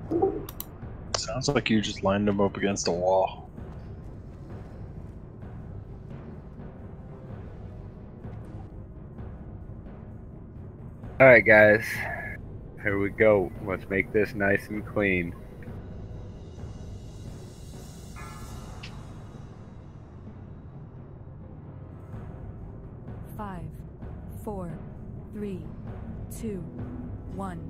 Sounds like you just lined him up against a wall. Alright guys, here we go. Let's make this nice and clean. Five, 4, 3, 2, 1.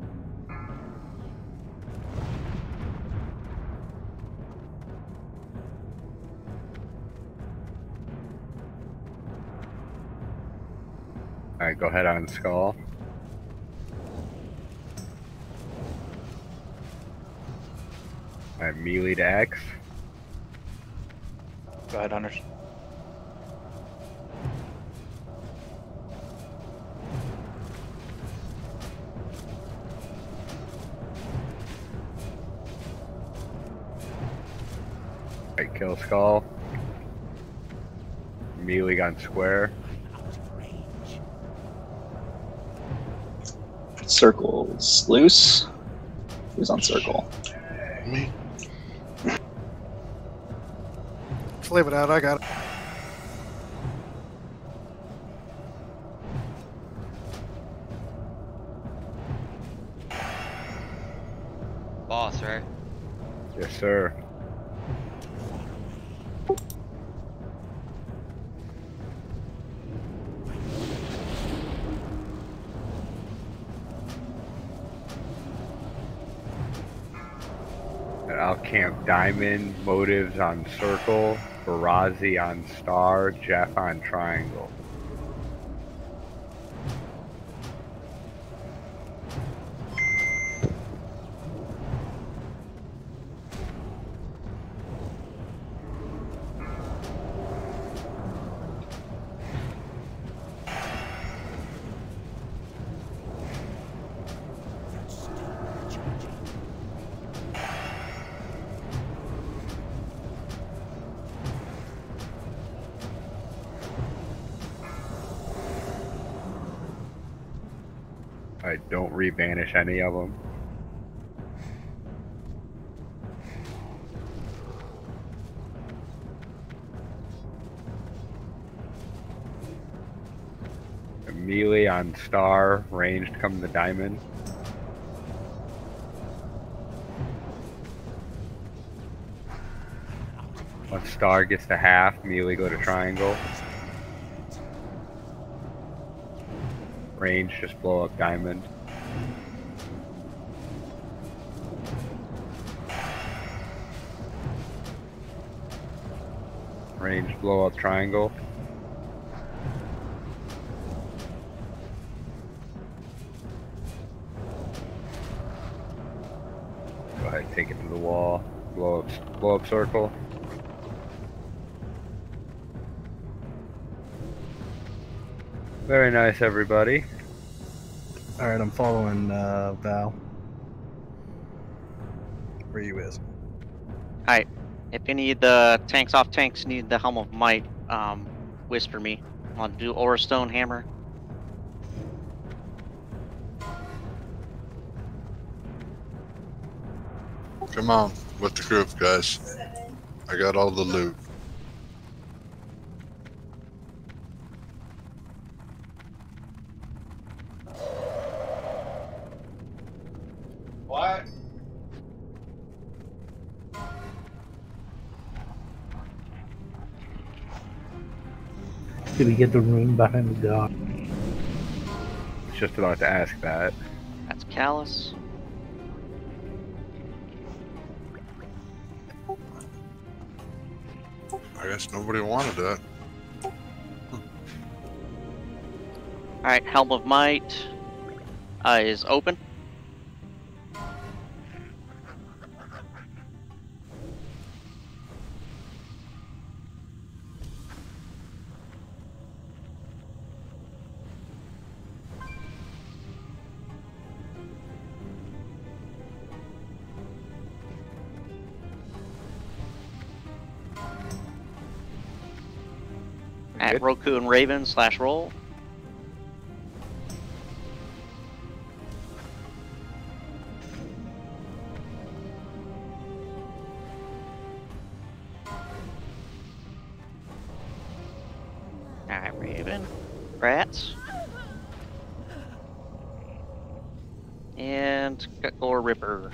Alright, go ahead on Skull. Alright, melee to X. Go ahead, Hunters. Alright, kill Skull. Melee on square. Circle's loose. Who's on circle? Me. Just leave it out. I got it. Boss, right? Yes, sir. And I'll camp Diamond, Motives on Circle, Barazi on Star, Jeff on Triangle. I don't rebanish any of them. Melee on Star, ranged come the Diamond. Once Star gets to half, melee go to Triangle. Range, just blow up Diamond. Range, blow up Triangle. Go ahead, take it to the wall. Blow up Circle. Very nice, everybody. Alright, I'm following Val. Where you is? Alright. If any of the tanks off tanks need the Helm of Might, whisper me. I'll do Aura Stone Hammer. Come on with the group, guys. I got all the loot. What? Did we get the room behind the dock? Just about to ask that. That's Callus. I guess nobody wanted that. Alright, Helm of Might is open. At Roku and Raven / roll. Raven, Rats, and Gut-Gore Ripper.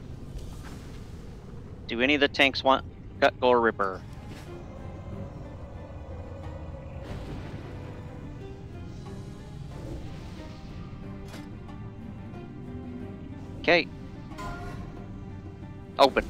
Do any of the tanks want Gut-Gore Ripper? Okay. Open.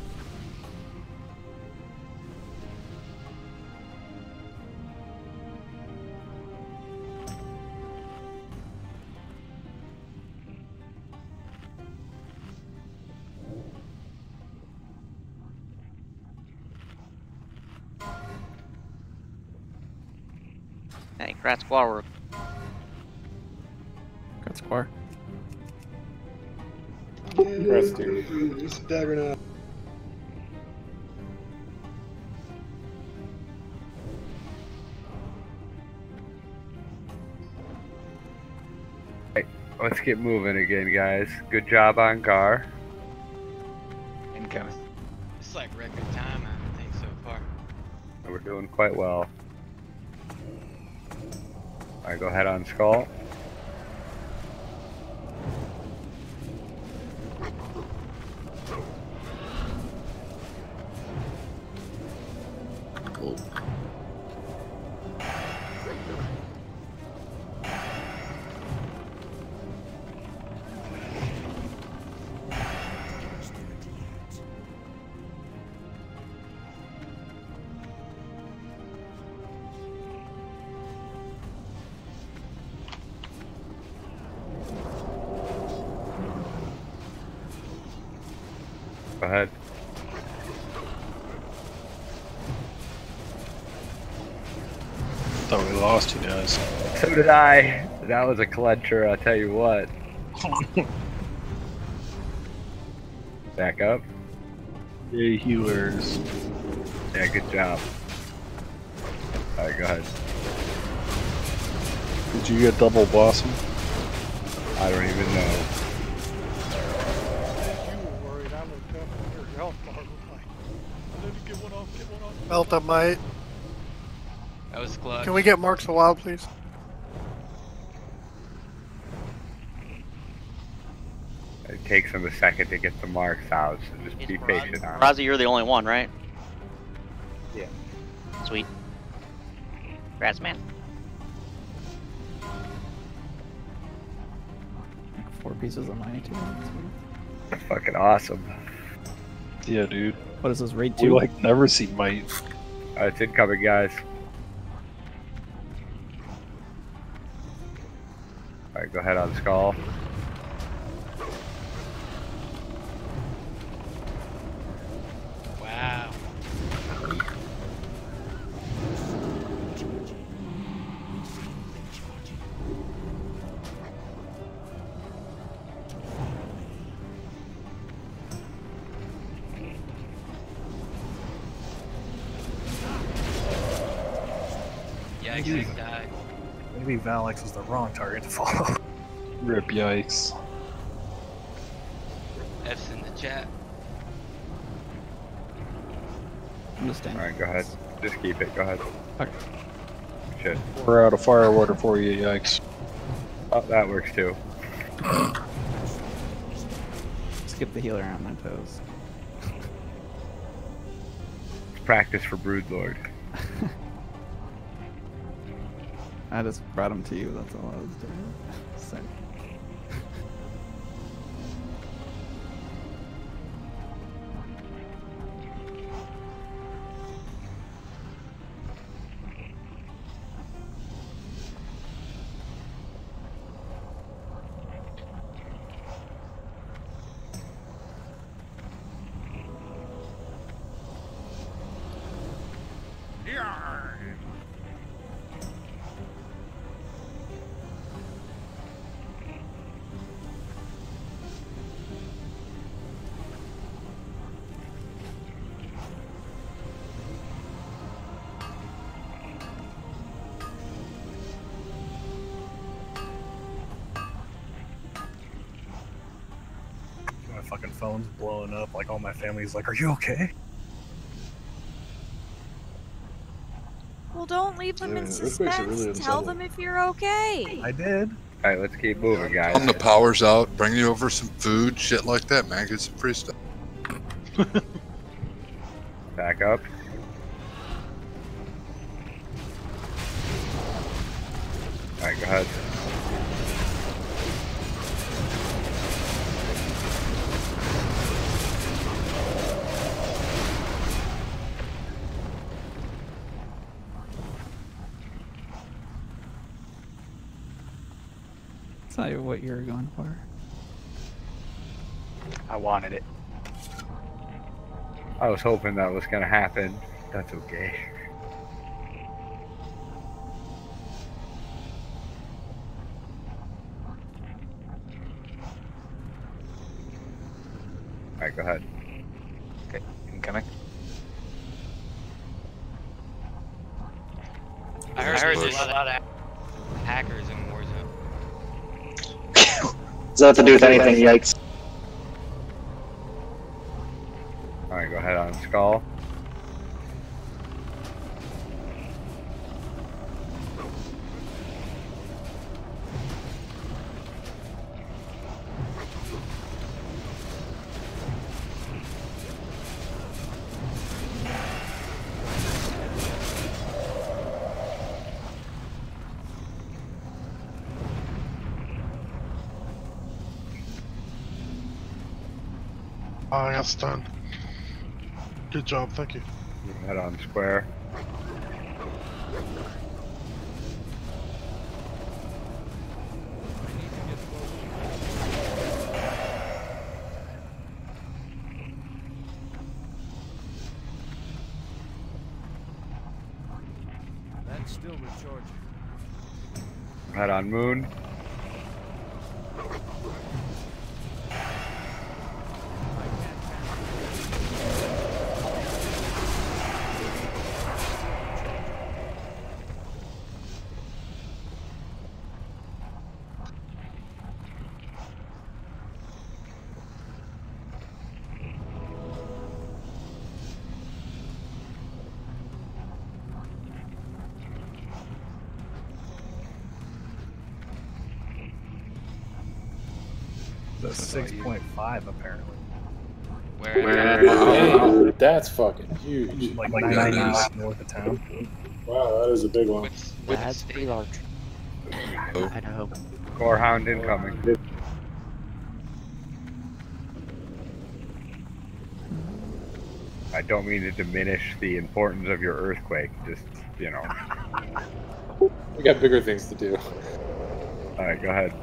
Hey, Rat Squad. Got square. Let's get moving again, guys. Good job on Gar. Incoming. It's like record time, I think, so far. We're doing quite well. Alright, go ahead on Skull. Cool. Go ahead. Thought we lost you guys. So did I. That was a clincher, I'll tell you what. Back up. Yay, healers. Yeah, good job. Alright, go ahead. Did you get double blossom? I don't even know. Melt up, mate. That was clutch. Can we get Marks a while, please? It takes them a second to get the marks out, so just be patient on it. Rozzy, you're the only one, right? Yeah. Sweet. Rats, man. 4 pieces of 92. That's fucking awesome. Yeah, dude. What is this, raid We 2? like never see might. It's incoming, guys. Alright, go ahead on Skull. Wow. Yikes, I died. Maybe Valix is the wrong target to follow. Rip yikes. F's in the chat. Understand. Alright, go ahead. Just keep it, go ahead. Okay. Shit. We're out of fire water for you, yikes. Oh, that works too. Skip the healer on my toes. Practice for Broodlord. I just brought him to you, that's all I was doing. So. My fucking phone's blowing up. Like all my family's like, "Are you okay?" Well, don't leave them in Yeah, suspense. really Tell them if you're okay. I did. Alright, let's keep moving, guys. On the power's out, bring you over some food, shit like that, man. Get some free stuff. Back up. Alright, go ahead. That's not what you were going for. I wanted it. I was hoping that was gonna happen. That's okay. Alright, go ahead. Okay, incoming. I heard there's a lot of hackers in Warzone. Does that have to do with anything? Yikes. Alright, go ahead on Skull. Oh, I got stunned. Good job, thank you. Head on square. That's still recharging. Head on moon. The 6.5 apparently. Wow, that's fucking huge. Like 90 miles north of town. Wow, that is a big one. That's pretty large. I know. Core hound incoming. I don't mean to diminish the importance of your earthquake, just, you know. We got bigger things to do. Alright, go ahead.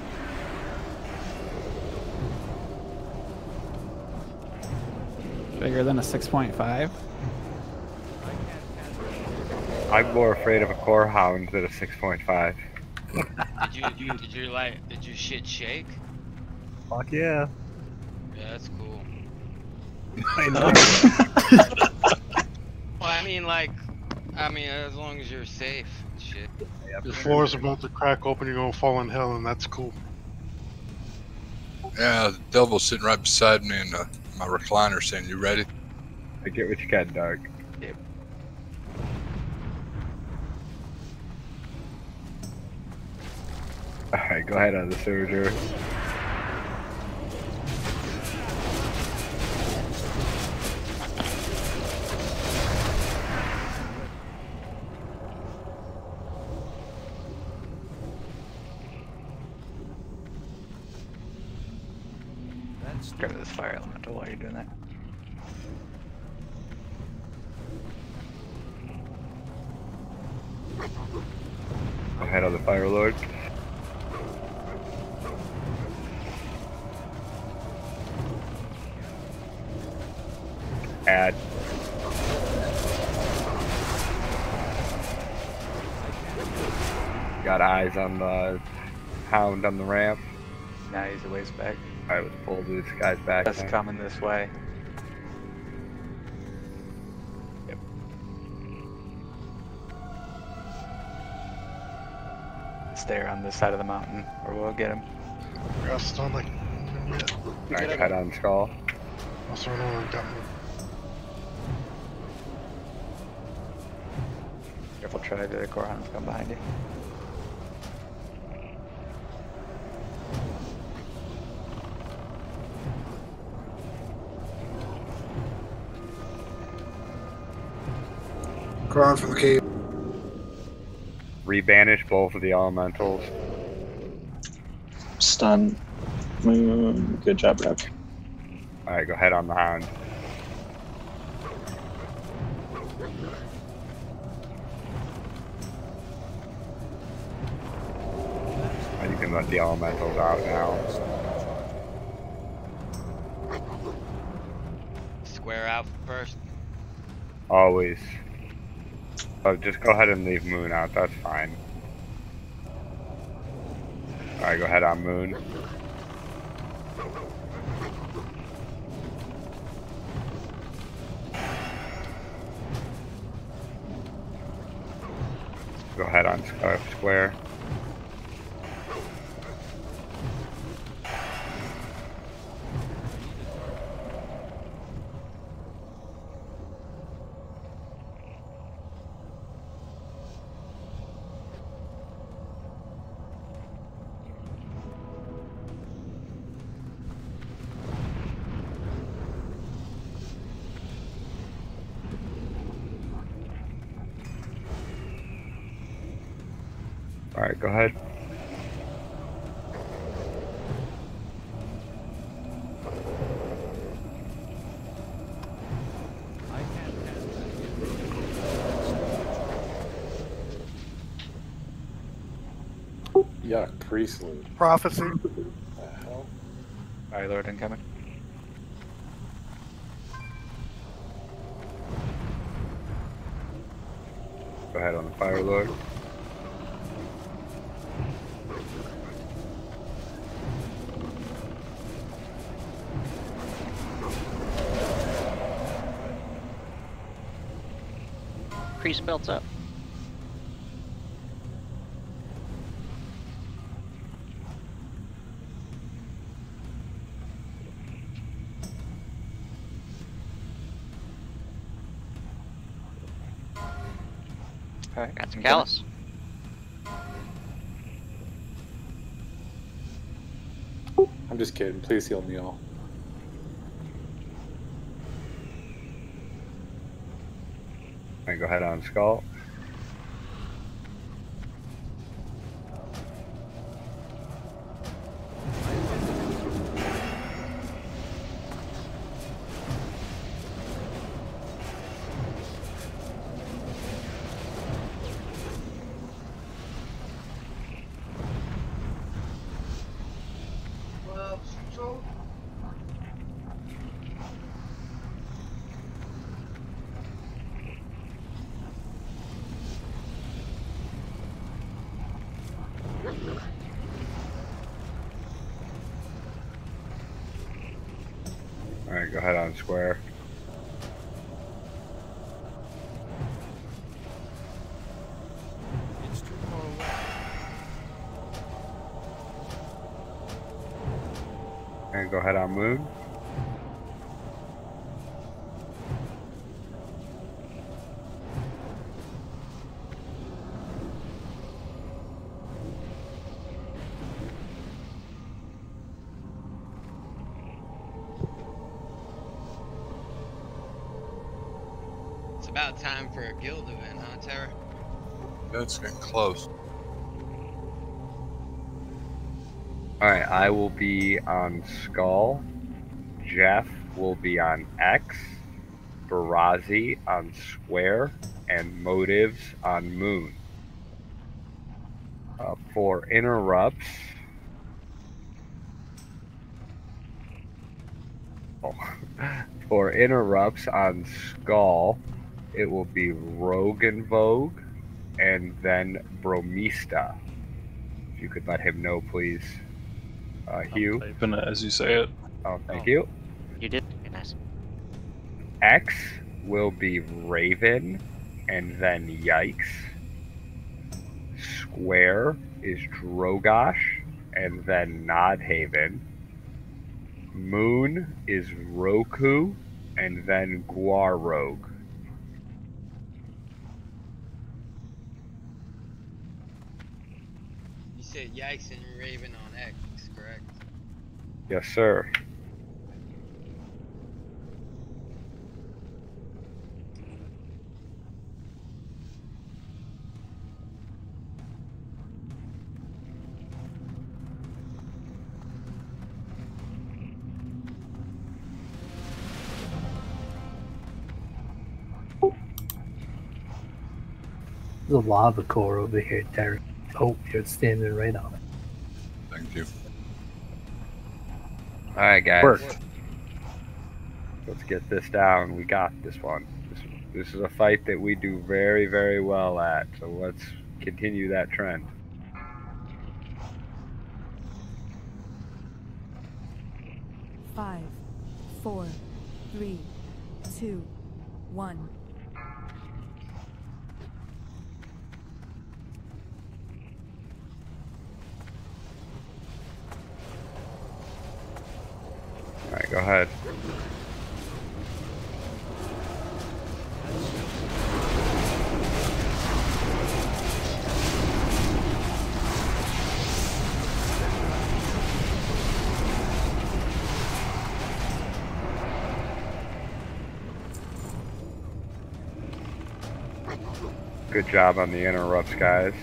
Bigger than a 6.5? I'm more afraid of a core hound than a 6.5. Did you shit shake? Fuck yeah. Yeah, that's cool. I know. Well, I mean, as long as you're safe and shit. Your floor's about to crack open, you're gonna fall in hell, and that's cool. Yeah, the devil's sitting right beside me in my recliner saying, "You ready?" I get what you got, Dark. Yep. Alright, go ahead on the soldier. Go to this fire elemental while you're doing that. Go ahead on the Fire Lord. Add. Got eyes on the hound on the ramp. Now he's a ways back. Alright, let's pull this guy's back. That's coming this way. Yep. Stay on this side of the mountain, or we'll get him. I got stunned like. Alright, head on Skull. I'll run over and got me. Careful, try the Goron's come behind you. Goron from the cave. Rebanish both of the elementals. Stun. Good job, Rook. Alright, go ahead on the hound. You can let the elementals out now. Square out first. Always. Oh, just go ahead and leave Moon out, that's fine. Alright, go ahead on Moon. Go ahead on Square. Alright, go ahead. Yuck, Priestly. Prophecy. What the hell? Fire Lord incoming. Go ahead on the Fire Lord. Priest belts up. Alright, Got some callus. I'm just kidding. Please heal me all. Alright, go ahead on Skull. Alright, go ahead on Square. It's too far away. And go ahead on Moon. It's about time for a guild event, huh, Terra? That's getting close. Alright, I will be on Skull. Jeff will be on X. Barazi on Square. And Motives on Moon. For interrupts. For interrupts on Skull, it will be Rogue and Vogue, and then Bromista. If you could let him know, please. Hugh. Typing it as you say it. Oh, thank you. You did? Okay, nice. X will be Raven, and then Yikes. Square is Drogosh, and then Nodhaven. Moon is Roku, and then Guar Rogue. Yikes and Raven on X, correct? Yes, sir. There's a lava core over here, Derek. Oh, you're standing right on it. Thank you. All right, guys. Worked. Let's get this down. We got this one. This is a fight that we do very, very well at. So let's continue that trend. Five, 4, 3, 2, 1. All right, go ahead. Good job on the interrupts, guys.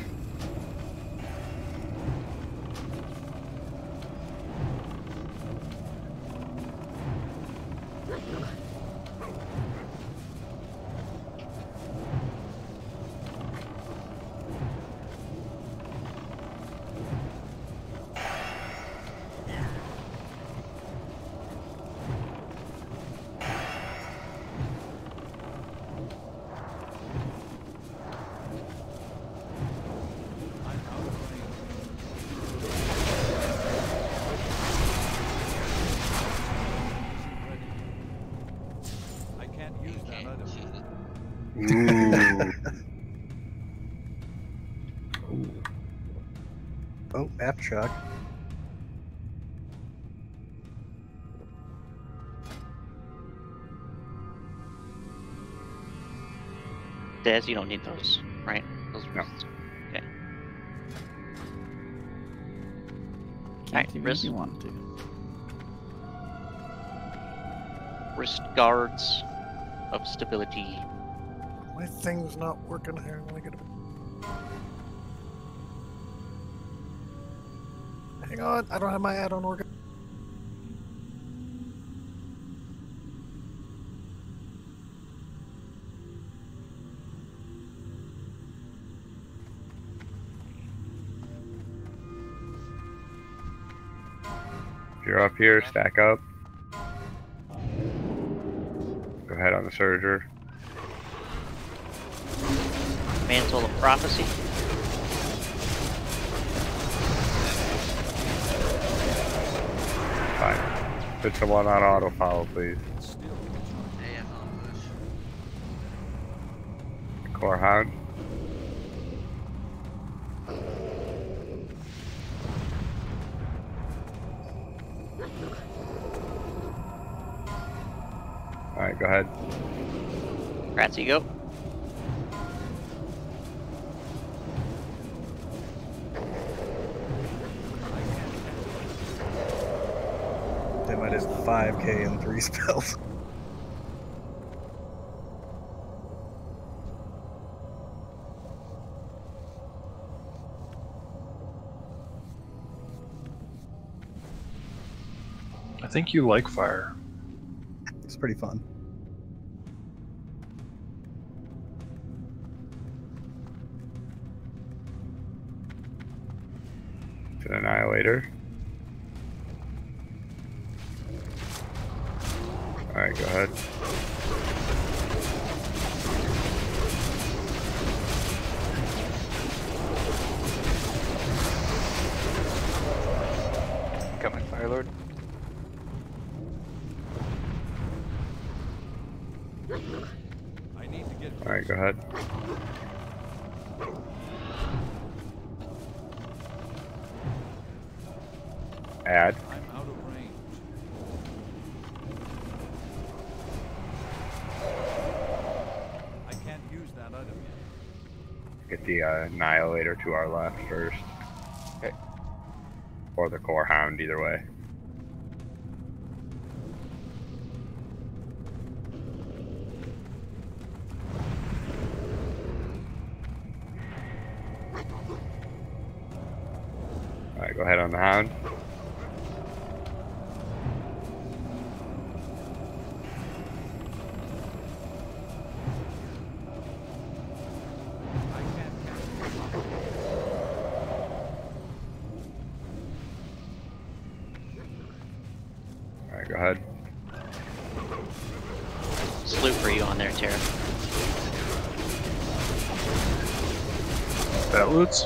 Oh, Aftershock. Dez, you don't need those, right? Those No. Okay. Can't Alright, even wrist. if you want to. Wrist guards of stability. My thing's not working here. Let me get it. Hang on, I don't have my add-on organ. If you're up here, stack up. Go ahead on the Surger. Mantle of Prophecy. Fine. Put someone on auto follow, please. Core Hound. Alright, go ahead. Grazie, go. They might have 5k and 3 spells. I think you like fire. It's pretty fun. To the Annihilator. Alright, go ahead. Coming, Firelord. Alright, go ahead. Add. I'm out of range. I can't use that item yet. Get the Annihilator to our left first. Okay. or the core hound, either way. Alright, go ahead on the hound. Alright, go ahead. Salute for you on there, Tara. Batloots?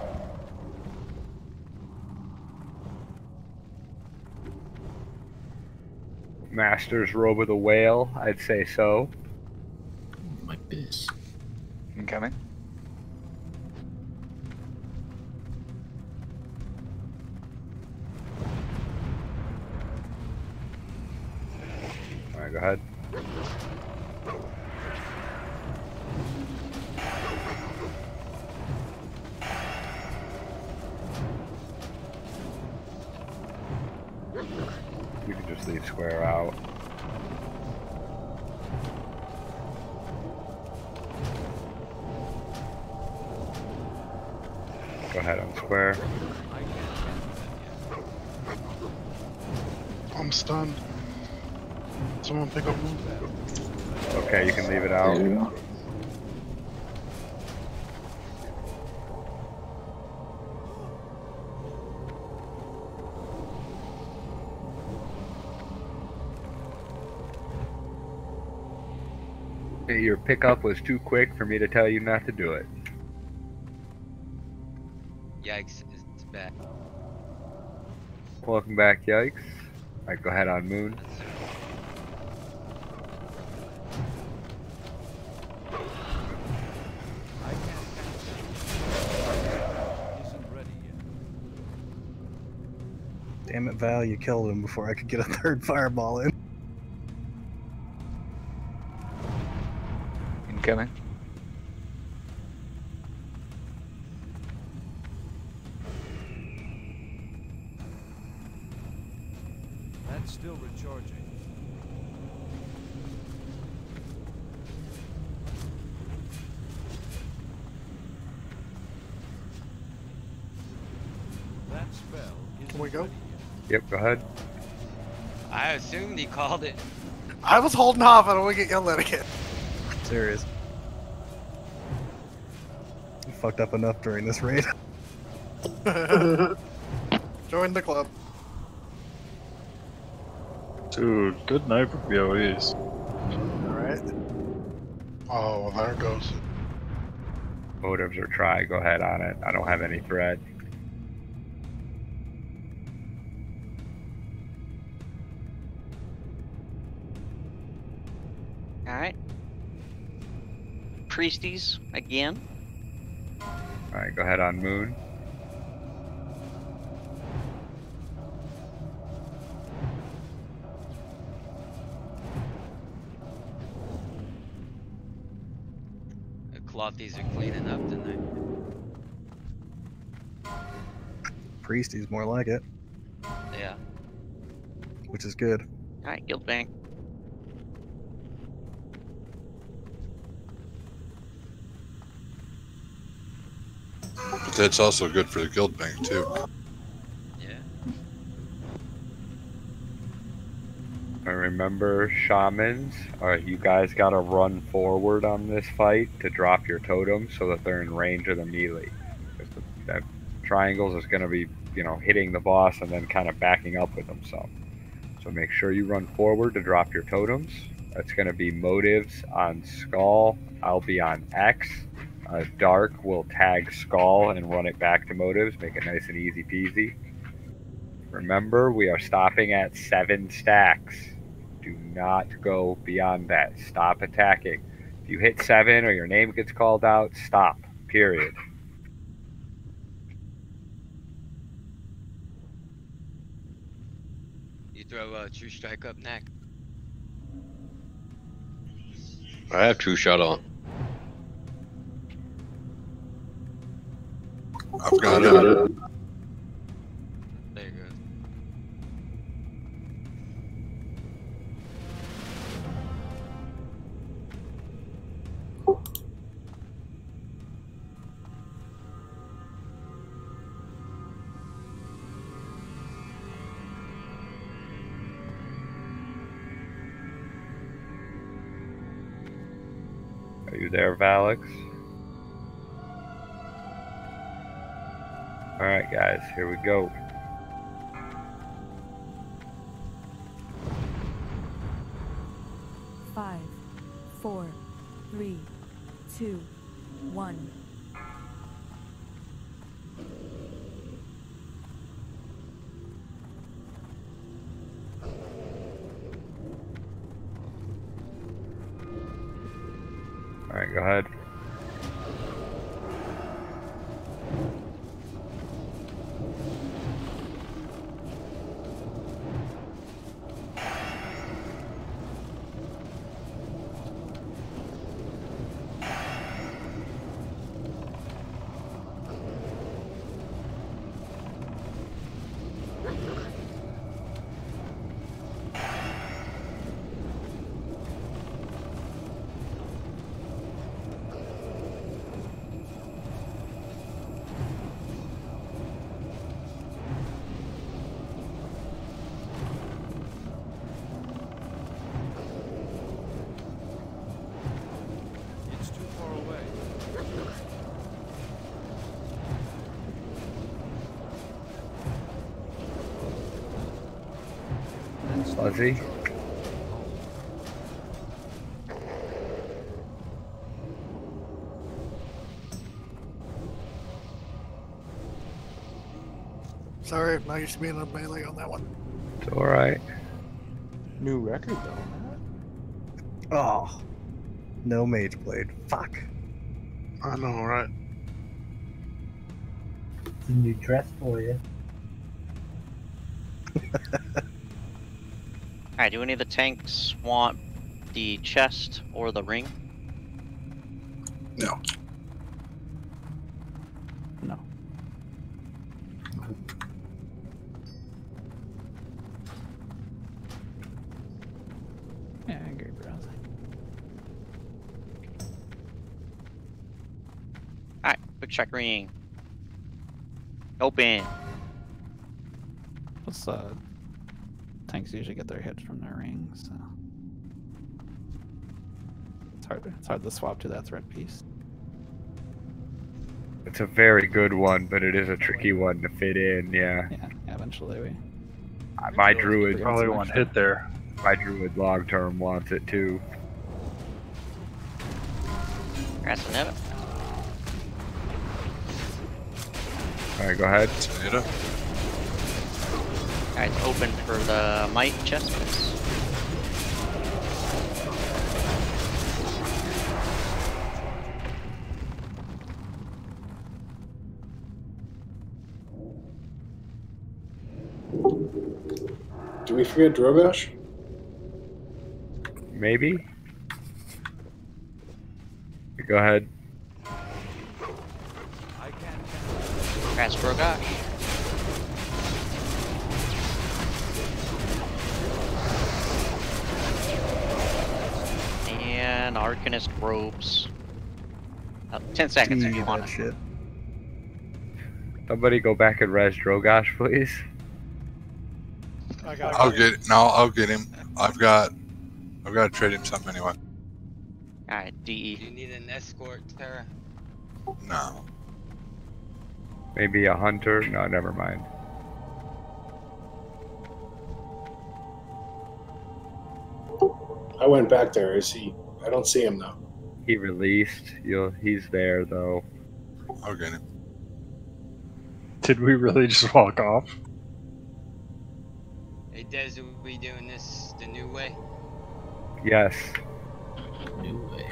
Master's Robe of the Whale, I'd say so. My biz. Incoming. Alright, go ahead. You can just leave square out. Go ahead on square. I'm stunned. Someone pick up Moon. Okay, you can leave it out. There you go. Your pickup was too quick for me to tell you not to do it. Yikes, it's back. Welcome back, Yikes. Alright, go ahead on Moon. Isn't ready yet. Damn it, Val, you killed him before I could get a third fireball in. Incoming. That's still recharging. That spell is. Can we go? Yep, go ahead. I assumed he called it. I was holding off. I don't want to get yelled at again. Serious. You fucked up enough during this raid. Join the club. Dude, good night for BOEs. Alright. Oh, well, there goes. Motives or try, go ahead on it. I don't have any threat. Alright. Priesties again. Alright, go ahead on Moon. The clothies are cleaning up tonight. Priesties, more like it, Yeah. which is good. Alright, Guildbank. But that's also good for the guild bank too. Yeah. And remember, shamans, you guys gotta run forward on this fight to drop your totems so that they're in range of the melee. Because that triangles is gonna be, hitting the boss and then kind of backing up with them some. So make sure you run forward to drop your totems. That's gonna be Motives on Skull. I'll be on X. Dark will tag Skull and run it back to Motives, make it nice and easy peasy. Remember, we are stopping at 7 stacks. Do not go beyond that. Stop attacking. If you hit 7 or your name gets called out, stop. Period. You throw a True Strike up next. I have True Shot on. I've got it. There. Are you there, Valix? Alright, guys, here we go. Five, 4, 3, 2, 1. Alright, go ahead. It's too far away. Fuzzy. Sorry, I'm not used to being on melee on that one. It's alright. New record though. Oh, no mage blade. Fuck. I know, right? It's a new dress for you. Alright, do any of the tanks want the chest or the ring? No. No. Yeah, I agree, browsing. Alright, quick check ring. Open. What's tanks usually get their hits from their rings, so it's hard to swap to that threat piece. It's a very good one, but it is a tricky one to fit in, yeah. Yeah, eventually we My druid Probably one hit there. My druid long term wants it too. That's an it. Alright, go ahead. Alright, it's open for the might chest. Do we forget Drogosh? Maybe? Go ahead. That's Drogosh. And Arcanist robes. 10 seconds if you want shit. Somebody go back and res Drogosh, please. I'll get him. I've got to trade him something anyway. Alright, DE. Do you need an escort, Terra? No. Maybe a hunter? No, never mind. I went back there. Is he? I don't see him though. He released. He's there though. I'll get him. Did we really just walk off? Hey, Des, are we doing this the new way? Yes. New way.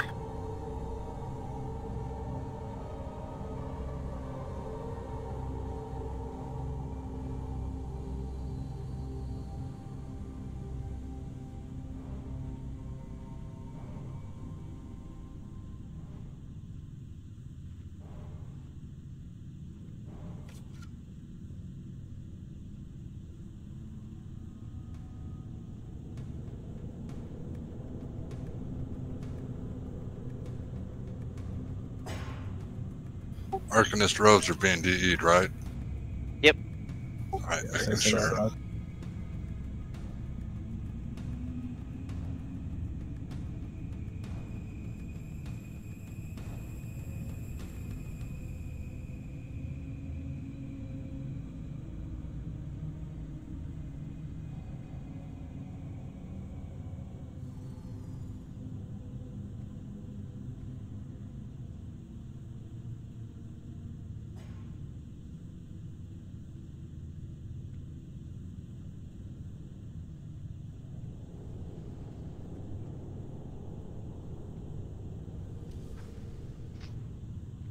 Arcanist robes are being DE'd, right? Yep. Alright, making sure.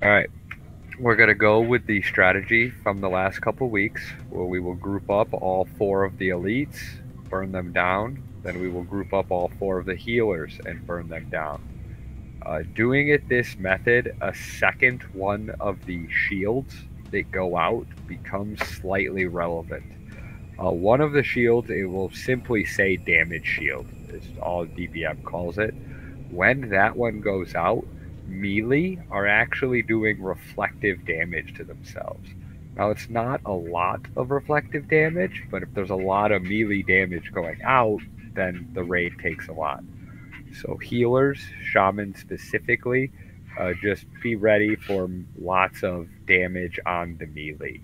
Alright. We're going to go with the strategy from the last couple weeks, where we will group up all 4 of the elites, burn them down. Then we will group up all 4 of the healers and burn them down. Doing it this method, a second one of the shields that go out becomes slightly relevant. One of the shields, it will simply say damage shield, is all DPM calls it. When that one goes out, melee are actually doing reflective damage to themselves. Now, it's not a lot of reflective damage, but if there's a lot of melee damage going out, then the raid takes a lot. So healers, shamans specifically, just be ready for lots of damage on the melee.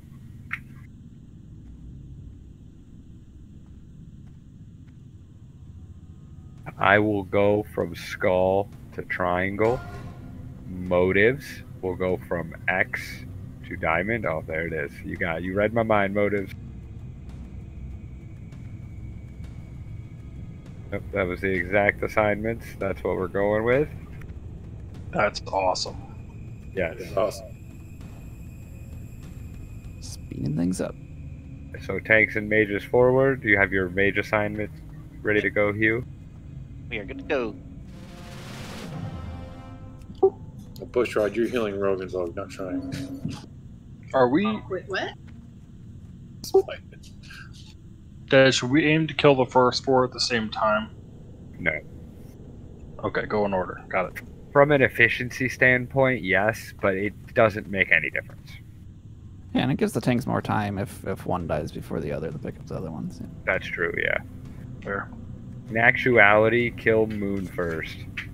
I will go from skull to triangle. Motives will go from X to diamond. Oh, there it is. You read my mind, motives. Yep, that was the exact assignments. That's what we're going with. That's awesome. Yes. That's awesome. Speeding things up. So tanks and mages forward. Do you have your mage assignment ready to go, Hugh? We are good to go. Bushrod, you're healing Rogan's log, not trying. Are we? Wait, what? Dad, should we aim to kill the first 4 at the same time? No. Okay, go in order. Got it. From an efficiency standpoint, yes, but it doesn't make any difference. Yeah, and it gives the tanks more time if one dies before the other to pick up the other ones. Yeah. That's true, yeah. Fair. In actuality, kill Moon first.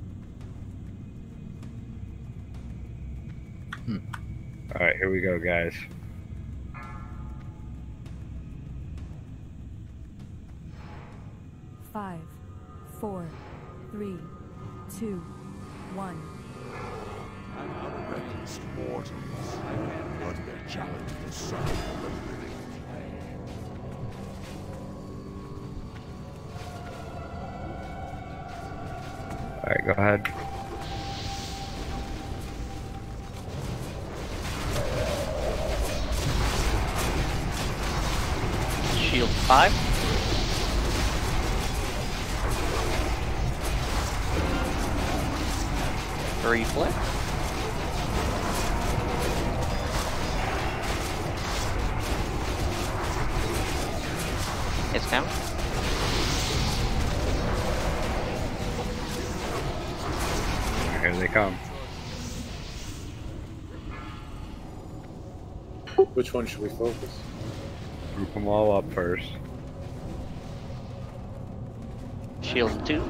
Alright, here we go, guys. Five, 4, 3, 2, 1. I'm unreckless mortals. I can't but their challenge the sun of the living. Alright, go ahead. Shield 5. Reflect. It's down. Here they come. Which one should we focus? Group them all up first. Shield 2.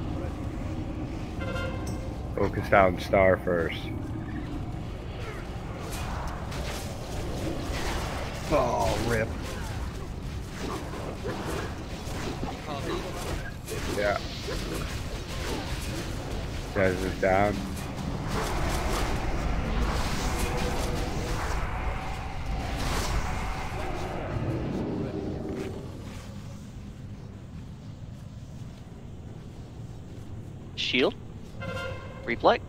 Focus down Star first. Oh, rip. Yeah. Guys is down. Shield. Reflect.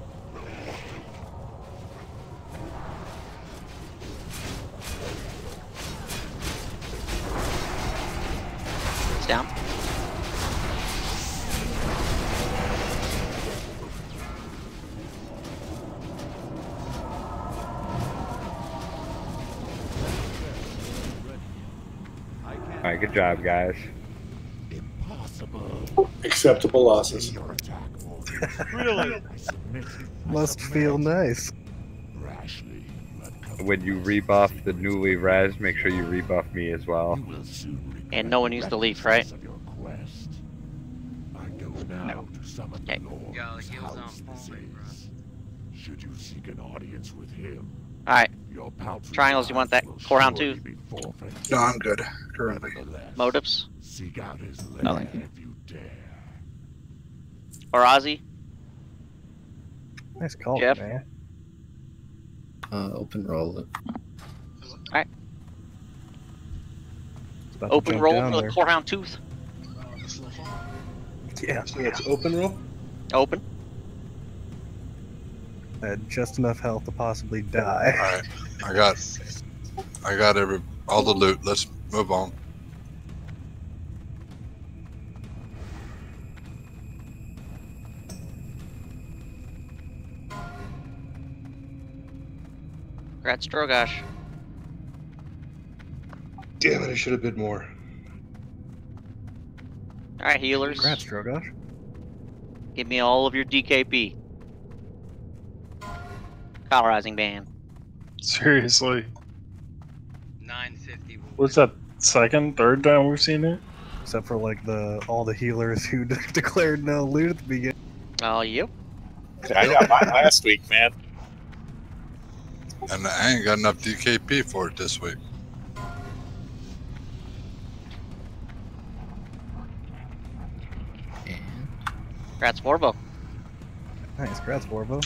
It's down. Alright, good job, guys. Acceptable losses. Really? Must feel nice. When you rebuff the newly res, make sure you rebuff me as well. And no one used the leaf, right? No. Okay. Should you seek an audience with him? Alright. Triangles, you want that core hound too? No, I'm good currently. Motives? Seek out his No, thank you. if you dare. Or Ozzy? Nice call, Jeff? man. Open roll it. Alright. It's about to Open jump roll down for the there. core hound tooth. Yeah. So it's open roll? Open. I had just enough health to possibly die. Alright. I got all the loot. Let's move on. Congrats, Drogosh. Damn it, I should have bid more. Alright, healers. Congrats, Drogosh. Give me all of your DKP. Colorizing band. Seriously. 950. What's that, second, third time we've seen it? Except for like all the healers who declared no loot at the beginning. Oh, yep. I got mine last week, man. And I ain't got enough DKP for it this week. Congrats, Warbo. Nice, congrats, Warbo.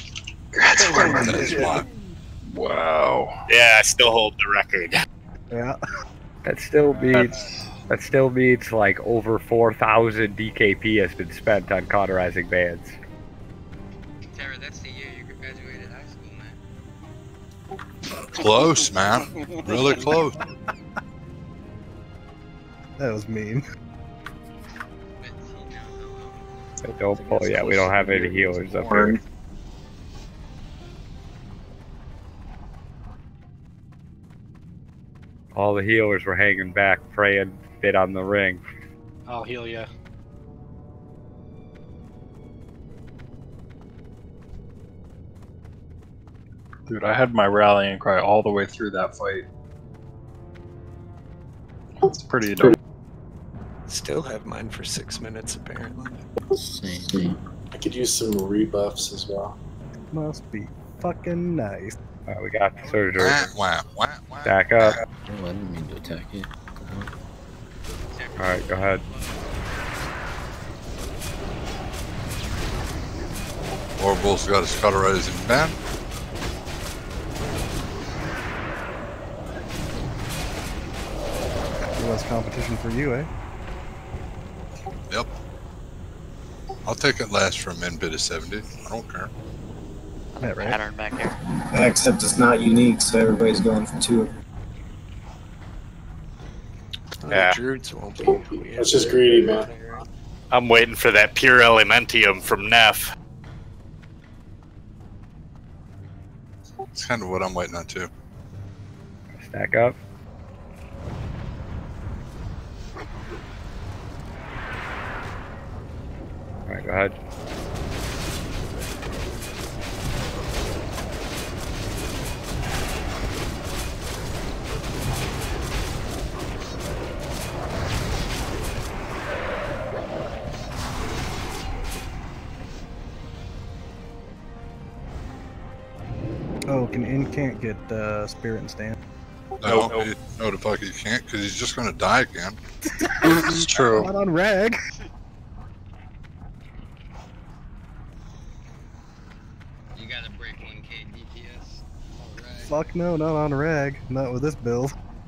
Wow. Yeah, I still hold the record. Yeah. That still means like over 4,000 DKP has been spent on cauterizing bands. Tara, that's the year you graduated high school, man. Close, man. Really close. That was mean. Don't pull. Yeah, we don't have any healers up here. All the healers were hanging back, praying bit on the ring. I'll heal ya. Dude, I had my rallying cry all the way through that fight. It's pretty dope. Still have mine for 6 minutes, apparently. I could use some rebuffs as well. Must be fucking nice. We got the surgery. Wah. Back up. Oh, I didn't mean to attack you. Alright, go ahead. Orville's got his cauterizing band. Less competition for you, eh? Yep. I'll take it last from N-bit of 70. I don't care. Yeah, right. Pattern back there. Except it's not unique, so everybody's going for 2. Yeah. Druids won't be. That's just greedy, man. I'm waiting for that pure elementium from Neff. It's kind of what I'm waiting on too. Stack up. Alright, go ahead. Oh, can't get Spirit and Stand. No, no, the fuck he can't, because he's just going to die again. This is true. Not on Rag. You gotta break 1k DPS. Alright. Fuck no, not on Rag. Not with this build.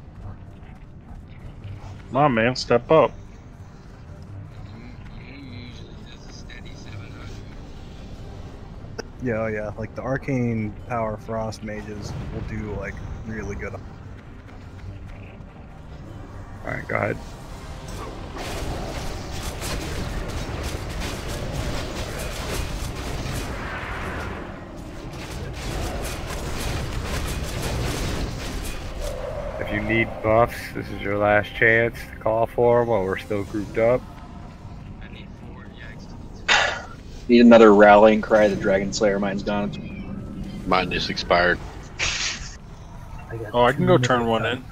Come on, man, step up. You usually does a steady 700. Yeah, oh yeah. Like the Arcane Power Frost mages will do like really good. Alright, go ahead. If you need buffs, this is your last chance to call for them while we're still grouped up. I need 4 yikes. Need another rallying cry. The Dragon Slayer mine's gone. Mine just expired. Oh, I can go turn one in.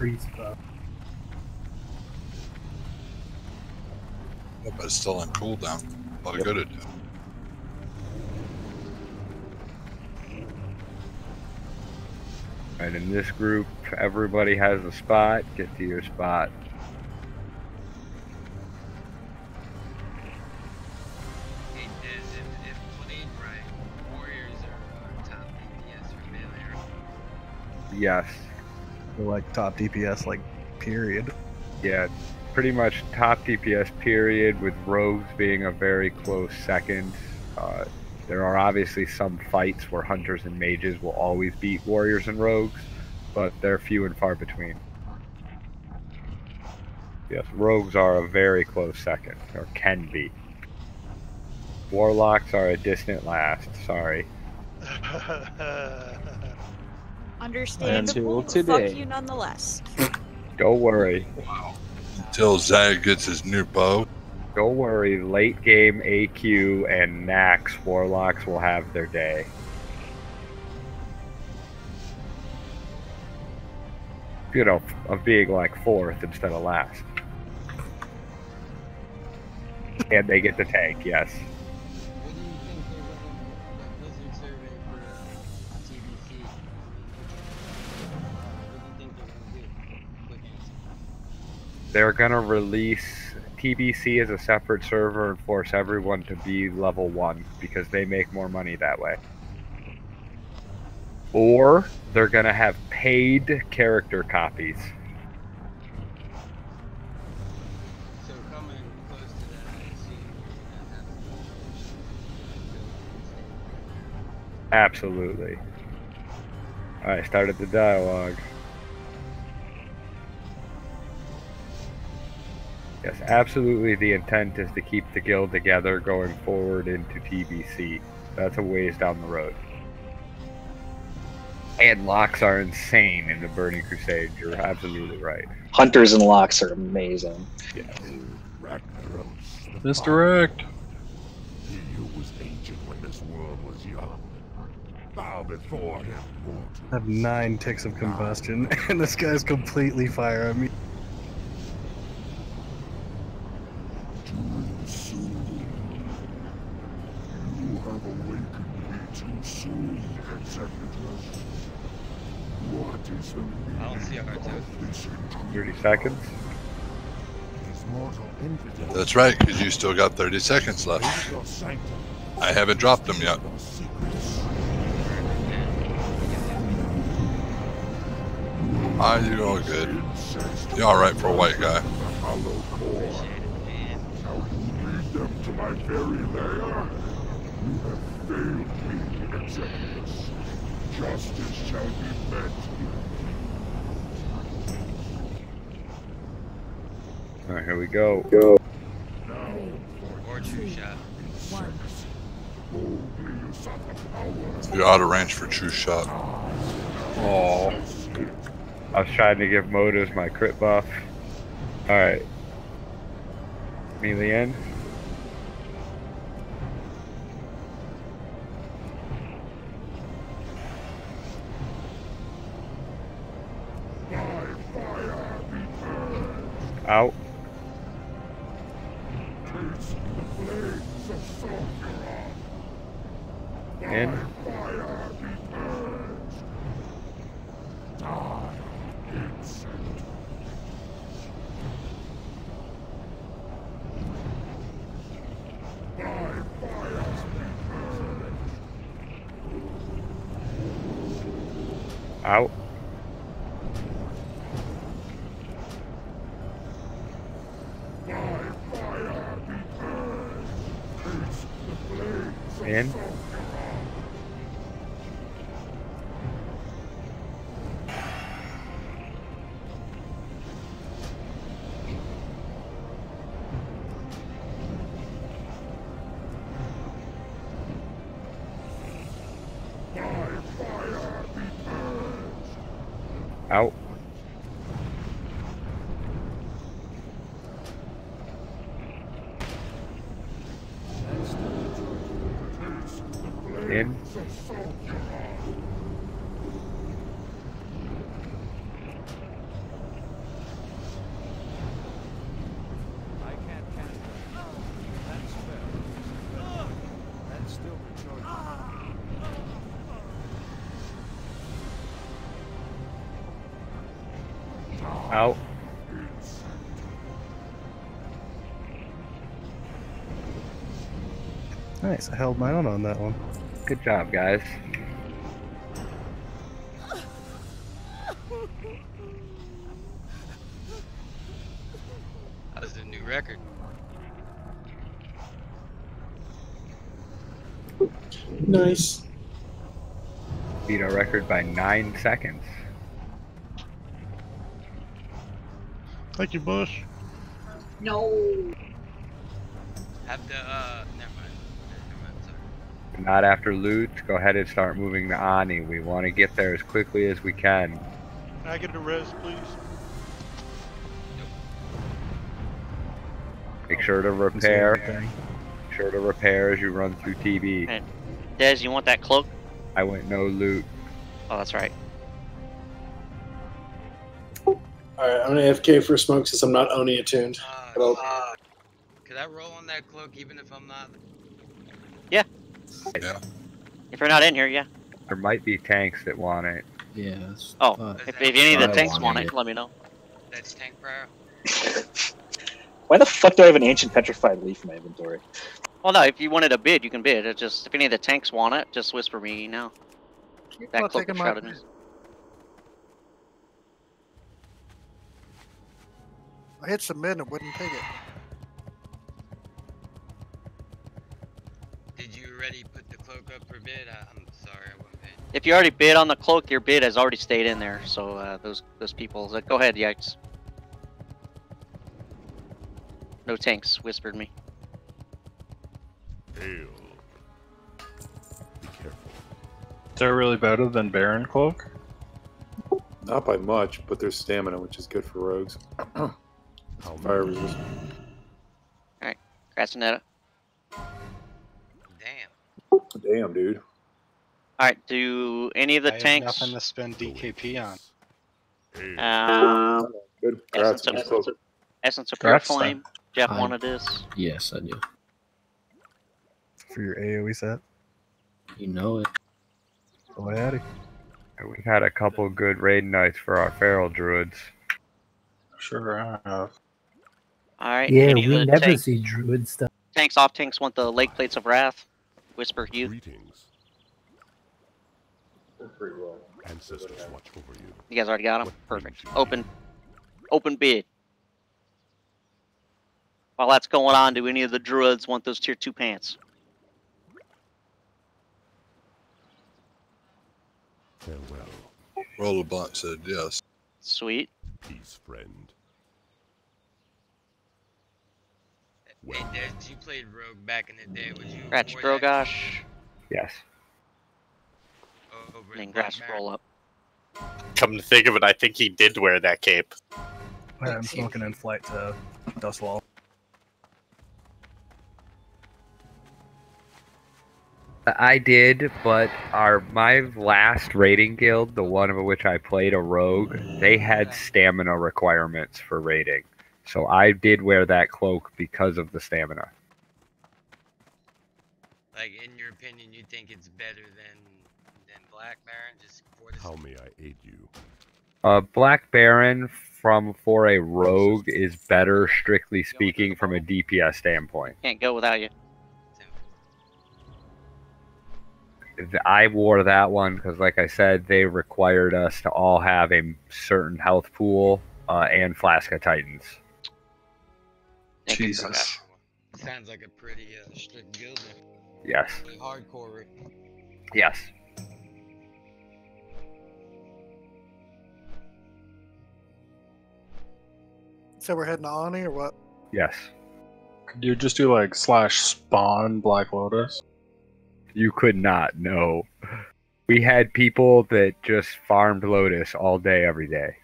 Yeah, but it's still on cooldown. A lot of good it did. Right, in this group, everybody has a spot. Get to your spot. Hey, Dez, if played right, warriors are top DPS for melee. Yes. They're like top DPS, like period. Yeah, pretty much top DPS period, with rogues being a very close second. There are obviously some fights where hunters and mages will always beat warriors and rogues, but they're few and far between. Yes, rogues are a very close second, or can be. Warlocks are a distant last, sorry. Understandable. Until Fuck today. you nonetheless. Don't worry. Until Zag gets his new bow. Don't worry, late game AQ and Nax Warlocks will have their day. You know, of being like 4th instead of last. And they get the tank, yes. They're gonna release TBC as a separate server and force everyone to be level 1 because they make more money that way. Or they're gonna have paid character copies. Absolutely. Alright, started the dialogue. Yes, absolutely the intent is to keep the guild together going forward into TBC. That's a ways down the road. And locks are insane in the Burning Crusade, you're absolutely right. Hunters and locks are amazing. Yes. Misdirect. He who was ancient when this world was young. Bow before him, mortal. I have 9 ticks of combustion, and this guy's completely firing me. Too soon. You have awakened me too soon, Executus. What is the meaning I don't see a hard of time. this intrusion? 30 seconds. His mortal infidel. That's right, because you still got 30 seconds left. Your sanctum. I haven't dropped them yet. Your secrets. Ah, you're all good. You're alright for a white guy. Hollow core. Shall you lead them to my very lair? You have failed me, Executus. Justice shall be met. Alright, here we go. Or true shot. You're out of range for true shot. Oh. I was trying to give Motives my crit buff. Alright. Melee in. Out. In. Out. In. Out. In. Out. Nice, I held my own on that one. Good job, guys. That was a new record. Nice. Beat our record by 9 seconds. Thank you, Bush. No. Have the never mind. Sorry. Not after loot. Go ahead and start moving to Ani. We want to get there as quickly as we can. Can I get a res, please? Make sure to repair. Make sure to repair as you run through TB. And Dez, you want that cloak? I went no loot. Oh, that's right. Alright, I'm gonna AFK for smoke since I'm not Oni attuned. Could I roll on that cloak even if I'm not? Yeah. Yeah. If you're not in here, yeah. There might be tanks that want it. Yeah. Oh, if any of the tanks want it, let me know. That's tank prior. Why the fuck do I have an ancient petrified leaf in my inventory? Well, no, if you wanted a bid, you can bid. It's just if any of the tanks want it, just whisper me now. That cloak of shroudedness. I hit submit and it wouldn't take it. Did you already put the cloak up for bid? I'm sorry, I wasn't paying. If you already bid on the cloak, your bid has already stayed in there. So those people, go ahead, Yikes. No tanks, whispered me. Hail. Be careful. Is that really better than Baron Cloak? Not by much, but there's stamina, which is good for rogues. Fire resistant. Alright, Castaneda. Damn, dude. Alright, do any of the I tanks... have nothing to spend DKP on. Good. Essence of Pure Congrats, Flame. then. Jeff I- wanted this. Yes, I do. For your AoE set. You know it. Go ahead. We've had a couple good raid nights for our feral druids. Sure I have. Alright, Yeah, any of we the never tanks, see druid stuff. tanks off tanks want the Lake Plates of Wrath. Whisper you. Greetings. Ancestors watch over you. You guys already got them? Perfect. Open bid. While that's going on, do any of the druids want those tier 2 pants? Farewell. Roll a blunt said yes. Sweet. Peace, friend. Hey, Dad, you played Rogue back in the day. Would you? Scratch more that Drogosh. Yes. over And then Black Grass Mare? roll up. Come to think of it, I think he did wear that cape. I'm smoking in flight to Dustwall. I did, but my last raiding guild, the one of which I played a rogue, they had stamina requirements for raiding. So I did wear that cloak because of the stamina. Like, in your opinion, you think it's better than Black Baron just for this? How may I aid you? Black Baron for a rogue is better, strictly speaking, from a DPS standpoint. Can't go without you. I wore that one because, like I said, they required us to all have a certain health pool and Flask of Titans. Jesus. Sounds like a pretty strict guild. Yes. Hardcore. Yes. So we're heading to Ani or what? Yes. Could you just do like /spawn Black Lotus? You could not, no. We had people that just farmed Lotus all day, every day.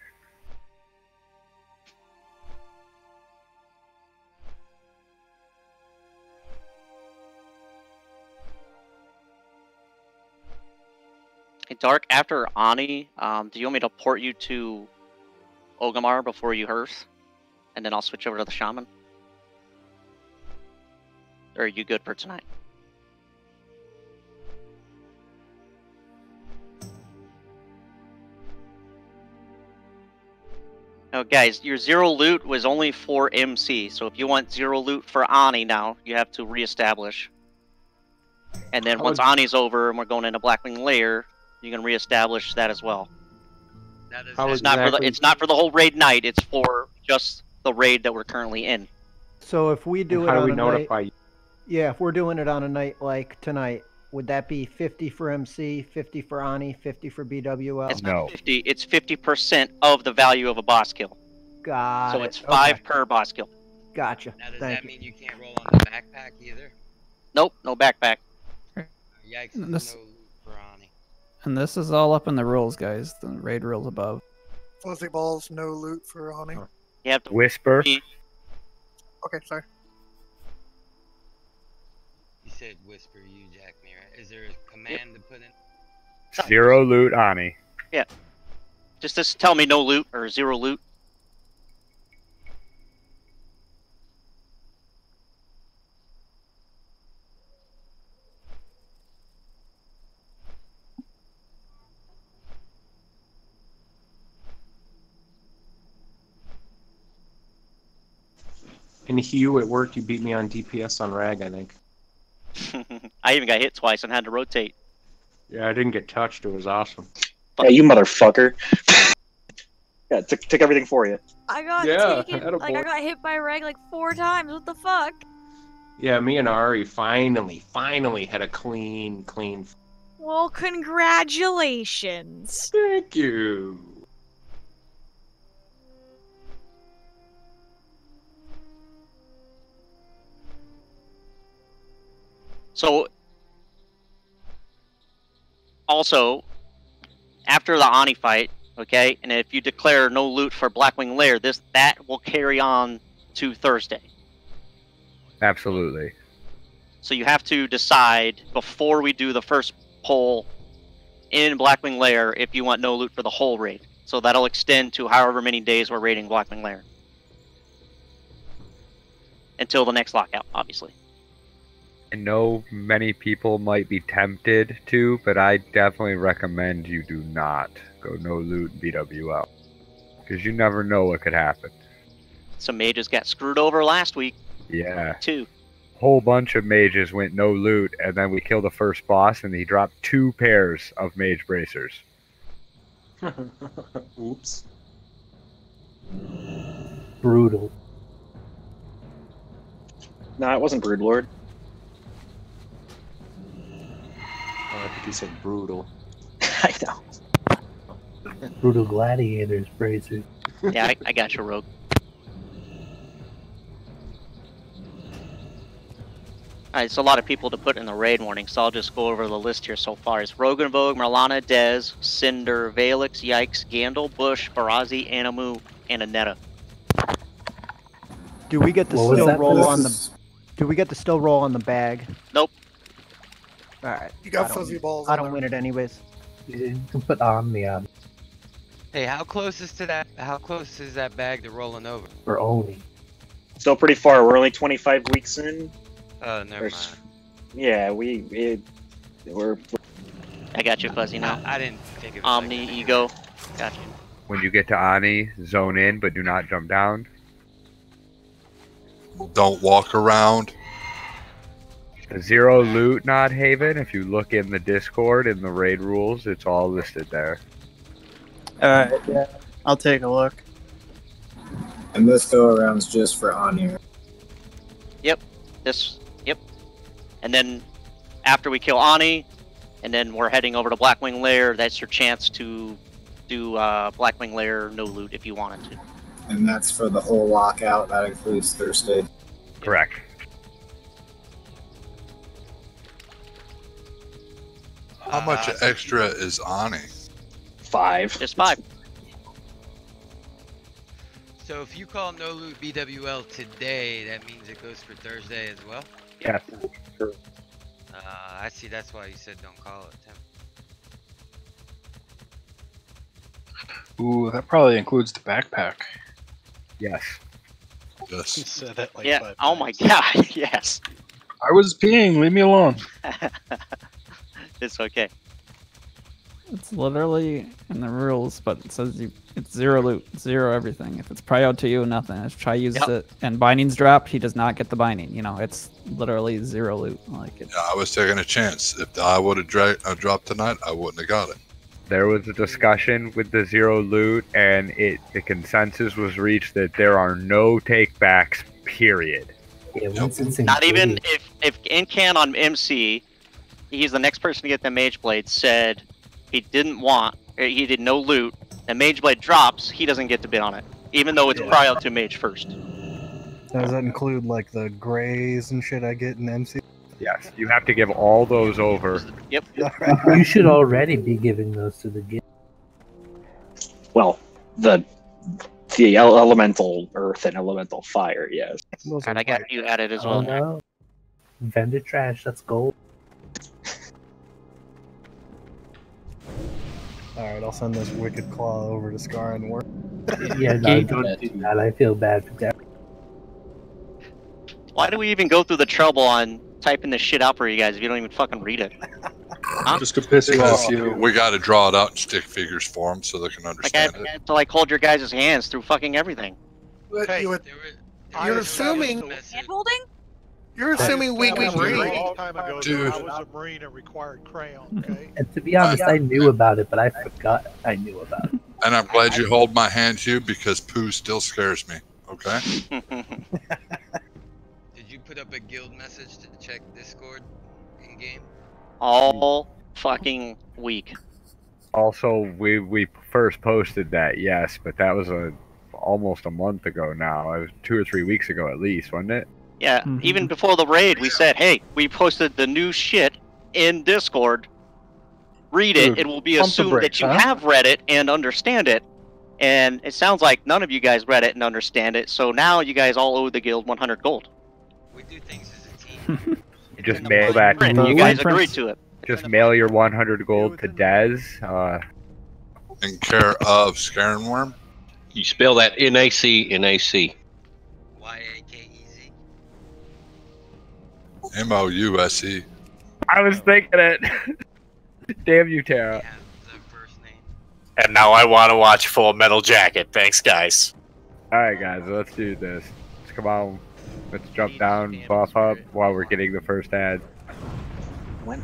Hey, Dark, after Ani, do you want me to port you to Ogamar before you hearth? And then I'll switch over to the Shaman? Or are you good for tonight? Now, guys, your 0 loot was only for MC, so if you want 0 loot for Ani now, you have to reestablish. And then once Ani's over and we're going into Blackwing Lair, you can reestablish that as well. It's not for the whole raid night, it's for just the raid that we're currently in. So if we do it How on do we a notify night, you? yeah, if we're doing it on a night like tonight, would that be 50 for MC, 50 for Ani, 50 for BWL? It's not 50. It's 50% of the value of a boss kill. Got So it. it's 5 Okay. per boss kill. Gotcha. Now, does Thank that you. mean you can't roll on the backpack either? Nope, no backpack. Yikes, And there's this- no loot for Ani. And this is all up in the rules, guys. The raid rules above. Fuzzy balls, no loot for Ani. You have to Whisper. Okay, sorry. You said whisper, you jack me, right? Is there a command to put in? 0 loot Ani. Yeah. Just tell me no loot or 0 loot. And Hugh, at work, you beat me on DPS on Rag, I think. I even got hit twice and had to rotate. Yeah, I didn't get touched. It was awesome. Yeah, you motherfucker. Yeah, took everything for you. I got Yeah, taken, attaboy. like I got hit by Reg like 4 times. What the fuck? Yeah, me and Ari finally had a clean. Well, congratulations. Thank you. So, also, after the Ani fight, okay, and if you declare no loot for Blackwing Lair, that will carry on to Thursday. Absolutely. So you have to decide before we do the first poll in Blackwing Lair if you want no loot for the whole raid. So that'll extend to however many days we're raiding Blackwing Lair. Until the next lockout, obviously. I know many people might be tempted to, but I definitely recommend you do not go no loot BWL. Because you never know what could happen. Some mages got screwed over last week, Yeah. too. Whole bunch of mages went no loot, and then we killed the first boss, and he dropped 2 pairs of mage bracers. Oops. Brutal. No, it wasn't Broodlord. I think he said brutal. I know. Brutal gladiators, Bracer. Yeah, I got you, Rogue. Alright, it's a lot of people to put in the raid warning, so I'll just go over the list here so far. It's Rogan Vogue, Merlana, Dez, Cinder, Valix, Yikes, Gandalf, Bush, Barazi, Animu, and Anetta. Do we get to What was still that roll for? on the? Do we get to still roll on the bag? Nope. All right. You got I don't- fuzzy balls. I on don't there. win it anyways. You can put Omni on Hey, how close is that bag to rolling over? for Oni. Still pretty far. We're only 25 weeks in. Oh, never There's- mind. Yeah, we're I got you, Fuzzy, now. I didn't think of it. Omni, Ego. Got you. When you get to Ani, zone in, but do not jump down. Don't walk around. 0 loot, not Haven. If you look in the Discord, in the raid rules, it's all listed there. Alright, yeah. I'll take a look. And this go around's just for Ani. Yep. Yep. And then after we kill Ani, and then we're heading over to Blackwing Lair, that's your chance to do Blackwing Lair no loot if you wanted to. And that's for the whole lockout. That includes Thursday. Correct. How much extra is Ani? 5. Just 5. So if you call no loot BWL today, that means it goes for Thursday as well? Yes. I see, that's why you said don't call it, Tim. Ooh, that probably includes the backpack. Yes. Yes. You said that like Yeah. 5 Oh my god. Yes. I was peeing. Leave me alone. It's okay. It's literally in the rules, but it says it's 0 loot, 0 everything. If it's prio to you, nothing. If Chai uses it and bindings dropped, he does not get the binding. You know, it's literally 0 loot. Like it. Yeah, I was taking a chance. If I would have dropped tonight, I wouldn't have got it. There was a discussion with the 0 loot, and the consensus was reached that there are no takebacks. Period. Yeah, once it's Not even engaged. if in can on MC, he's the next person to get the Mage Blade, said he didn't want, he did no loot, and Mage Blade drops, he doesn't get to bid on it, even though it's prio to Mage first. Does that include like the grays and shit I get in MC? Yes, you have to give all those over. Yep. You should already be giving those to the guild. Well, the elemental earth and elemental fire, yes. Alright, I got you added as Oh well. no. Vendor trash, that's gold. Alright, I'll send this Wicked Claw over to Scar and work. Yeah, no, don't do that. I feel bad for that. Why do we even go through the trouble on typing this shit out for you guys if you don't even fucking read it? Huh? Just to piss you off, you. We got to draw it out in stick figures for them so they can Like understand I have to like hold your guys' hands through fucking everything. But you're assuming. Holding? You're assuming we can A read. long time ago, Dude. I was a Marine and required crayon, okay? And to be honest, I knew about it, but I forgot I knew about it. it. And I'm glad you hold my hand, Hugh, because poo still scares me. Okay. Did you put up a guild message to check Discord in game? All fucking week. Also, we first posted that, yes, but that was almost a month ago now. It was 2 or 3 weeks ago at least, wasn't it? Yeah, even before the raid, we said, hey, we posted the new shit in Discord. Read it. Dude, It will be pump the assumed brakes, that you huh? have read it and understand it. And it sounds like none of you guys read it and understand it, so now you guys all owe the guild 100 gold. We do things as a team. You just mail that. And you guys agreed to it. Just mail your 100 gold to Dez. In care of Scarenworm. You spell that N-A-C-N-A-C. Y-A-K-E-Z. M-O-U-S-E. I was thinking it. Damn you, Tara. And now I want to watch Full Metal Jacket. Thanks, guys. Alright, guys, let's do this. Let's come on. Let's jump down, buff up while we're getting the first ad. When?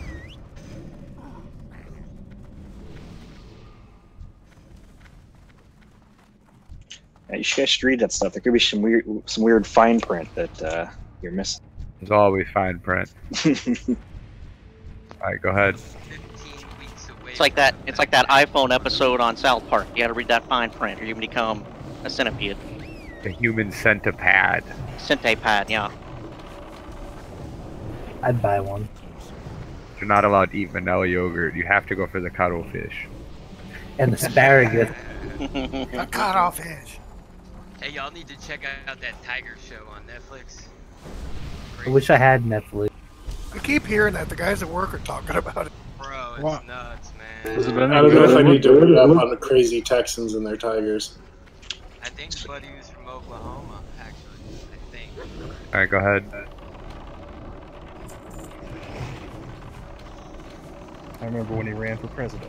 Yeah, you guys should read that stuff. There could be some weird fine print that you're missing. There's always fine print. Alright, go ahead. It's like that iPhone episode on South Park. You gotta read that fine print or you become a centipede. The human centipede. Centipede, yeah. I'd buy one. You're not allowed to eat vanilla yogurt. You have to go for the cuttlefish. And asparagus. A cutoff edge. Hey, y'all need to check out that Tiger show on Netflix. I wish I had Netflix. I keep hearing that the guys at work are talking about it. Bro, it's What? nuts, I man. don't know if I need to read up on the crazy Texans and their Tigers. I think Buddy was from Oklahoma, actually. I think. Alright, go ahead. I remember when he ran for president.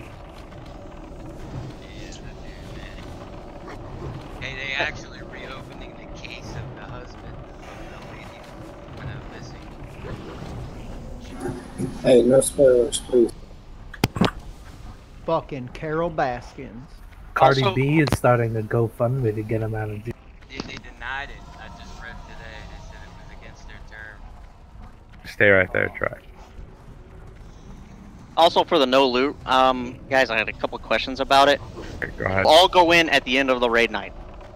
Hey, they actually reopening the case of the husband of the lady who went out missing. Hey, no spoilers, please. Fucking Carol Baskins. Cardi Also- B is starting a GoFundMe to get him out of jail. They denied it. I just read today. They said it was against their term. Stay right there, try. Also for the no loot, guys, I had a couple questions about it. Okay, go ahead. All go in at the end of the raid night.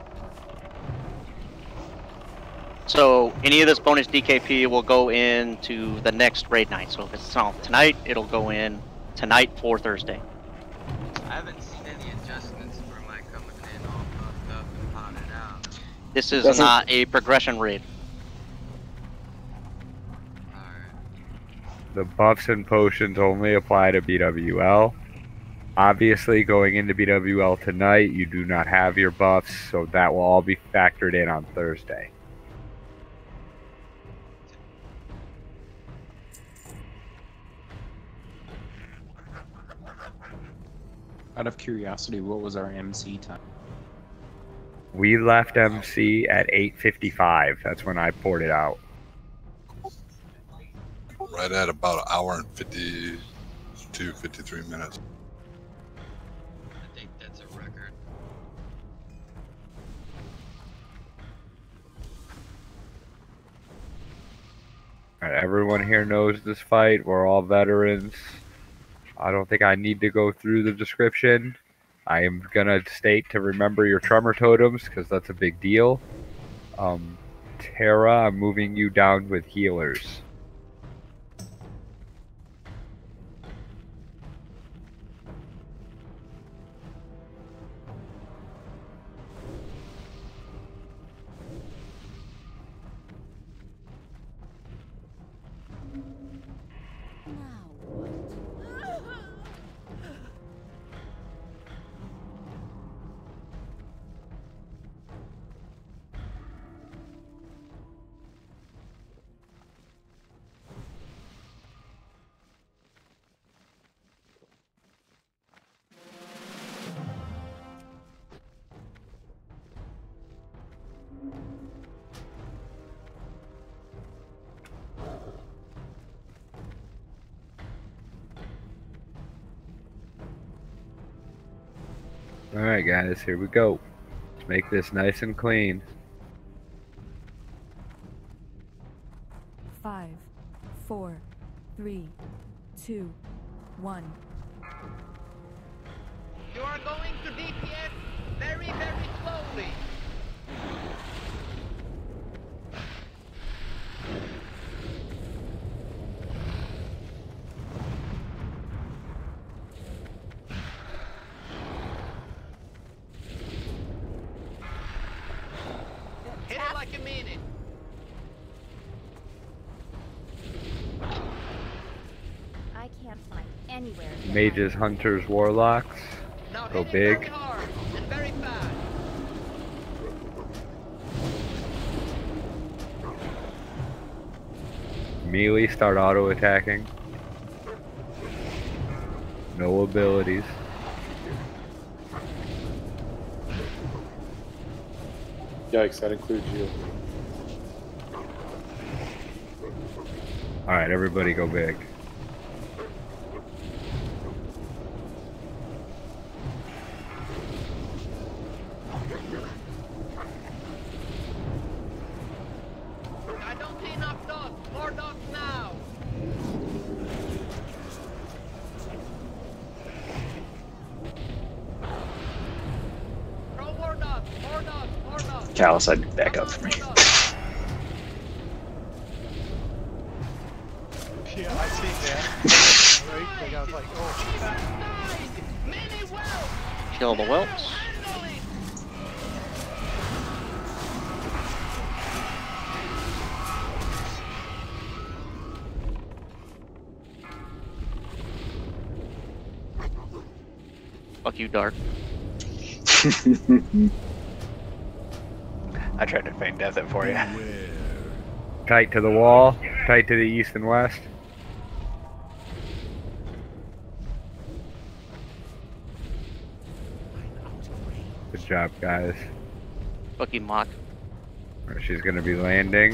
So any of this bonus DKP will go into the next raid night. So if it's not tonight, it'll go in tonight for Thursday. I haven't seen any adjustments for my coming in all fucked up and potted out. This is Doesn't- not a progression raid. The buffs and potions only apply to BWL. Obviously, going into BWL tonight, you do not have your buffs, so that will all be factored in on Thursday. Out of curiosity, what was our MC time? We left MC at 8:55. That's when I poured it out. Right at about an hour and 52, 53 minutes. I think that's a record. All Alright, everyone here knows this fight. We're all veterans. I don't think I need to go through the description. I am gonna state to remember your tremor totems because that's a big deal. Tara, I'm moving you down with healers. Alright guys, here we go. Let's make this nice and clean. 5, 4, 3, 2, 1. You are going to DPS very, very slowly. Hit it like you mean it. I can't find anywhere. Mages, hunters, warlocks. Go big. Very hard and very fast. Melee, start auto attacking. No abilities. Yikes, that includes you. Alright, everybody go big. I don't see enough dogs. More dogs now. Throw more dogs. More dogs. More dogs. Callus, I'd back up for me. Yeah, I seen that. Right? Like, I was like, oh. Kill the whelps. Fuck you, Dark. I tried to feign death it for you. Tight to the wall. Tight to the east and west. Good job, guys. Fuck you, Mock. She's gonna be landing.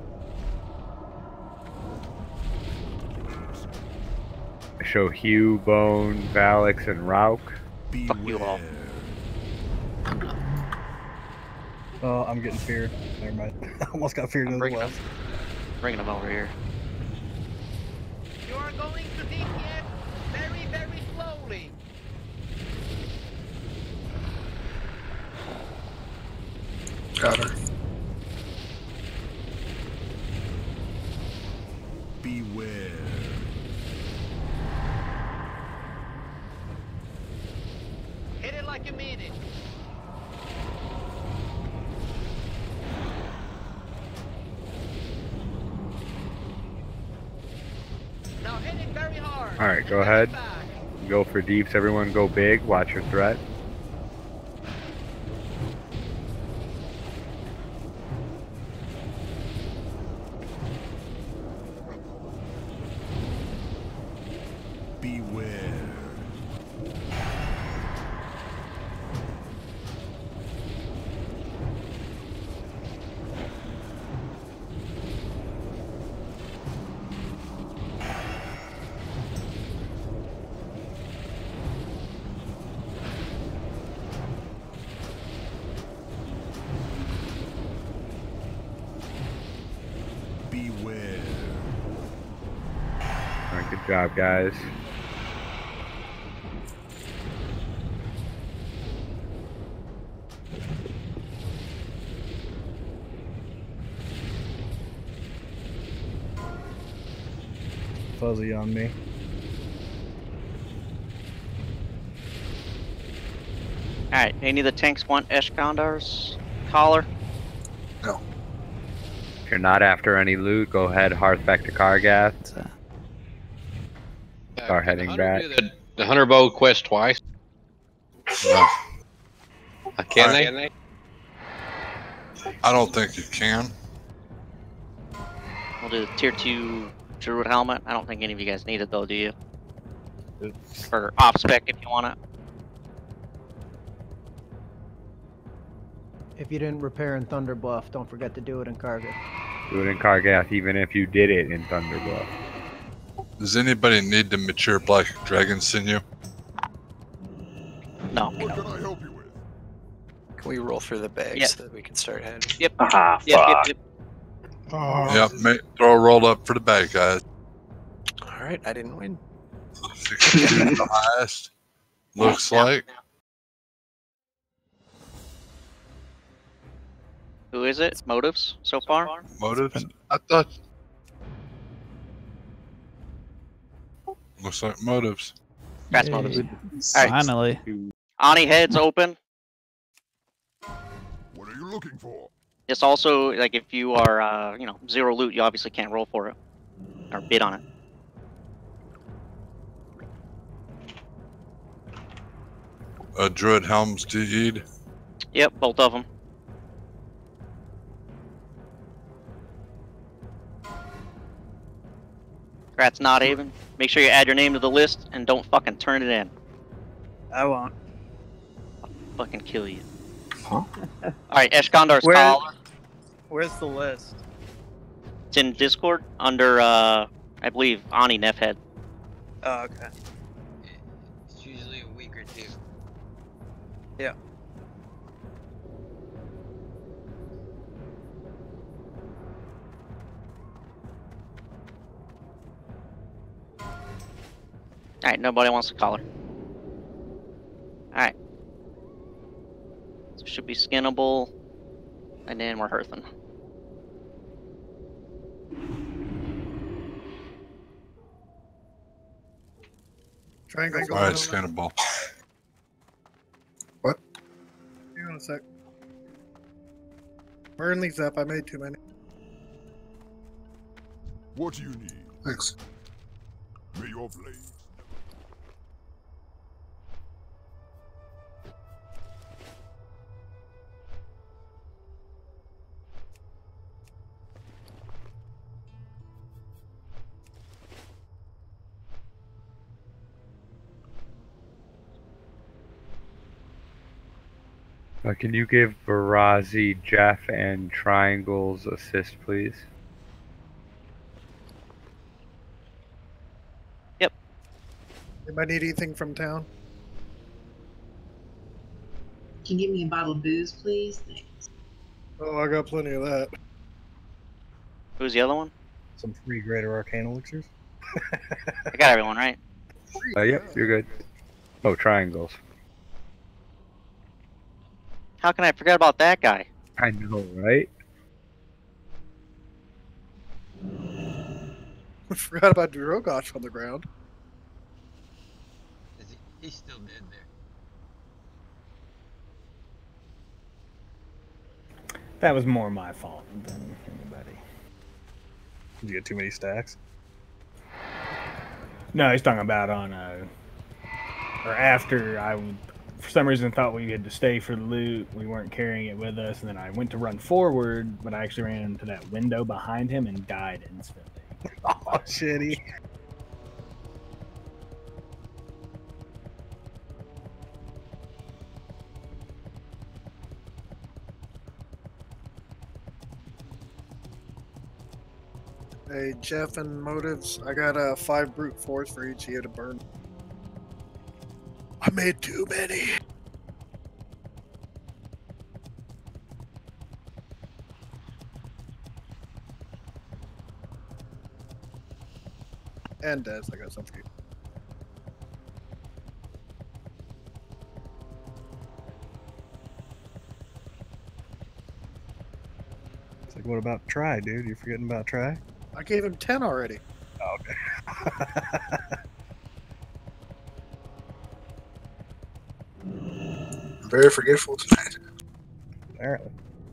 I show Hugh, Bone, Valix, and Rauk. Fuck you all. Oh, I'm getting feared. Never mind. I almost got feared as well. Bringing them over here. You are going to DPS very, very slowly. Got her. Beware. Hit it like you mean it. Now hit it very hard. Alright, go ahead. Go for deeps. Everyone go big. Watch your threat. Beware. Good job, guys. Fuzzy on me. Alright, any of the tanks want Eshkandar's collar? No. If you're not after any loot, go ahead, Hearth back to Kargath. Start heading back. The Hunter Bow quest twice. No. Can they? I don't think you can. We'll do the tier 2 Druid helmet. I don't think any of you guys need it though, do you? For off spec if you want it. If you didn't repair in Thunder Bluff, don't forget to do it in Kargath. Do it in Kargath, even if you did it in Thunderbluff. Does anybody need the mature black dragon sinew? No. What can I help you with? Can we roll through the bags so that we can start heading? Yep. Yep. Yep, throw a roll up for the bad guys. Alright, I didn't win. 62 the highest. Looks like. Who is it? Motives so far? Motives? I thought. Looks like motives. That's motives. Finally. Ani heads open. What are you looking for? It's also like if you are, you know, 0 loot, you obviously can't roll for it or bid on it. Druid helms DE'd. Yep, both of them. Congrats, not even. Make sure you add your name to the list and don't fucking turn it in. I won't. I'll fucking kill you. Huh? Alright, Eshkandar's collar. Where's the list? It's in Discord under, I believe, Ani Nefhead. Oh, okay. It's usually a week or two. Yeah. Alright, nobody wants a collar. Alright. So it should be skinnable. And then we're hearthing. Triangle. Alright, skinnable. What? Hang on a sec. Burn these up. I made too many. What do you need? Thanks. May your blades. Can you give Barazi, Jeff, and Triangles assist, please? Yep. Anybody need anything from town? Can you give me a bottle of booze, please? Thanks. Oh, I got plenty of that. Who's the other one? Some free Greater Arcane elixirs. I got everyone, right? Yep, you're good. Oh, Triangles. How can I forget about that guy? I know, right? I forgot about Drogosh on the ground. He's still dead there. That was more my fault than anybody. Did you get too many stacks? No, he's talking about on or after I for some reason thought we had to stay for the loot. We weren't carrying it with us, and then I went to run forward, but I actually ran into that window behind him and died instantly. Oh, shitty. Hey, Jeff and Motives, I got 5 brute force for each of you to burn. I made too many. And Des, I got something. It's like, what about Try, dude? You forgetting about Try? I gave him 10 already. Oh, okay. Very forgetful tonight. Apparently.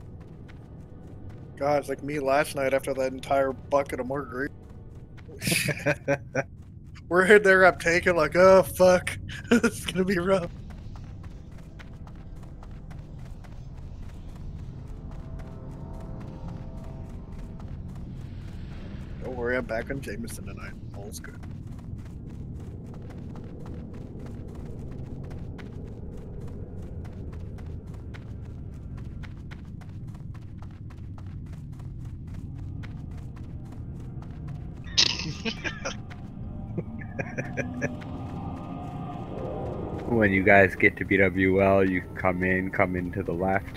God, it's like me last night after that entire bucket of margarita. We're in there, I'm taking like, oh fuck, it's gonna be rough. Don't worry, I'm back on Jameson tonight. All's good. When you guys get to BWL, you can come in to the left.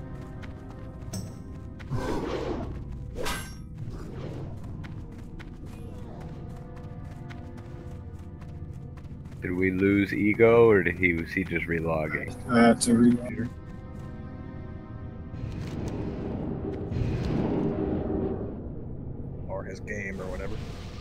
Did we lose Ego, or was he just relogging? It's a reloader. Or his game, or whatever.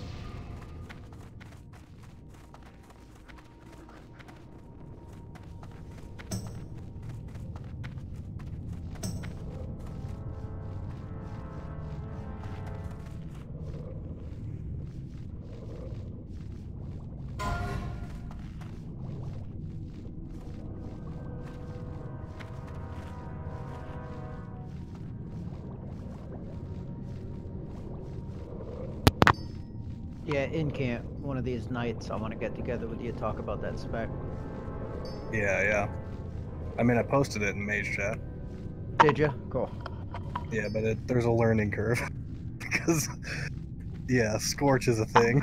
Yeah, in camp, one of these nights, I want to get together with you, talk about that spec. Yeah. I mean, I posted it in Mage Chat. Did you? Cool. Yeah, but there's a learning curve. Because, yeah, Scorch is a thing.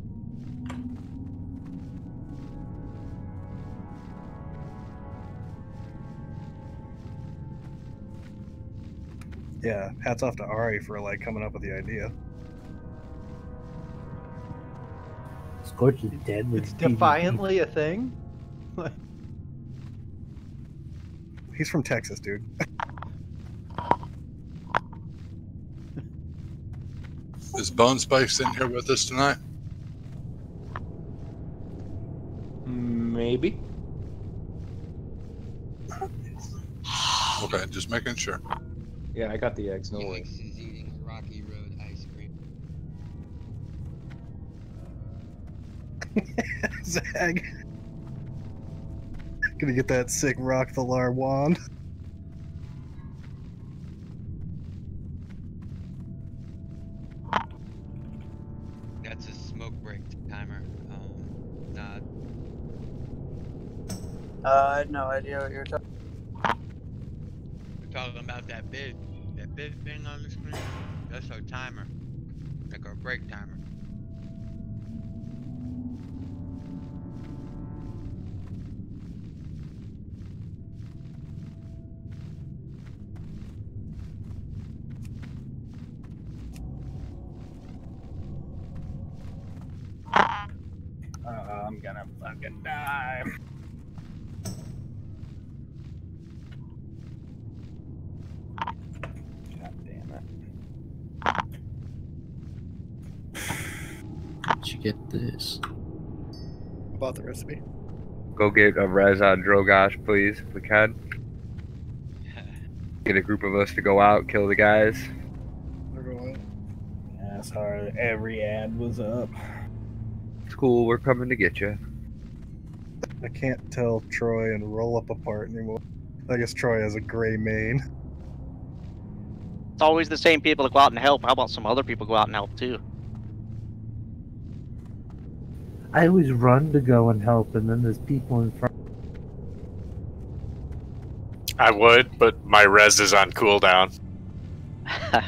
Yeah, hats off to Ari for, like, coming up with the idea. Scorch is dead. It's defiantly a thing? He's from Texas, dude. Is Bone Spikes in here with us tonight? Maybe. Okay, just making sure. Yeah, I got the eggs, no worries. He's eating Rocky Road ice cream. Zag. Gonna get that sick Rock the Lar wand. That's a smoke break timer. Not. I had no idea what you were talking. We're talking about that bid thing on the screen. That's our timer, like our break timer. I'm gonna fucking die. God damn it. Did you get this? About the recipe. Go get a res on Drogosh, please, if we can. Get a group of us to go out, kill the guys. Yeah, sorry, every ad was up. It's cool, we're coming to get you. I can't tell Troy and Roll Up apart anymore. I guess Troy has a gray mane. It's always the same people that go out and help. How about some other people go out and help too? I always run to go and help, and then there's people in front. I would, but my res is on cooldown. I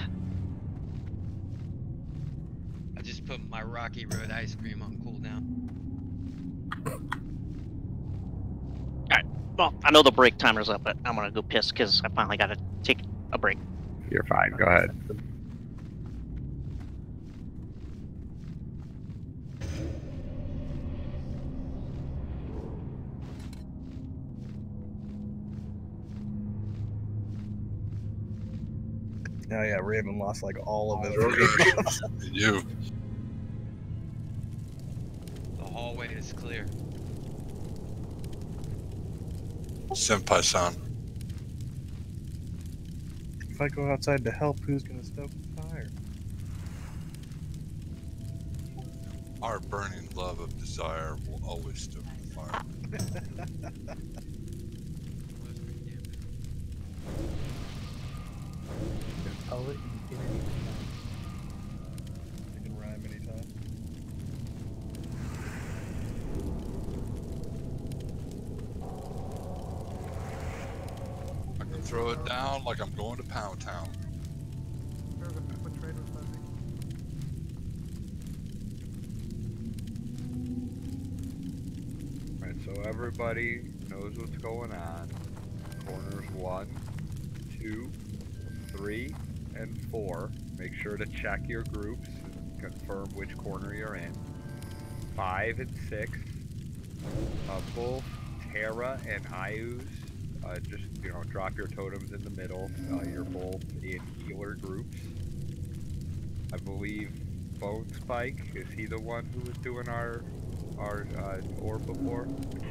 just put my Rocky Road ice cream on cooldown. Alright, well, I know the break timer's up, but I'm gonna go piss because I finally gotta take a break. You're fine, go ahead. Oh yeah, Raven lost like all of his. You. The hallway is clear. Senpai-san. If I go outside to help, who's gonna stoke the fire? Our burning love of desire will always stoke the fire. Poet infinity. You can rhyme anytime. I can throw it down like I'm going to Pound Town. Alright, so everybody knows what's going on. Corners 1, 2, 3, and 4. Make sure to check your groups and confirm which corner you're in. 5 and 6. Both Terra and Ayuz, just drop your totems in the middle. You're both in healer groups. I believe Bone Spike, is he the one who was doing our orb before?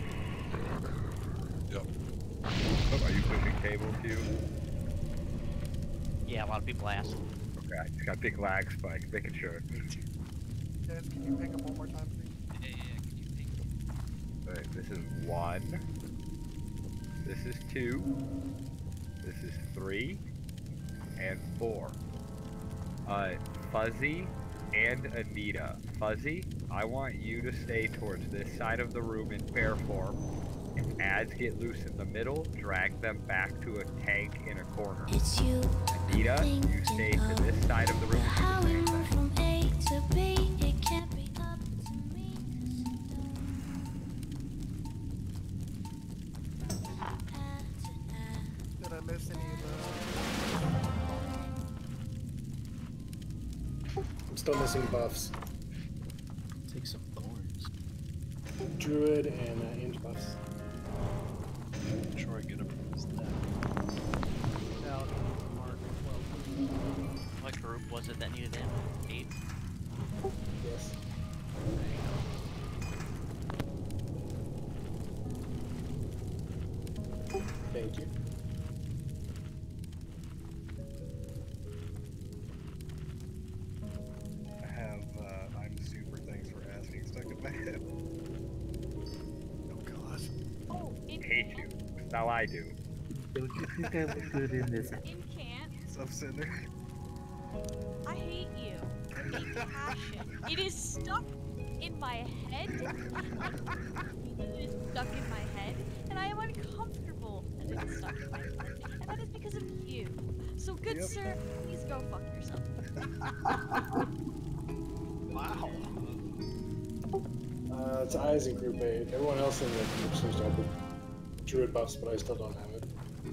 Yep. Oh, are you pushing cable too? Yeah, a lot of people ask. Okay, I just got a big lag spike, making sure. Guys, can you ping him one more time, please? Alright, this is 1. This is 2. This is 3. And 4. Fuzzy and Anita. Fuzzy, I want you to stay towards this side of the room in bear form. If ads get loose in the middle, drag them back to a tank in a corner. It's you. Anita, you stay to this side of the room and do the same thing. From A to B, it can't be up to me. Did I miss any of I'm still missing buffs. Take some thorns. Druid and inch buffs. Troy, get him. What group was it that needed him? 8? Yes. Thank you. I have I'm super thanks for asking stuck in my head. Oh god. Oh, I hate you. That's how I do. Don't you think I look good in this? Incant. Sub-Cinder. I hate you. With a passion. It is stuck in my head. It is stuck in my head, and I am uncomfortable that it is stuck in my head. And that is because of you. So, good sir, please go fuck yourself. Wow. It's Eyes in Group 8. Everyone else in the group seems to have the Druid buffs, but I still don't have it.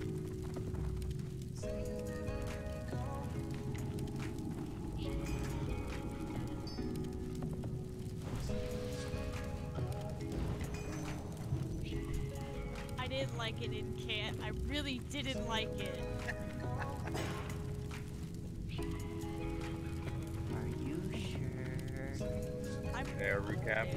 I didn't like it in Cant. I really didn't like it. Are you sure? I'm Air recap.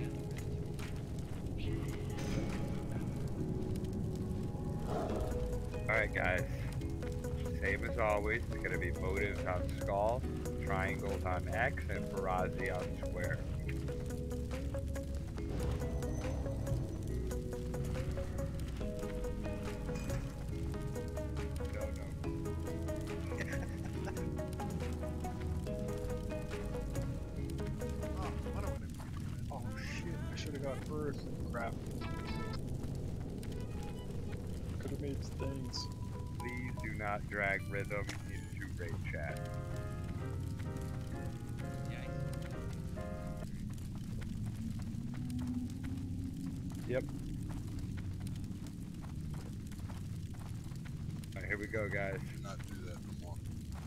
Alright guys, same as always, it's going to be motives on Skull, triangles on X, and Farazi on Square. Oh shit, I should have got first. Crap. Could have made things. Please do not drag rhythm into raid chat. Yep. Alright, here we go, guys. Do not do that no more.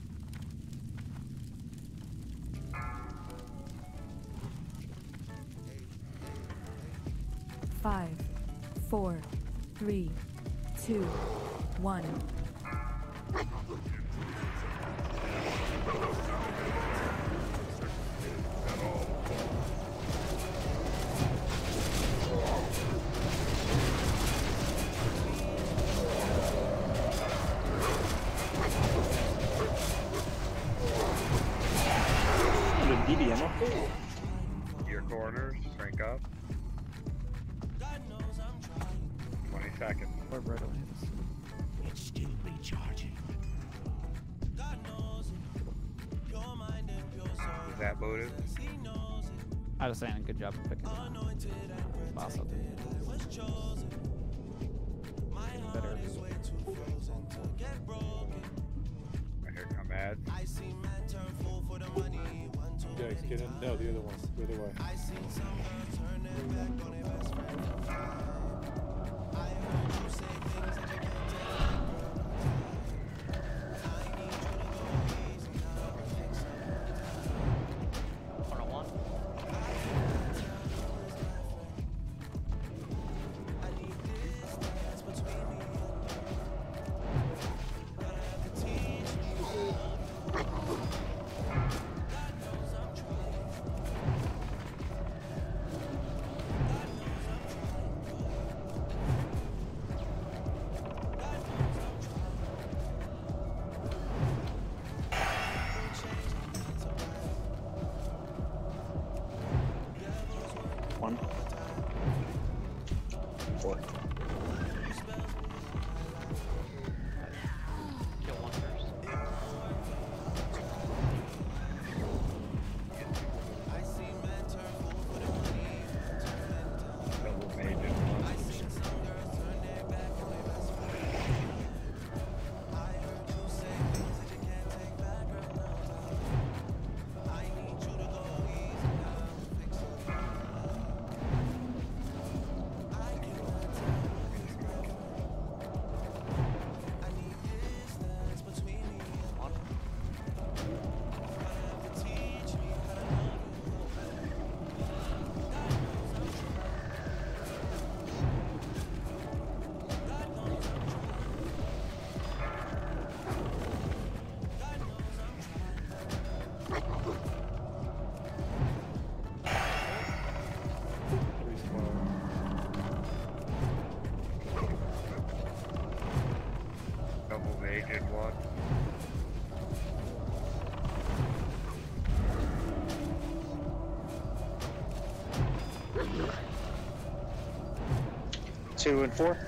Five, 4, 3, 2, 1. Your corners, crank up. 20 seconds. It's still recharging. Is that loaded? I was saying, good job of picking boss up. Better. Here come ads. Guys, get in. No, the other one. The other way. Two and four.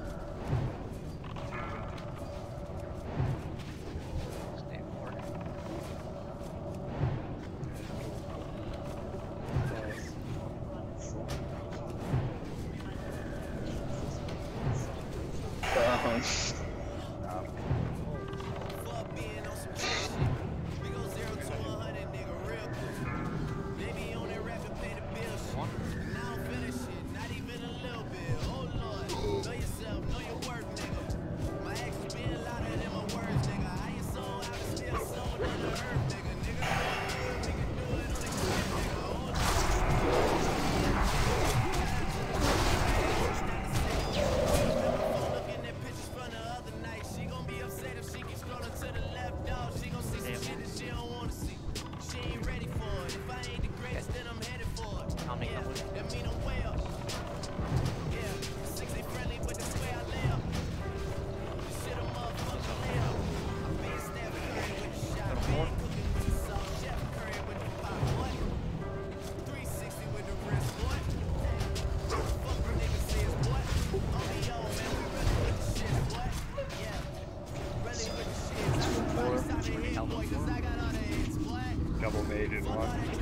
Double mage in one.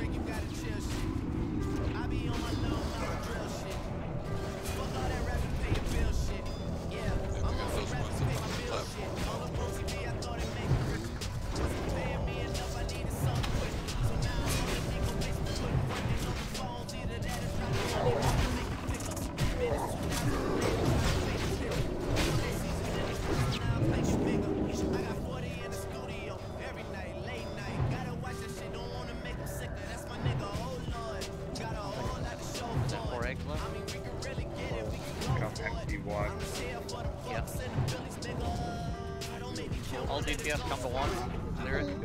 Come empty one. Yep. All DPS come to one. Clear it.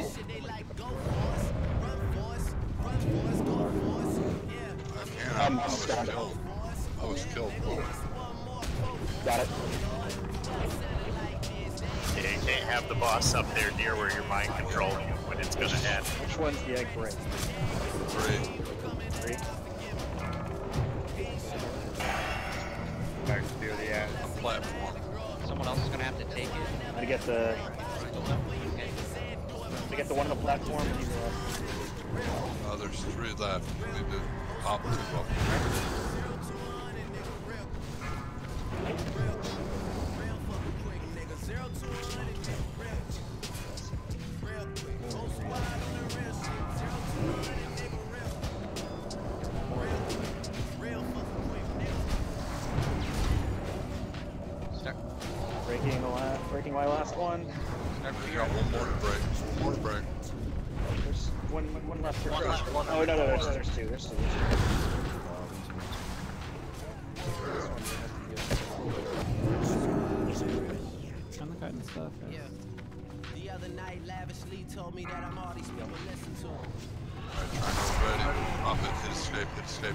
I was killed. Got it. Yeah, you can't have the boss up there near where you're mind controlling him when it's gonna happen. Which one's the egg break? 3. 3. Back to the end. A platform. Someone else is gonna have to take it. I'm gonna get the. To get the one on the platform. There's 3 left. We need to pop 2 up. Start. Breaking my last one. We got 1 more to break. 1 more to break. There's one left. One left. Oh no, there's 2. There's 2. On the cut and stuff. Yeah. The other night, lavishly told me that I'm all these people listen to. Ready. Pop it. Hit escape. Hit escape.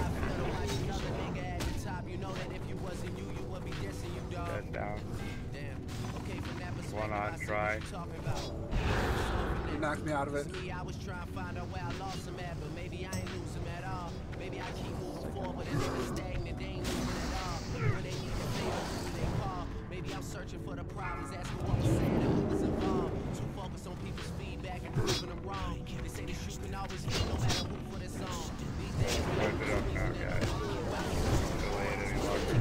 You know that if you wasn't you would be dissing you, dog. Dead down. Damn. Okay, from that perspective, One on try. You knocked me out of it. I was trying to find out where I lost him at, but maybe I ain't lose him at all. Maybe I keep moving forward, but it's stagnant, they ain't moving at all. When they need to say who they call. Maybe I'm searching for the problems, asking what was said and who was involved. Too focused on people's feedback and proving them wrong. They say the shoe can always hit no matter who for the song. These days, Close it up now, guys. Delay it any longer.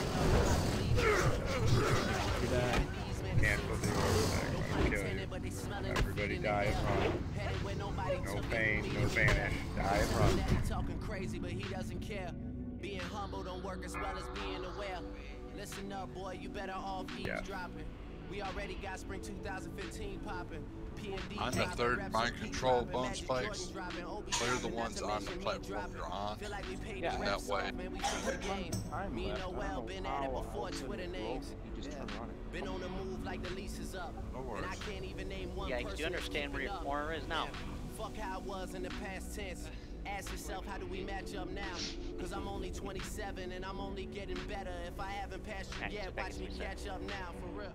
Cancel the overtime. Kill you. Everybody die and run. No pain, no vanish. Die and run. Talking crazy, but he doesn't care. Being humble don't work as well as being aware. Listen up, boy, you better off eavesdropping. We already got spring 2015 popping. On the 3rd mind control bone spikes, clear the ones on the platform you're on. Yeah, that way. Me and Noel been at it before, Twitter names. Been on the move like the lease is up. And I can't even name one person. Yeah, do you understand where your corner is now? Fuck how it was in the past tense. Ask yourself, how do we match up now? Cause I'm only 27 and I'm only getting better. If I haven't passed you yet, watch me catch up now, for real.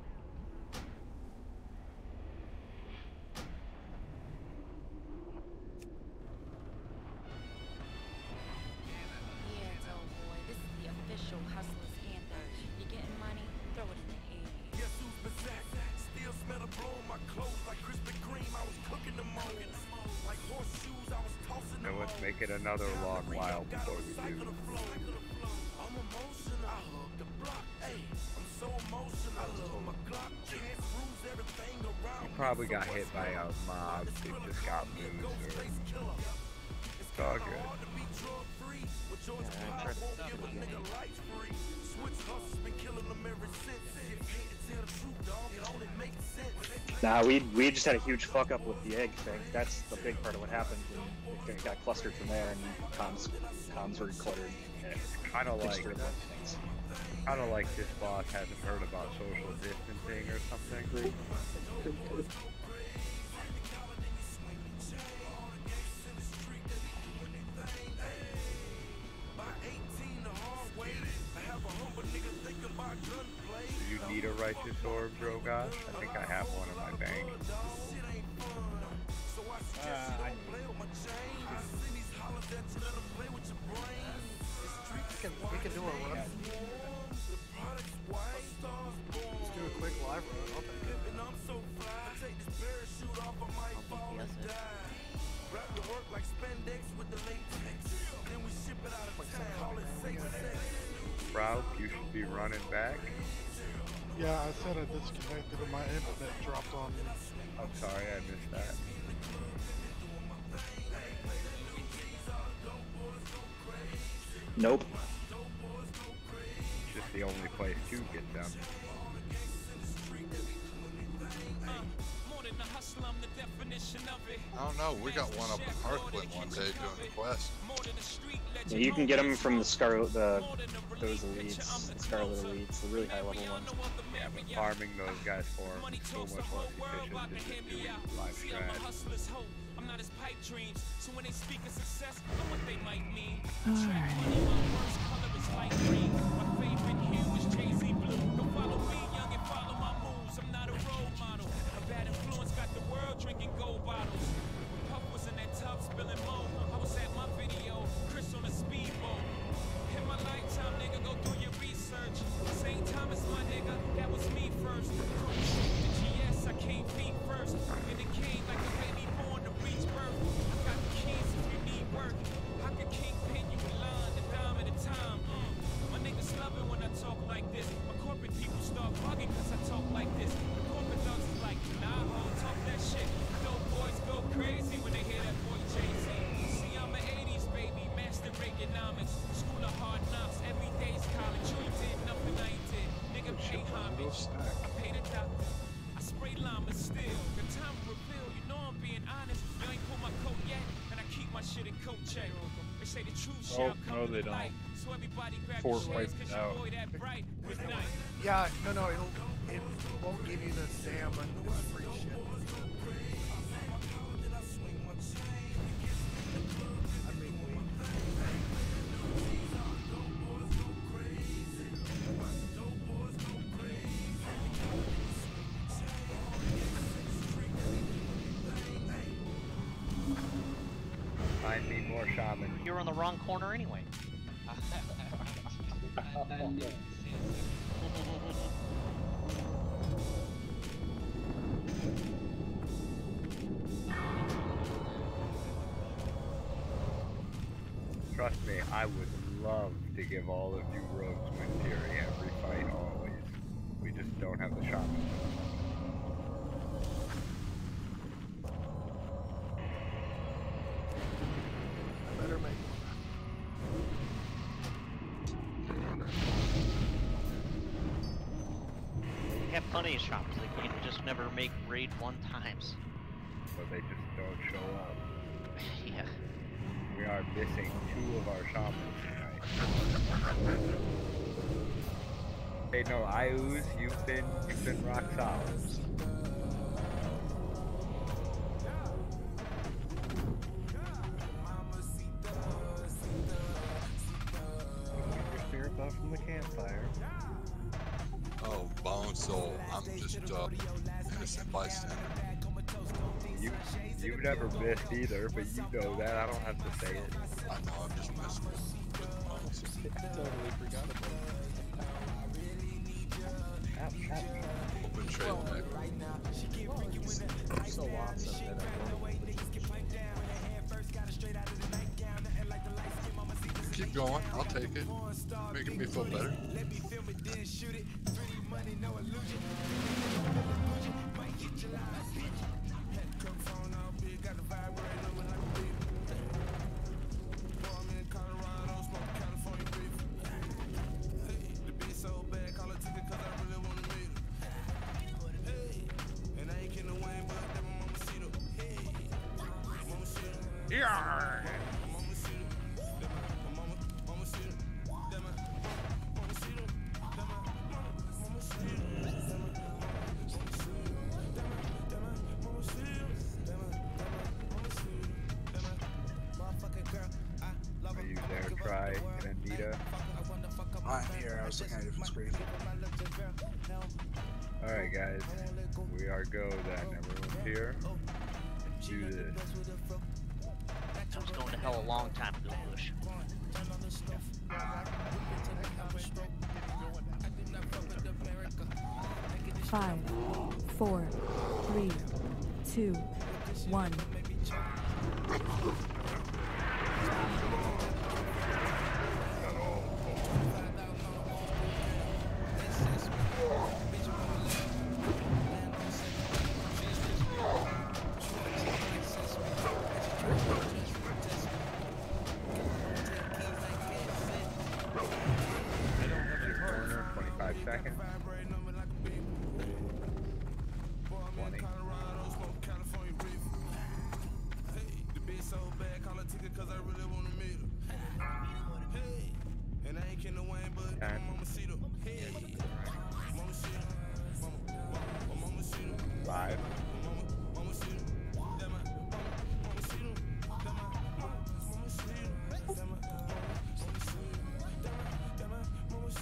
Official hustler's anthem. You getting money? Throw it in the air. Guess who's possessed? Still smell the blow on my clothes like Krispy Kreme. I was cooking them on. Like horseshoes, I was tossing them. And let's make it another long while before we do. I'm emotional. I hug the block. Hey, I'm so emotional. I love my Glock. Can't bruise everything around. You probably got hit by a mob. It just got moved. It's all good. Nah, we just had a huge fuck up with the egg thing. That's the big part of what happened. It got clustered from there, and comms were cluttered. It's kind of like this boss hasn't heard about social distancing or something. Do you need a righteous orb, Drogosh? I think I have one in my bank. We can do a run. Let's do a quick live run. I'll take it. Sprout, you should be running back. Yeah, I said I disconnected and my internet dropped on me. I'm sorry, I missed that. Nope. It's just the only place to get them. I don't know. We got one up in Parkland one day doing the quest. Yeah, you can get them from the those elites, the Scarlet elites, the really high level ones. Yeah, but farming those guys for them is so much more efficient than just doing live strat. I'm not as pipe dreams, so when they speak of success, I'm what they might mean. Alright. My worst color is light green. My favorite hue is Jay-Z blue. Don't follow me, young, and follow my moves. I'm not a role model. A bad influence got the world drinking gold bottles. When Puff was in that tub spilling mo, I was at my video, Chris on a speedboat. In my lifetime, nigga, go do your research. St. Thomas, my nigga, that was me first. Don't shoot the GS, I came feet first. And it came like a baby born to reach birth. I got the keys if you need work. I can kingpin you a line, a dime at a time. My niggas love it when I talk like this. My corporate people start bugging cause I talk like this. The corporate thugs is like, nah, ho, talk that shit. Dope boys go crazy when they hear that boy Jay-Z. See, I'm an 80s baby, master Reaganomics. School of hard knocks, every day's college. You ain't did nothing I ain't did. Nigga, pay homage. I pay the doctor. I spray llama still. The time will reveal, you know I'm being honest. You ain't pull my coat yet, and I keep my shit in coat check. They say the truth shall come to light. So everybody grab your shares cause your boy that bright. Good night. Yeah, no, it won't give you the salmon. It's free shit. Find me more shaman. You're on the wrong corner anyway. Trust me, I would love to give all of you rogues Wind Fury every fight always. We just don't have the shaman. I better make We have plenty of shops that can just never make raid 1 times. But they just don't show up. Yeah. We are missing 2 of our shamans tonight. Hey, no, Iuz, you've been rock solid. Your spirit buff from the campfire. Oh, Bone Soul, I'm just innocent bystander. You've never missed either, but you know that. I don't have to say it. I know, I'm just messing with Bone Soul. Totally forgot about it. Open trade back. So awesome that Keep going, I'll take it. Making me feel better. Are you there, Try and Anita? I'm here, I was looking at a different screen. Alright, guys. We are go then. Everyone's here. Do this. I was going to hell a long time ago, Bush. 5, 4, 3, 2, 1. Corner, 25 seconds. 20.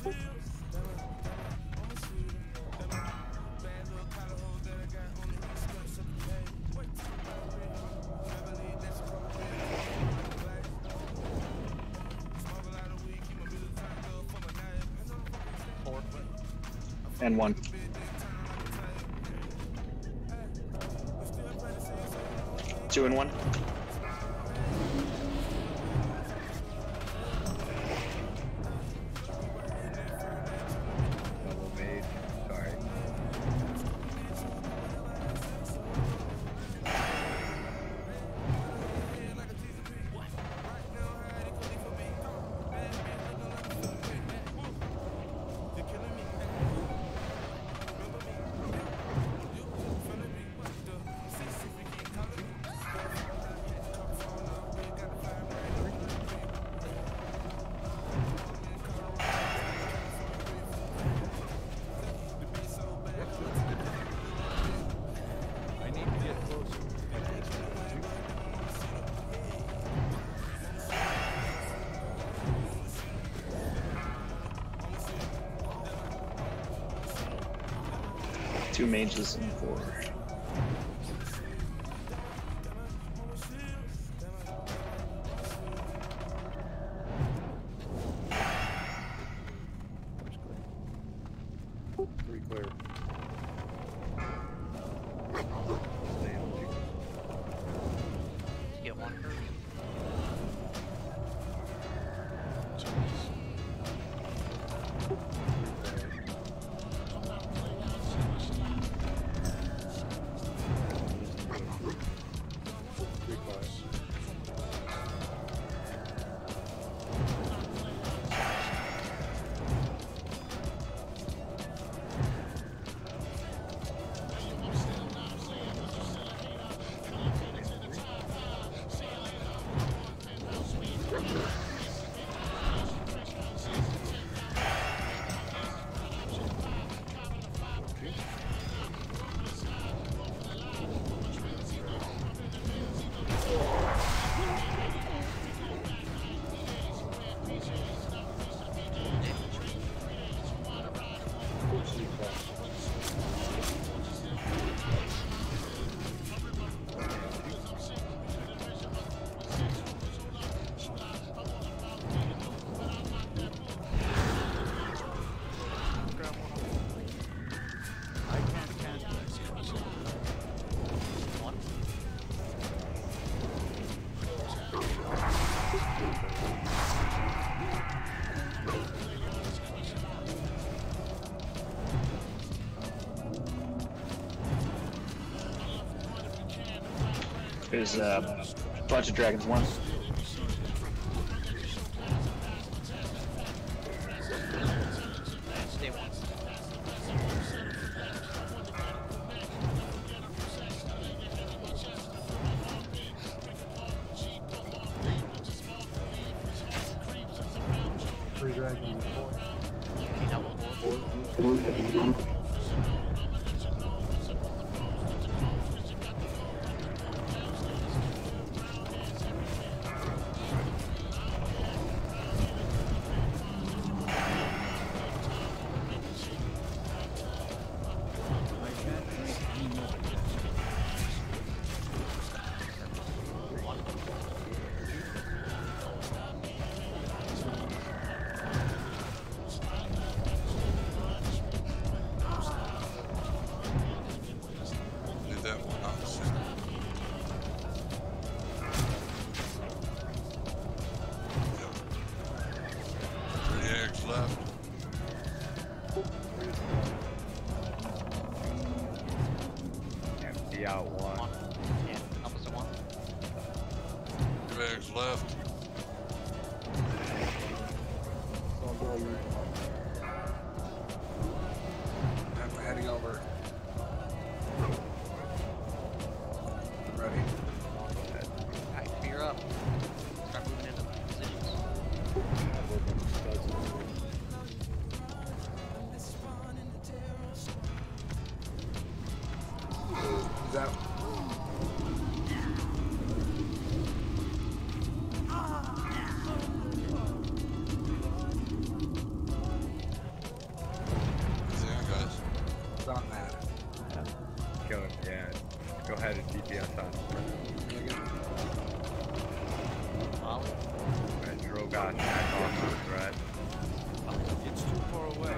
And 1. Two and 1. Double mage. Sorry. I need to get closer. Two mages and 4. Three clear. Get one first. Three class. There's a bunch of dragons. 1. Stay one. Three dragons. Leave that one out the center. Yep. 3 eggs left. Empty out 1. Yeah, opposite 1. 2 eggs left. I'm heading over. Ready. Alright, clear up. Start moving into positions. Is that? ahead and DPS on. Alright, Drogosh back off the threat. It's too far away.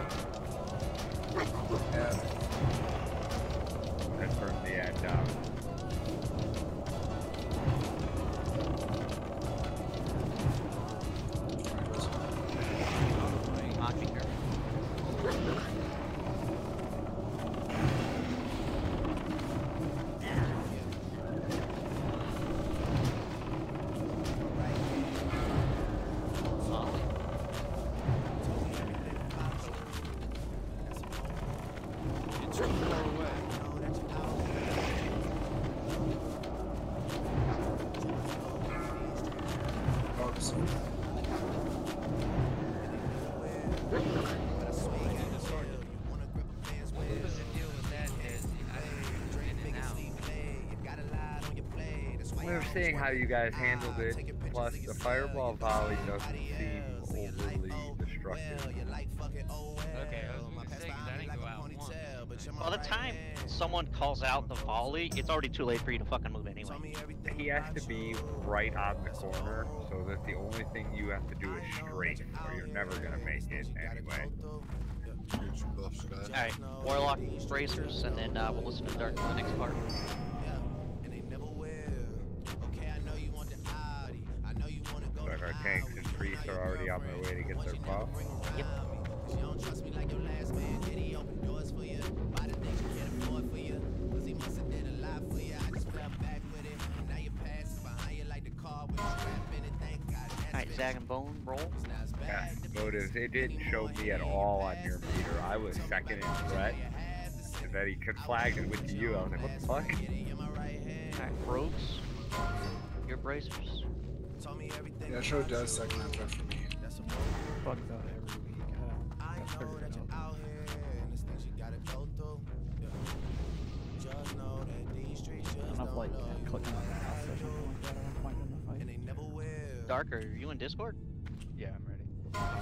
Confirm the ad down. It's too far away. We're seeing how you guys handled it, plus the fireball volley doesn't seem overly destructive. Okay, I was gonna say, 'cause I didn't go out once. By the time someone calls out the volley, it's already too late for you to fucking move anyway. He has to be right on the corner, so that the only thing you have to do is straight, or you're never gonna make it anyway. Alright, Warlock bracers, and then we'll listen to Dark for the next part. But our tanks and priests are already on their way to get their buff. Yep. Alright, Zag and Bone, roll. Yeah, motives. It didn't show me at all on your meter. I was second in threat. And then he flagged it with you. I was like, what the fuck? Alright, Rogues. Your bracers. Yeah, show does second on threat for me. Fuck that every week. I know that you're out here and this thing you gotta go through. Just know that these streets just don't like clicking on the mouse session and they never will. Darker, are you in Discord? Yeah, I'm ready.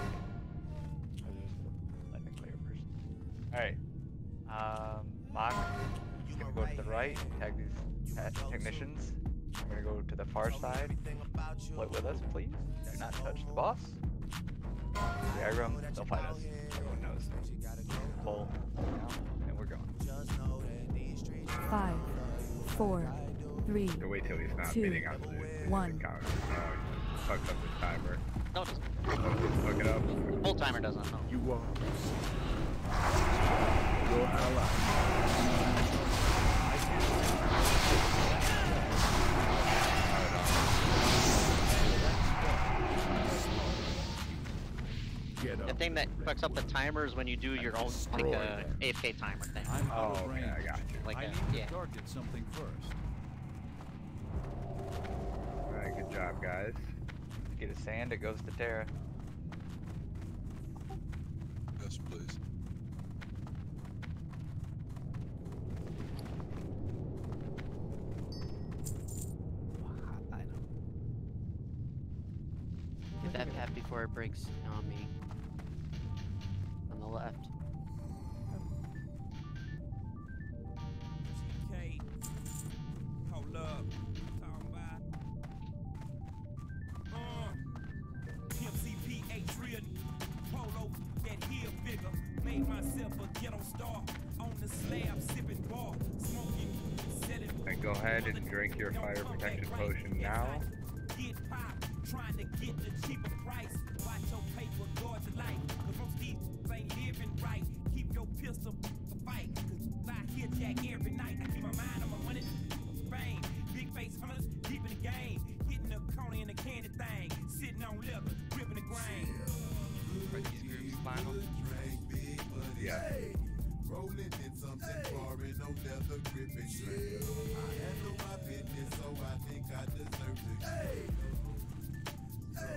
Let me clear first. Alright. Mock, he's gonna go to the right, tag these technicians. I'm gonna go to the far side. Split with us, please. Do not touch the boss. The aggro, they'll fight us. Everyone knows. Pull, and we're going. 5, 4, 3, So wait till he's not 2, bidding on the 1. counter. Fucked up his timer. No, it doesn't. Hook it up. Full timer doesn't, no. You are your ally. The thing that fucks up the timer is when you do your own, like, AFK timer thing. Oh, okay, I got you. Like, I need yeah. to target something first. Alright, good job, guys. Get a sand, it goes to Terra. Yes, please. Get that path before it breaks on me. On the left. GK. Hold up. Talking about. MCP Adrian. Polo that heel figure. Made myself a ghetto star. On the slab, sipping bar. Smoking, selling. And go ahead and drink your fire protection potion now. Get pop. Trying to get the cheaper price. Watch your paper, guard your life. Cause most these ain't living right. Keep your pistol fight. Cause I hijack every night. I keep my mind on my money. Fame. Big face hunters, deep in the game. Hitting the corner in the candy thing. Sitting on leather, gripping the grain. Yeah. Rolling in something foreign, no leather gripping. I handle my business, so I think I deserve it. When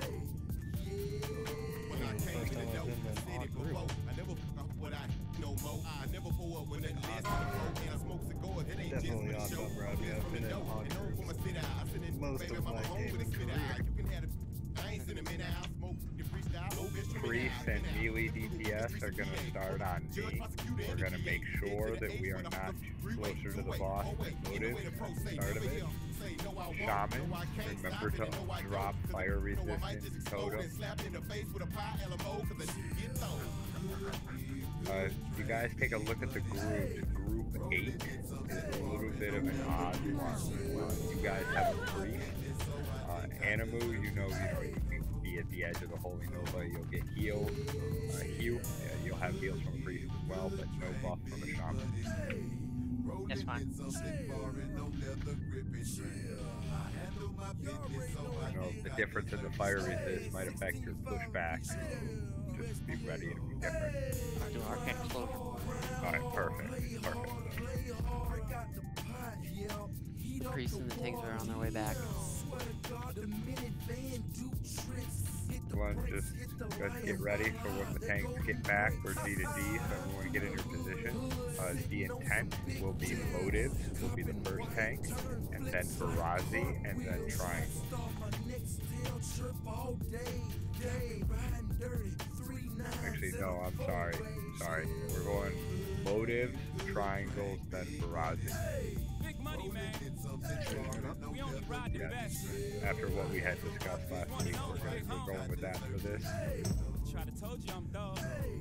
I came to the dope, said it before. I never fuck up what I know more. I never pull up when nothing less than a pro. And I smoke cigars, it ain't just for the show. I've been in Hogwarts most of my gaming career. You can have it. I ain't sending me now. Smoke your freestyle, no bitch. priest and melee DPS are gonna start on me. We're gonna make sure that we are not closer to the boss than Motive at the start of it. Shaman, remember to drop fire resistant totem. You guys take a look at the groups. Group 8 is a little bit of an odd one. You guys have a priest. Animu, you know you can be at the edge of the Holy Nova. You'll get healed. Hugh, you'll have heals from a priest as well, but no buff from a shaman. That's fine. I know the difference in the fire resist might affect your pushback. Just be ready to be different. I'll do Arcane Explosion. Alright, perfect. Perfect. The priests and the tanks are on their way back. Everyone just get ready for when the tanks get back for D to D, so everyone get in your position. The intent will be Motives, will be the first tank, and then Barazi, and then Triangle. Actually, no, I'm sorry. Sorry. We're going Motives, Triangles, then Barazi. Yes. After what we had discussed last week, we're going with that for this. Try to told you I'm dog.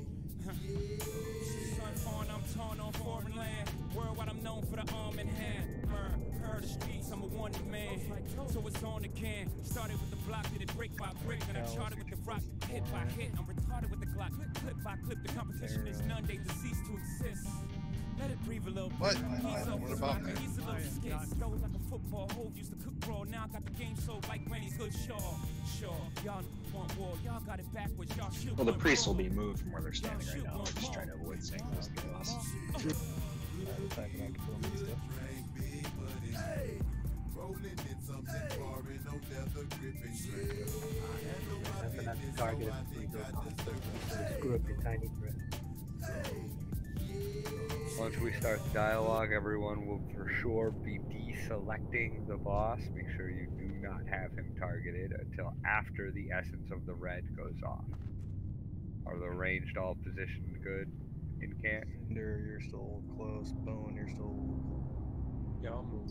Son foreign, I'm torn on foreign land. Worldwide, I'm known for the arm in hand. Heard the streets, I'm a wanted man. So it's on again. Started with the block, did it brick by brick. And I charted with the rock, hit by hit. I'm retarded with the Glock, clip by clip. The competition is none, they cease to exist. Let it breathe a little bit. What about that? He's a little skit. Throw like a football hole. Used to cook raw. Now I got the game sold like Granny's good Shaw. Sure. Y'all want war. Y'all got it backwards. Y'all shoot. Well, the priests will be moved from where they're standing right now. They're just trying to avoid seeing those guys. Nothing at the target if we go screw up your tiny threat. Once we start the dialogue, everyone will for sure be deselecting the boss. Make sure you do not have him targeted until after the essence of the red goes off. Are the ranged all positioned good in camp? Hinder, you're still close. Bone, you're still. Yeah, I'll move.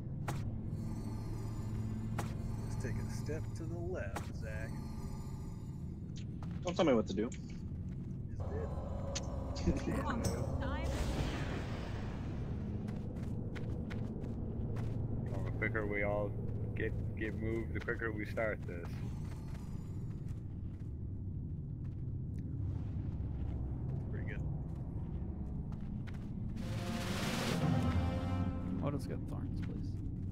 Let's take a step to the left, Zach. Don't tell me what to do. The quicker we all get moved, the quicker we start this. Pretty good. Oh, let's get thorns, please.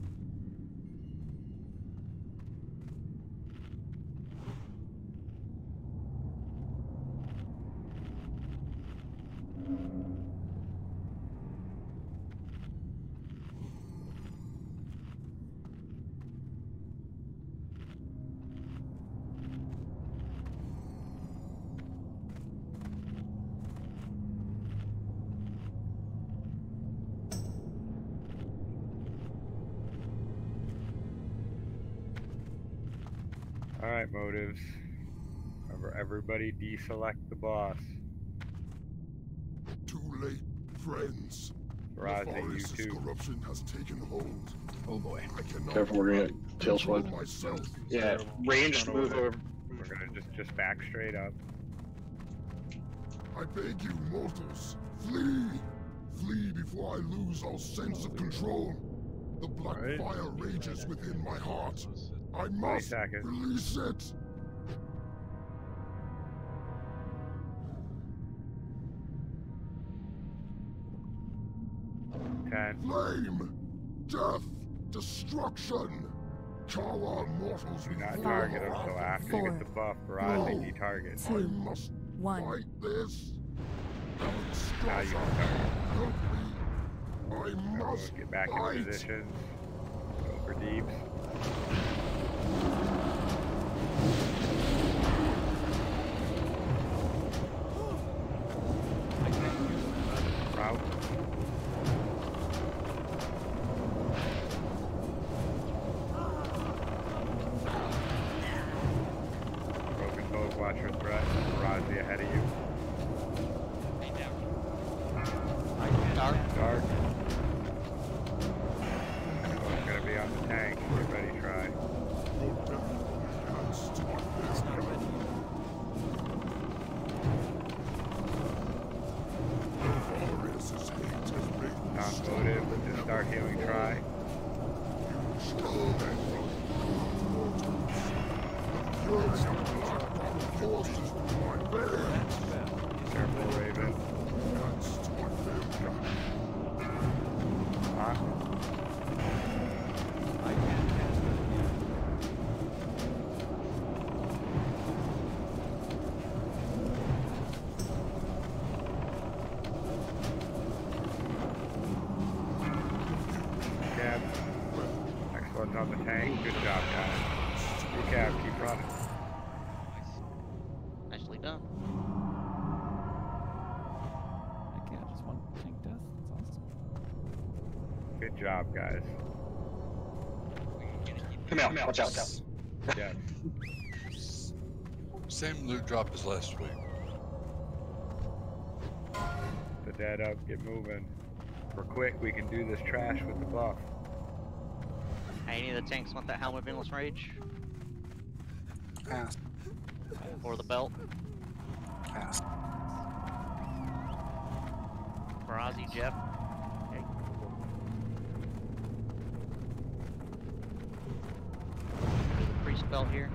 Alright, Motives. Everybody deselect the boss. Too late, friends. Barazi, you too. Corruption has taken hold. Oh boy. I Careful, we're gonna get tail swipe. Myself. Yeah, ranged move over. We're gonna just back straight up. I beg you, mortals, flee! Flee before I lose all sense of control. The black fire rages within my heart. I must release it! Flame! Death! Destruction! Chawa mortals do not target him until after you get the buff. Barazi, de-target. I must fight this! Now you can target. I must get back in position. Go for deeps. Route. Broken bow watch your threat. Razi ahead of you. Dark. Dark. It's gonna be on the tank. Get ready, try. It's not ready. Non-motive, just start healing, try. Careful, Raven. Huh? I can't cast it yet. Cab. Next one's on the tank. Good job, guys. Good cab, keep running. Nicely done. Heck yeah, just one tank death. That's awesome. Good job, guys. Come out, watch out. Yeah. Same loot drop as last week. The dead up, get moving. We're quick, we can do this trash with the buff. Any of the tanks want that Helm of Endless Rage? Pass. Or the belt? Pass. Barazi, Jeff? Okay. The priest belt here.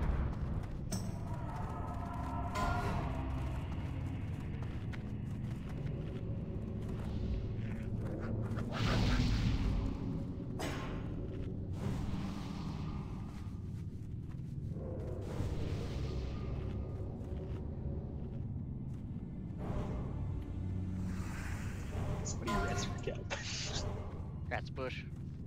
Somebody rest for Cal. Cat's bush.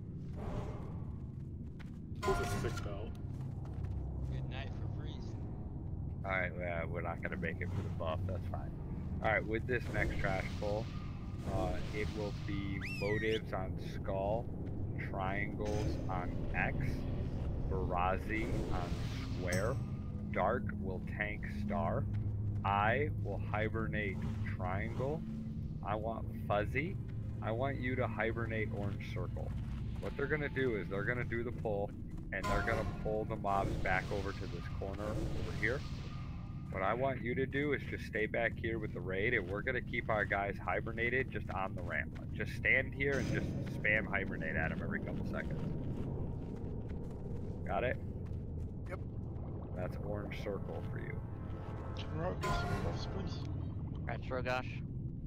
Thick belt. Good night for freeze. Alright, yeah, we're not gonna make it for the buff, that's fine. Alright, with this next trash pull, it will be motives on skull, triangles on X, Barazi on square, dark will tank star, I will hibernate triangle, I want fuzzy, I want you to hibernate orange circle. What they're gonna do is they're gonna do the pull, and they're gonna pull the mobs back over to this corner over here. What I want you to do is just stay back here with the raid, and we're gonna keep our guys hibernated just on the ramp. Just stand here and just spam hibernate at them every couple seconds. Got it? Yep. That's orange circle for you. Can Rock get some buffs, please? Scratch Rogosh.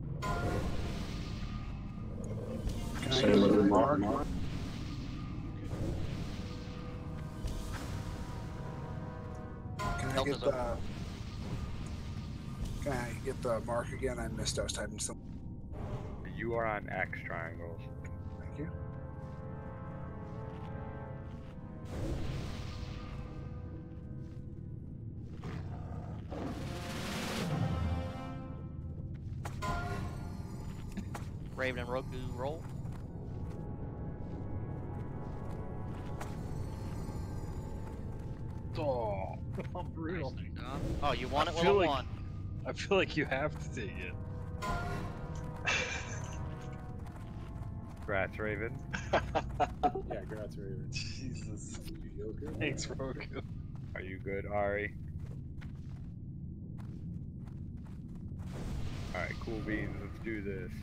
Can I get a mark? Can I get the... Can I get the mark again? I missed. I was typing something. You are on X triangles. Thank you. Raven and Roku roll. Oh, brutal. Oh, you want it? I feel Well, like- one. I feel like you have to take it. Grats, Raven. Yeah, congrats, Raven. Jesus. Thanks, Roku. Are you good, Ari? Alright, cool beans, let's do this.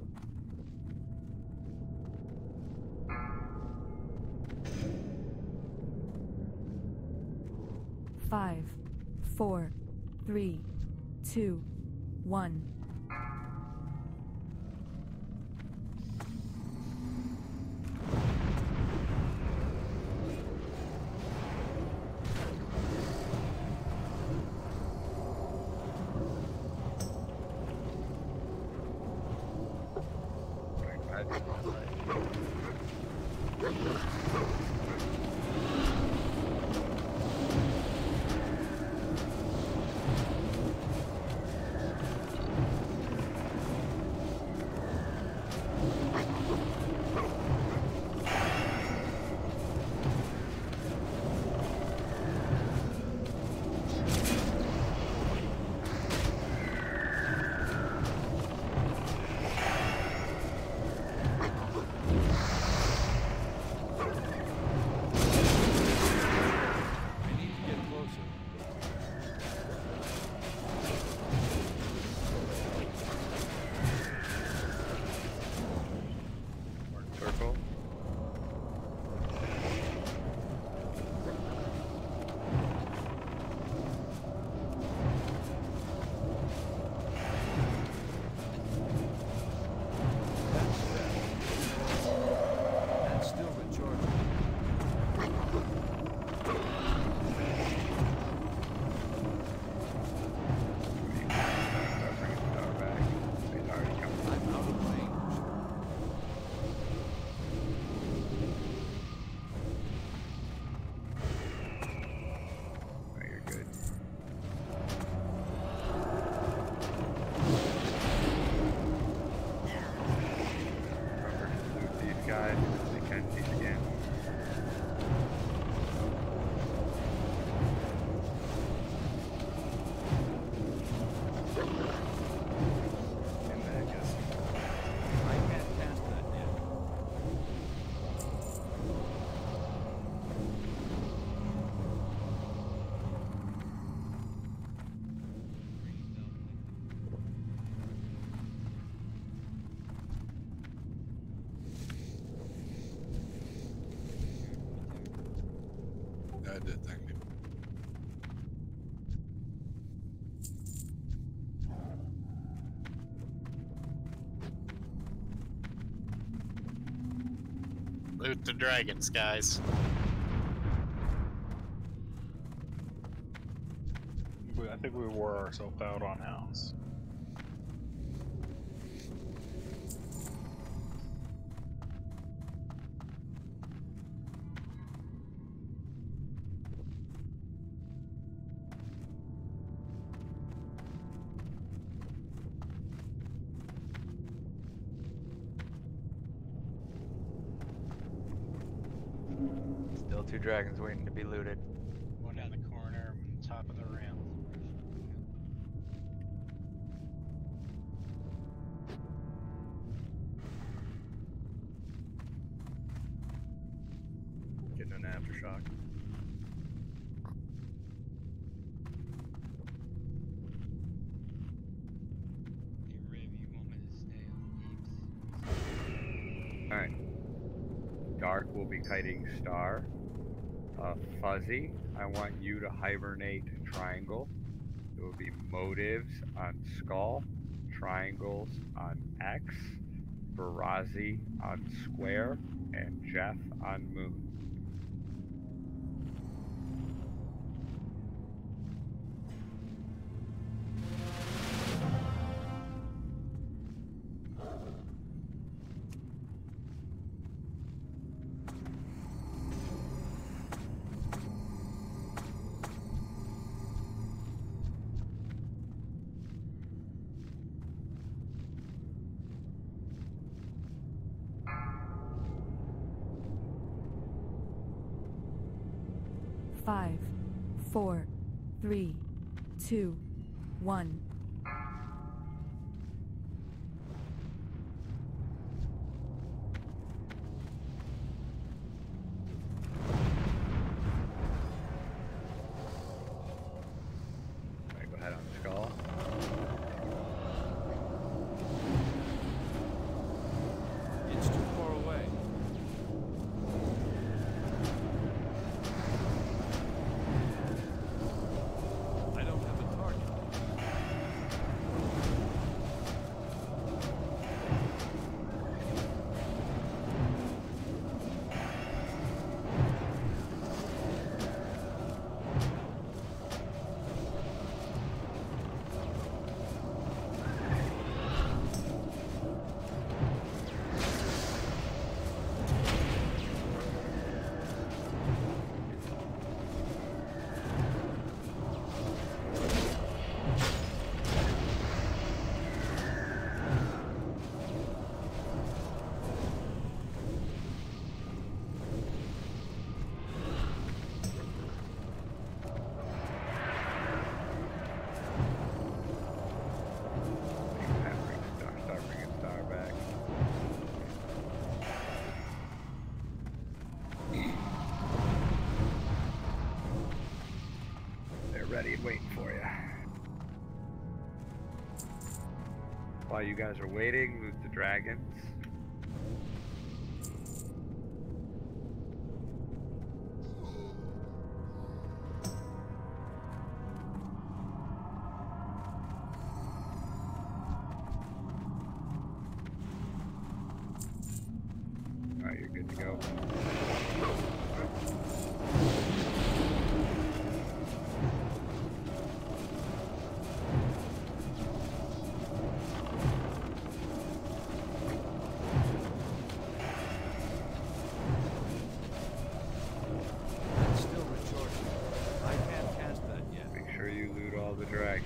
Five, 4, 3, 2, 1. Loot the dragons, guys. I think we wore ourselves out on house. Still 2 dragons waiting to be looted. One down the corner, top of the ramp. Getting an aftershock. Alright. Dark will be kiting Star. Fuzzy, I want you to hibernate Triangle. It will be Motives on Skull, Triangles on X, Barazi on Square, and Jeff on Moon. Five, 4, 3, 2, 1. Alright, go ahead on Skull. It's too far away. I don't have a target. Start bringing Star back. They're ready and waiting for you. While you guys are waiting, loot the dragons. Alright, you're good to go. It's still recharging. I can't cast that yet. Make sure you loot all the dragons.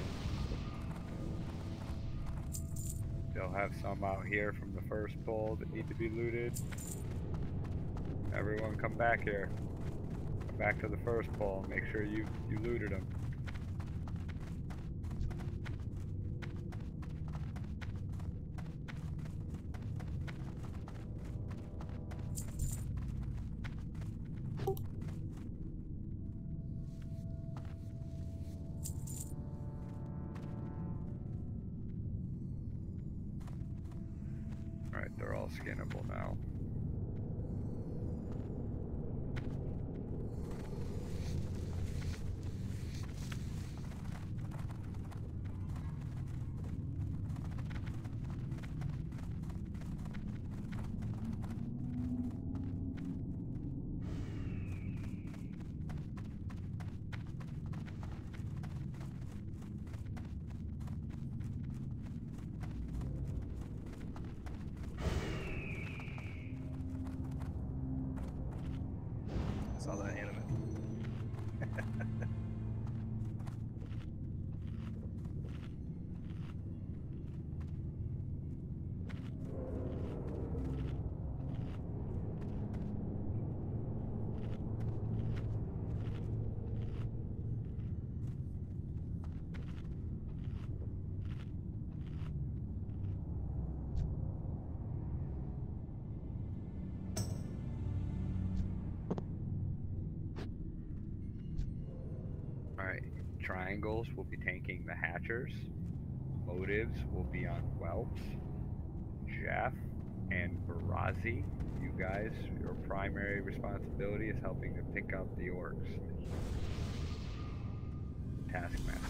They'll have some out here from the first pull that need to be looted. Everyone come back here. Come back to the first pull and make sure you looted them. Alright, they're all skinnable now. triangles will be tanking the hatchers. Motives will be on whelps. Jeff and Barazi, you guys, your primary responsibility is helping to pick up the orcs. Taskmasters.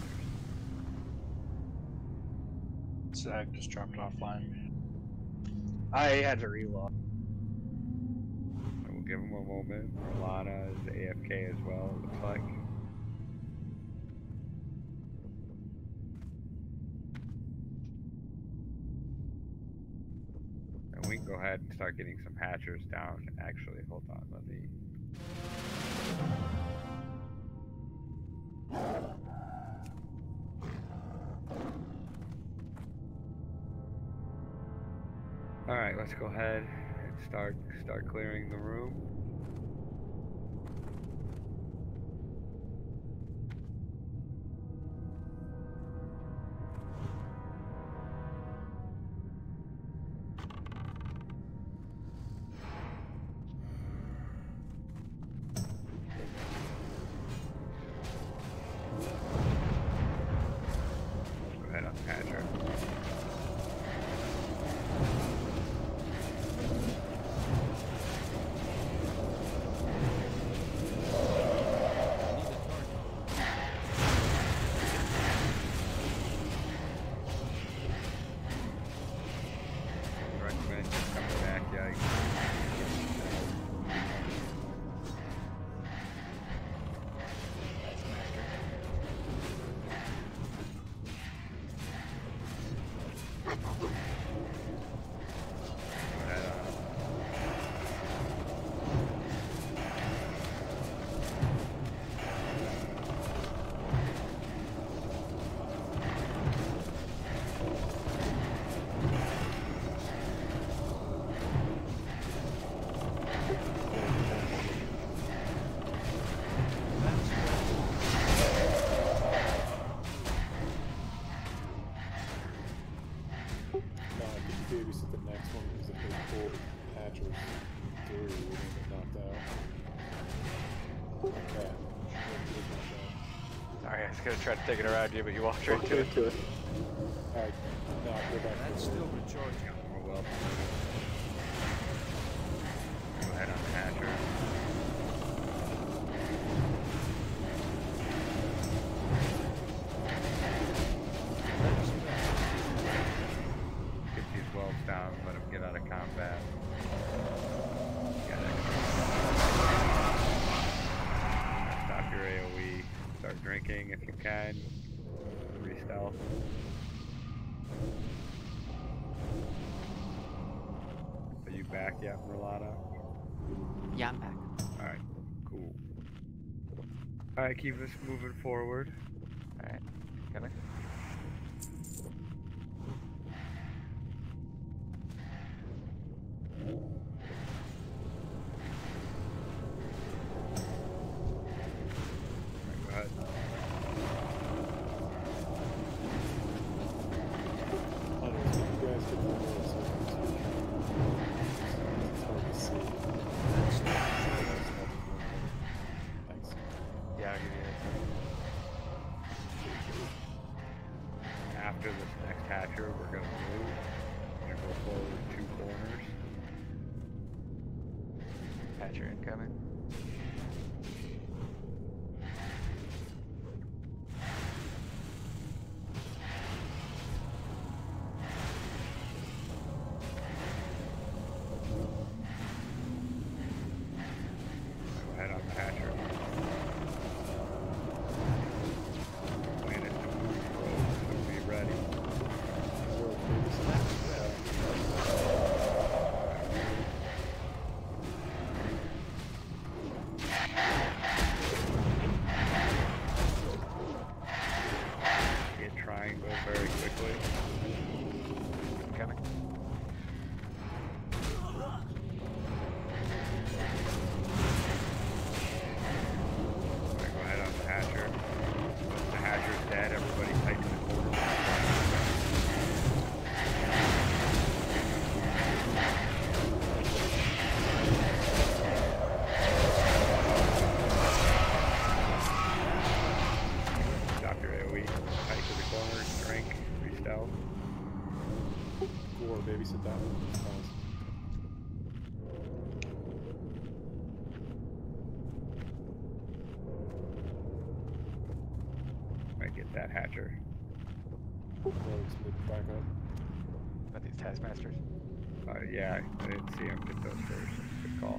Zach just dropped offline. I had to reload. I will give him a moment. Lana is AFK as well, it looks like. And we can go ahead and start getting some hatchers down. Actually, hold on, let me... Alright, let's go ahead and start clearing the room. Let's go ahead on Hatcher. Recommend just coming back, yeah. Babysit the next one because if they pull hatchers through, we're gonna get knocked out. Okay. Sorry, I was gonna try to take it around you, but you walked right into it. Alright, now go back. That's still recharging. We're well. Go ahead on the hatcher. Get these wells down, let them get out of combat. Stop your AoE. Start drinking if you can. Re-stealth. Are you back yet, Rolata? Yeah, I'm back. Alright, cool. Alright, keep us moving forward. Alright, coming. Go ahead. You guys get the rules, so it's hard to see. Thanks. Yeah, I'll give you After this next hatcher, we're gonna move. We're gonna go forward 2 corners. that. Hatcher incoming. Go ahead on the hatcher. Plan is to move road, so be ready. Get triangle very quickly. Coming. Alright, go ahead on the hatcher. Once the hatcher's dead, everybody tighten the corner. Stop your Gore, babysit that one. It's fast. Might get that hatcher. Rogues, move back up. About these taskmasters. Yeah, I didn't see him get those first. Good call.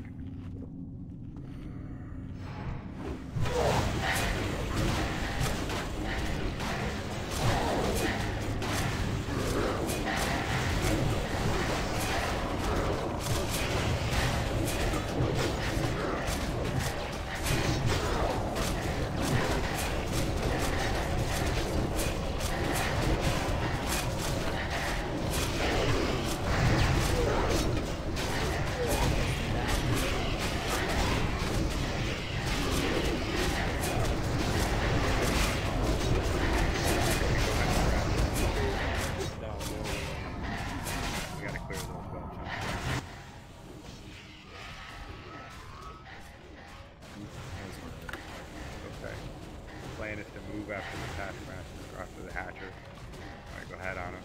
Plan is to move after the taskmaster, or after the hatcher. Alright, go ahead on him.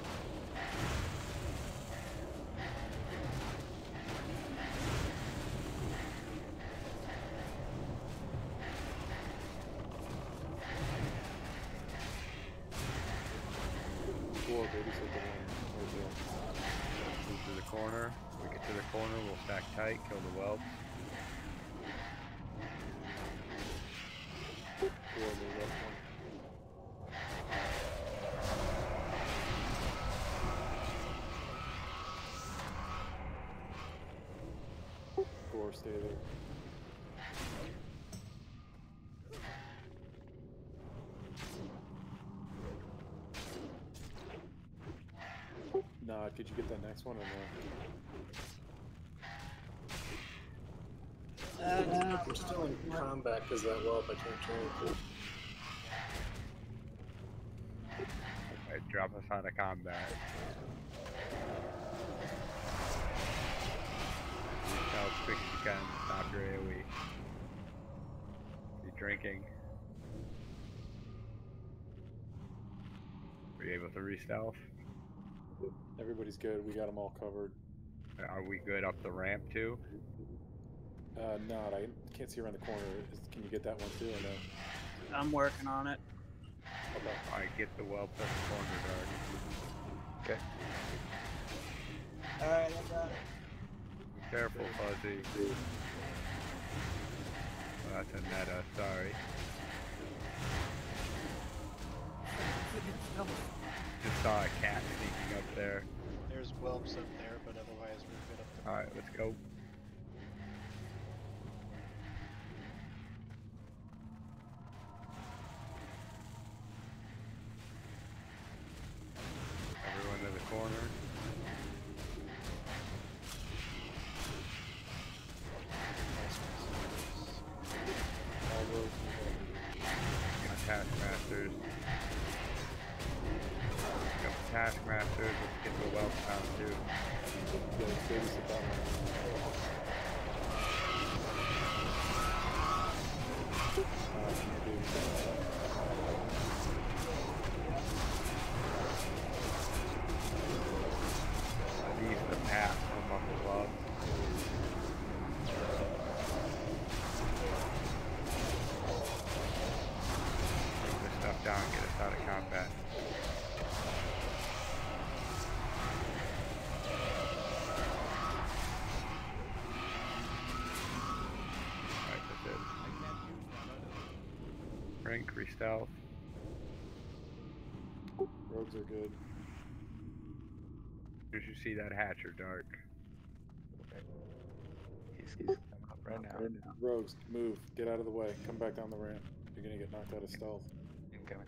Gore, babysit the one right there. Move to the corner. When we get to the corner, we'll stack tight, kill the whelps. Gore, move up one. Gore, stay there. Nah, could you get that next one or no? I'm still in combat because that whelp I can't change. Alright, drop us out of combat. Reach out as quick as you can to stop your AoE. You drinking? Were you able to re-stealth? Everybody's good. We got them all covered. Are we good up the ramp too? Not. I can't see around the corner. Can you get that one too or no? I'm working on it. Okay. Alright, get the whelps up the corner, Dark. Okay. Alright, I got it. Be careful, Fuzzy. Oh, that's a meta, sorry. Just saw a cat sneaking up there. There's whelps up there, but otherwise we're good up there. Alright, let's go. Everyone to the corner. All roads. Taskmasters. Got the taskmasters. Let's get the whelps down too. Yeah, let's babysit that one. These are the path from Muffle Club. Bring this stuff down, get us out of combat. Alright, that's it. Rank, re-stealth. Rogues are good. Did you see that hatcher, Dark? He's coming up right now. Rogues, move. Get out of the way. Come back down the ramp. You're gonna get knocked out of stealth. Incoming.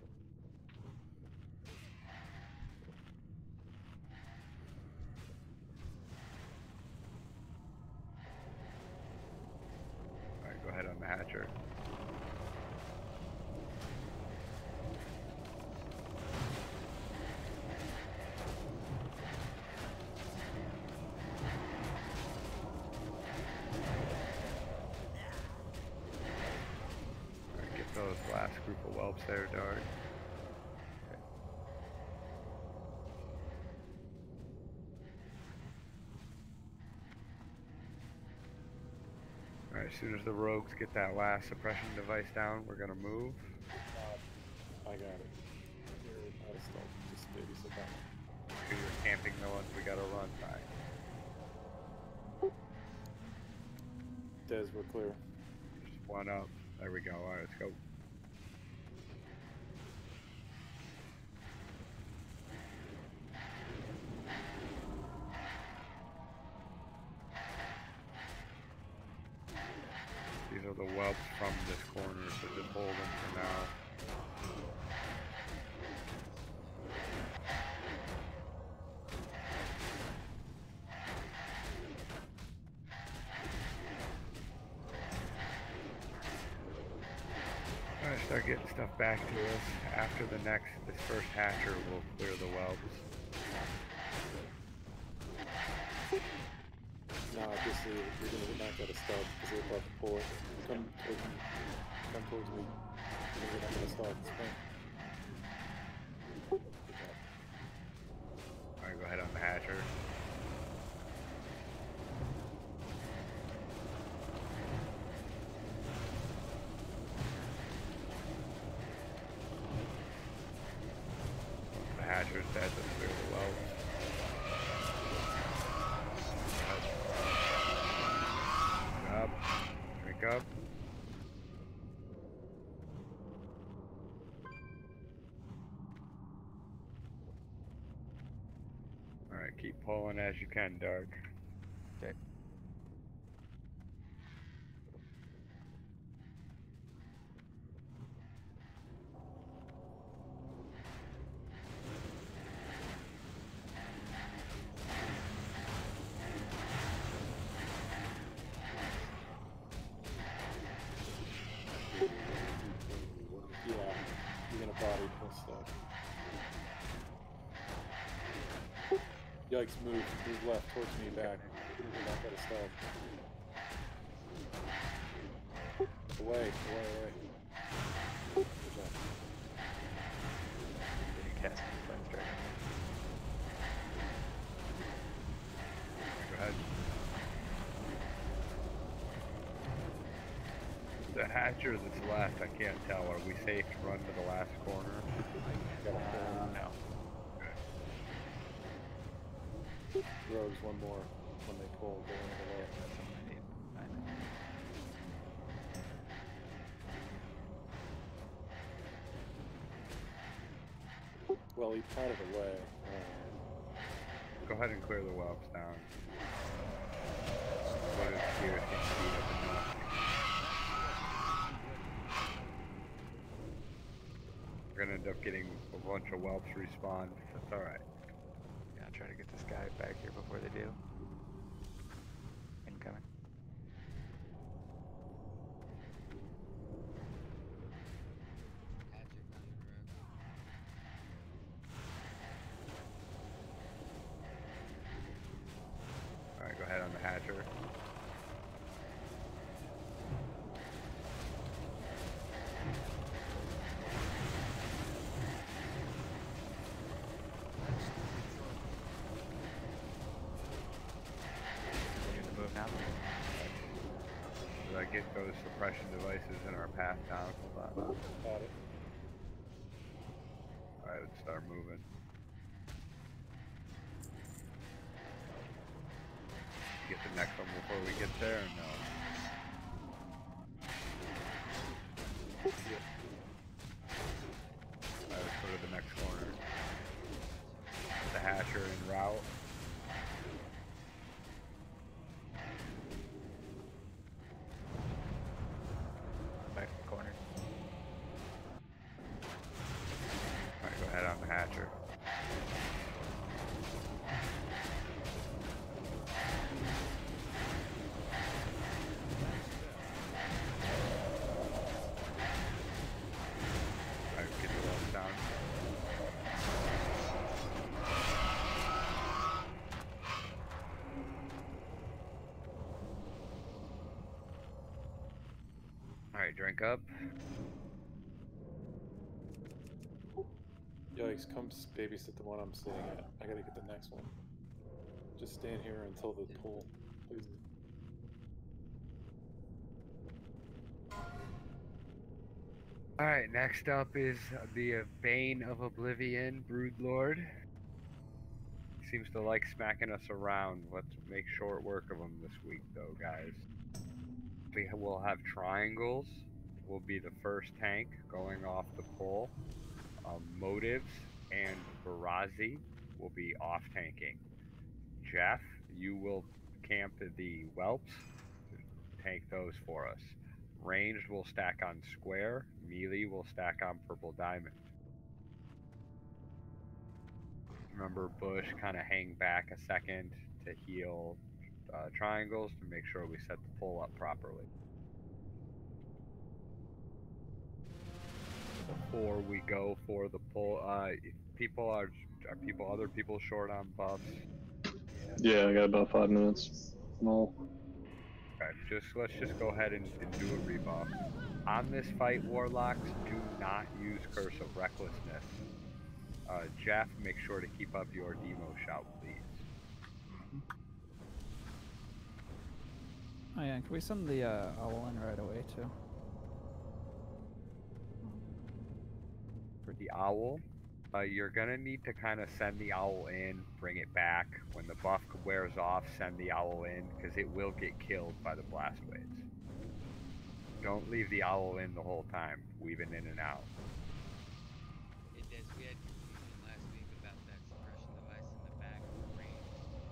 Alright, go ahead on the hatcher. Alright, get those last group of whelps there, Dark. Alright, as soon as the rogues get that last suppression device down, we're gonna move. I got it. You're out of stealth. Just babysit that one. Okay, you're camping the ones we gotta run by. Des, we're clear. Just one up. There we go. Alright, let's go. These are the whelps from this corner, so just hold them for now. Alright, start getting stuff back to us. After this first hatcher will clear the whelps. Nah, just leave it. You're gonna get knocked out of stealth because they're about to pull it. Come towards me. Come towards me. You're gonna get knocked out of stealth. Sprint. Alright, go ahead on the hatcher. The hatcher's dead, let's clear the whelps. Up. Drink up. Alright, keep pulling as you can, Dark. Okay. Yeah, you're gonna body plus stuff. Yikes, move left towards me back. You're gonna get knocked out of stealth. Away. Good job. Cast friends dragon. Go ahead. The hatcher that's left, I can't tell. Are we safe to run to the last corner? No. Rogues, one more. When they pull, go into the way. Well, he patted away. Go ahead and clear the whelps down. What is here? Can speed up enough. We're gonna end up getting a bunch of whelps respawn. That's alright. Yeah, I'll try to get this guy back here before they do. Incoming. Alright, go ahead on the hatcher. Now. Did I get those suppression devices in our path down? Hold on. Got it. Alright, let's start moving. Get the next one before we get there? No. Alright, let's go to the next corner. The hatcher en route. Back to the corner. Alright, go ahead on the hatcher. Alright, get the whelps down. Alright, drink up. Yikes, come babysit the one I'm sitting at. I gotta get the next one. Just stand here until the pull, please. Alright, next up is the Bane of Oblivion, Broodlord. Seems to like smacking us around. Let's make short work of him this week, though, guys. We will have triangles. Will be the first tank going off the pole. Motives and Barazi will be off tanking. Jeff, you will camp the whelps. Tank those for us. Ranged will stack on square. Melee will stack on purple diamond. Remember, Bush, kind of hang back a second to heal triangles to make sure we set the pull up properly. Before we go for the pull, other people short on buffs? Yeah, I got about 5 minutes. No. Okay, let's just go ahead and do a rebuff. On this fight, Warlocks, do not use Curse of Recklessness. Jeff, make sure to keep up your demo shout, please. Oh yeah, can we send the owl in right away too? For the owl, you're gonna need to kind of send the owl in, bring it back. When the buff wears off, send the owl in, because it will get killed by the blast waves. Don't leave the owl in the whole time, weaving in and out. It does. We had confusion last week about that suppression device in the back of the range.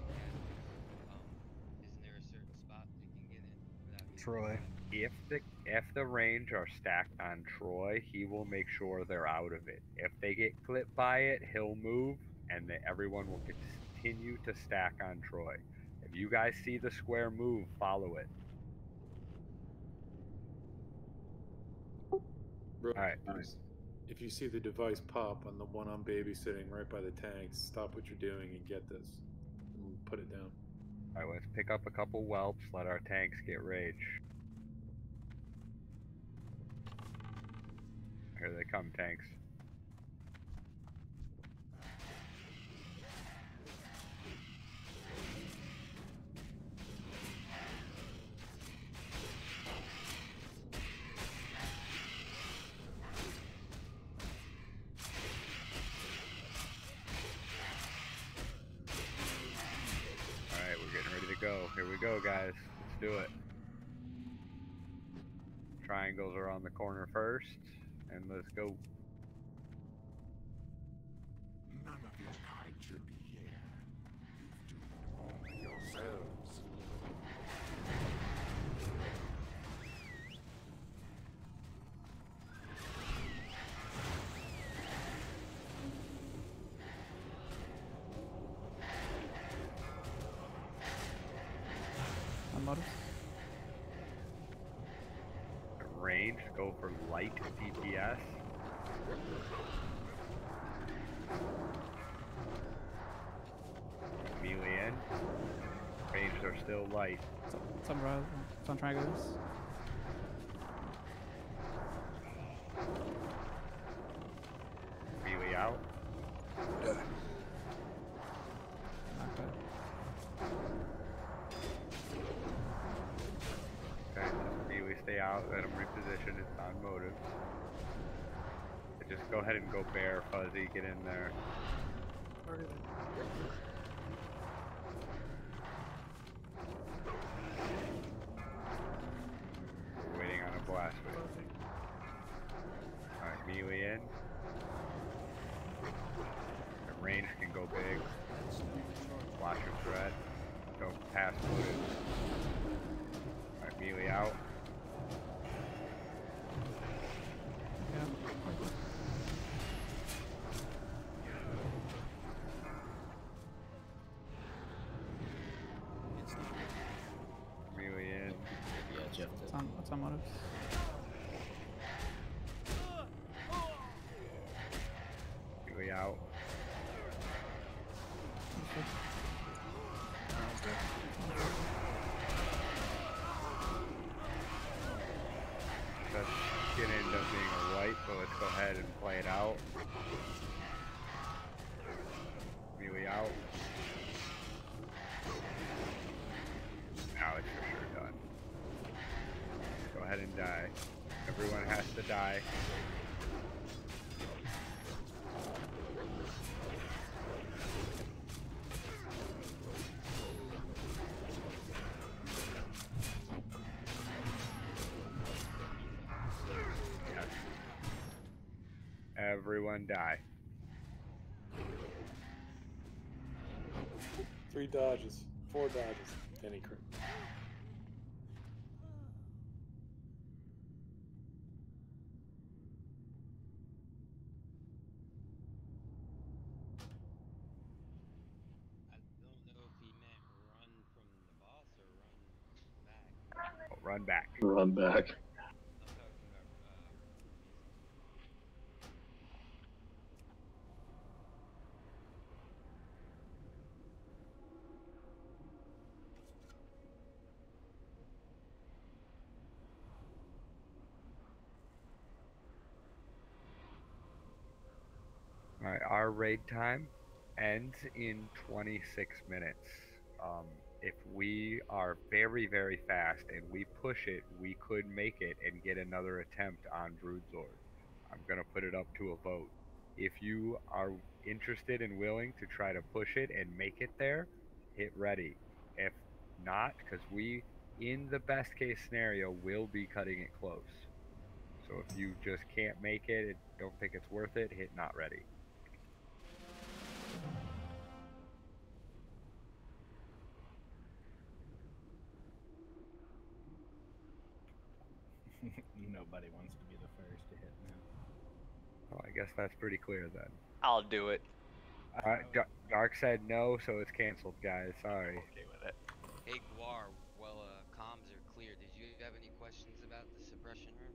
Isn't there a certain spot they can get in without being Troy. If the range are stacked on Troy, he will make sure they're out of it. If they get clipped by it, he'll move, and everyone will continue to stack on Troy. If you guys see the square move, follow it. Bro, Alright. if you see the device pop on the one I'm babysitting right by the tanks, stop what you're doing and get this. And put it down. Alright, let's pick up a couple whelps, let our tanks get rage. Here they come, tanks. Alright, we're getting ready to go. Here we go, guys. Let's do it. Triangles are on the corner first. And let's go. None of your kind should be here. You do all yourselves. Motives? Range, go for light DPS. Melee in. Range are still light. Some triangles. Melee out. Okay, just melee stay out, let them reposition, it's on motives. Just go ahead and go bear, Fuzzy, get in there. We're waiting on a blast wave. Alright, melee in. The range can go big. Watch your threat. Don't pass motives. Alright, melee out. Melee in. Yeah, Jeff. What's on motives? Melee out. That's gonna end up being a white, so let's go ahead and play it out. Melee out. Now it's for sure done. Go ahead and die. the die. Yes. Everyone die. 3 dodges, 4 dodges, any crit. I don't know if he meant run from the boss or run back. Oh, run back. Run back. I'm talking about Alright, our raid time ends in 26 minutes. If we are very, very fast and we push it, we could make it and get another attempt on Broodlord. I'm going to put it up to a vote. If you are interested and willing to try to push it and make it there, hit ready. If not, because we, in the best case scenario, will be cutting it close. So if you just can't make it and don't think it's worth it, hit not ready. Nobody wants to be the first to hit now. Well, I guess that's pretty clear then. I'll do it. Dark said no, so it's canceled, guys. Sorry. Okay with it. Hey Guar, well comms are clear. Did you have any questions about the suppression room?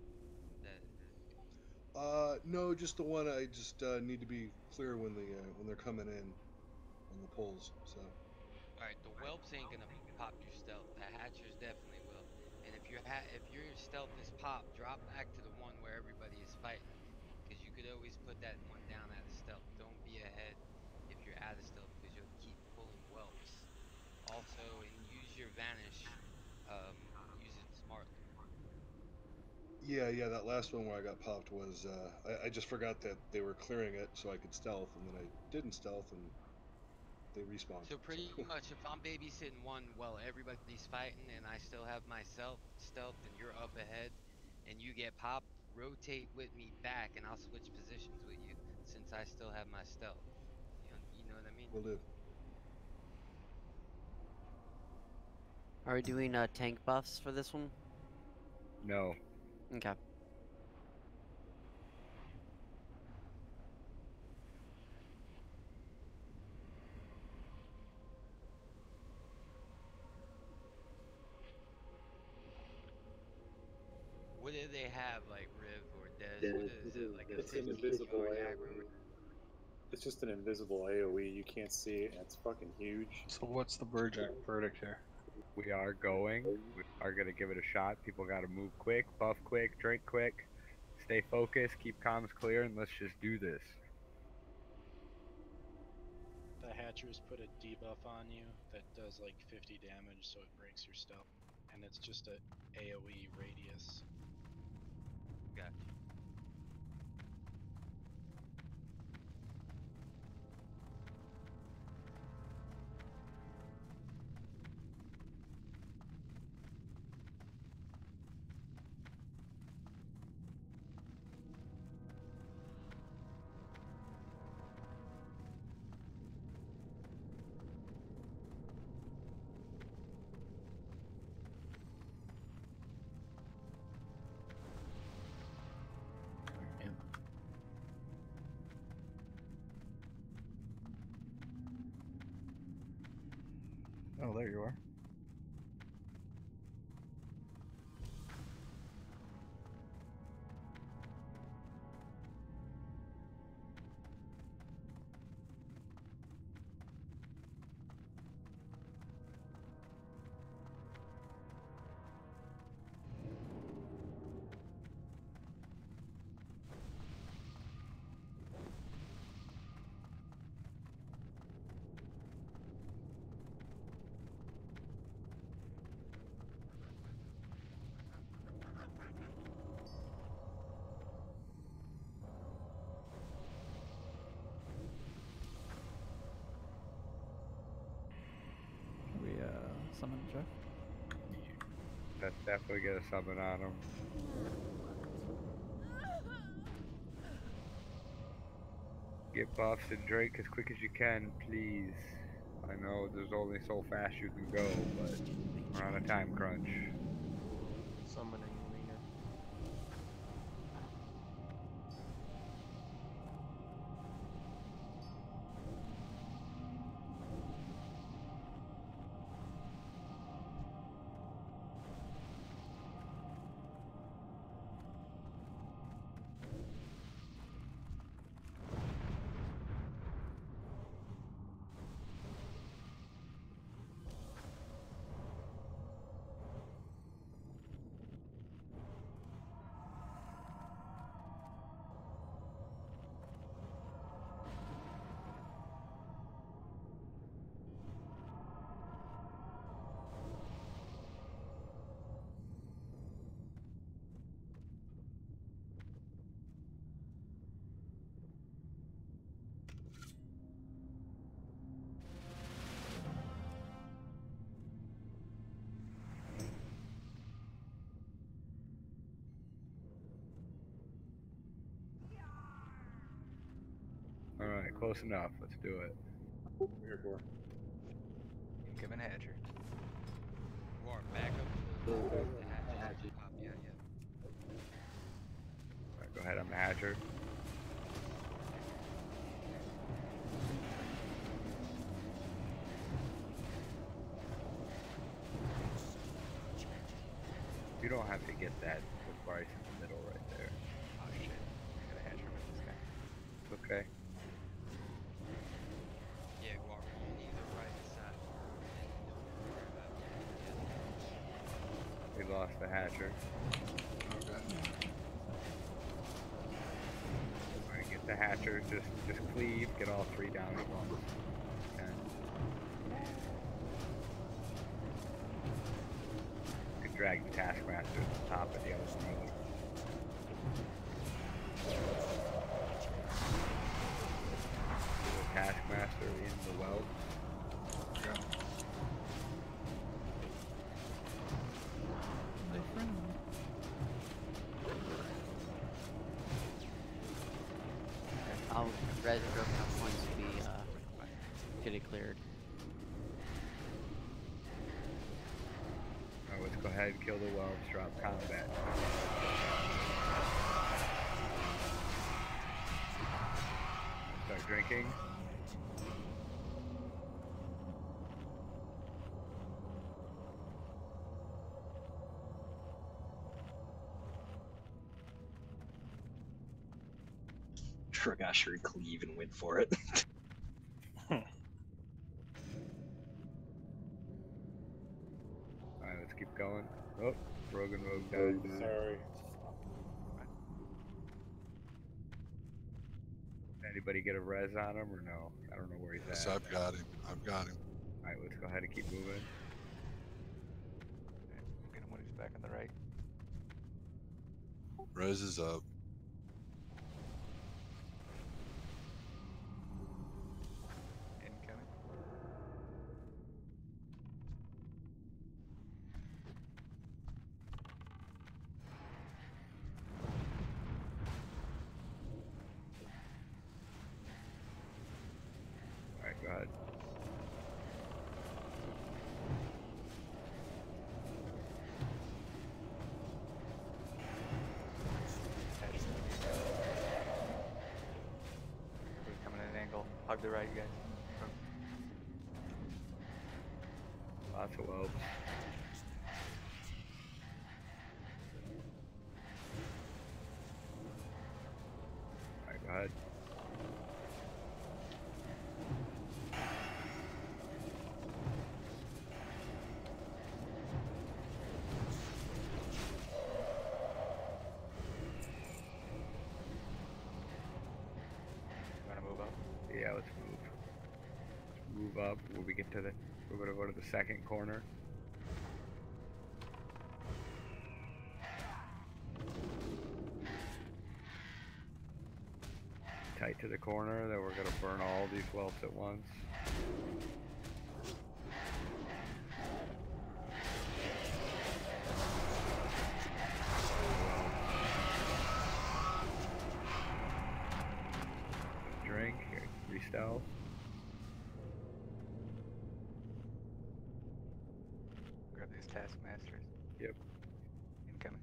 No, just the one. I just need to be clear when they're coming in on the polls. So. Alright, the whelps ain't gonna pop your stealth. The hatchers definitely will. And if your stealth is popped, drop back to the one where everybody is fighting. Because you could always put that one down out of stealth. Don't be ahead if you're out of stealth because you'll keep pulling whelps. Also, and use your vanish. Use it smartly. Yeah, that last one where I got popped was I just forgot that they were clearing it so I could stealth, and then I didn't stealth, and they respawned. So pretty much, if I'm babysitting one while everybody's fighting, and I still have myself stealth, and you're up ahead, and you get popped, rotate with me back, and I'll switch positions with you since I still have my stealth. You know what I mean? Will do. Are we doing tank buffs for this one? No. Okay. What do they have, like Riv or Des? What is it, like a It's an 50 invisible yard AoE. aggro? It's just an invisible AoE. You can't see it, and it's fucking huge. So what's the verdict here? We are going. We are going to give it a shot. People got to move quick, buff quick, drink quick, stay focused, keep comms clear, and let's just do this. The hatchers put a debuff on you that does like 50 damage, so it breaks your stealth, and it's just a AoE radius. Gotcha. Oh, there you are. summon Jeff. Let's definitely get a summon on him. Get buffs and drink as quick as you can, please. I know there's only so fast you can go, but we're on a time crunch. Summoning arena. Alright, close enough. Let's do it. Here for. Incoming Hatcher. War, back up to the hatcher. Pop, yeah. Alright, go ahead on the Hatcher. You don't have to get that with Bryce in the middle right there. Oh shit. I got a Hatcher with this guy. It's okay. Yeah, War, you need the right side. We lost the Hatcher. Alright, get the Hatcher, just cleave, get all three down at once. And you can drag the Taskmaster to the top of the other road. The Taskmaster in the well. I'll res drop enough points to be get it cleared. Alright, let's go ahead and kill the whelps, drop combat. Start drinking. Trigashri cleave and went for it. Alright, let's keep going. Oh, Rogan Rogue died. Sorry. Anybody get a res on him or no? I don't know where he's Yes, at. I've got him. I've got him. Alright, let's go ahead and keep moving. We'll get him when he's back on the right. Res is up. Incoming. Alright, go ahead. He's coming at an angle. Hug the right, you guys. Lots of whelps. Alright, go ahead. You wanna move up? Yeah, let's move. Let's move up. When we get to the, we're gonna go to the second corner. Tight to the corner, then we're gonna burn all these whelps at once. these taskmasters. Yep. Incoming.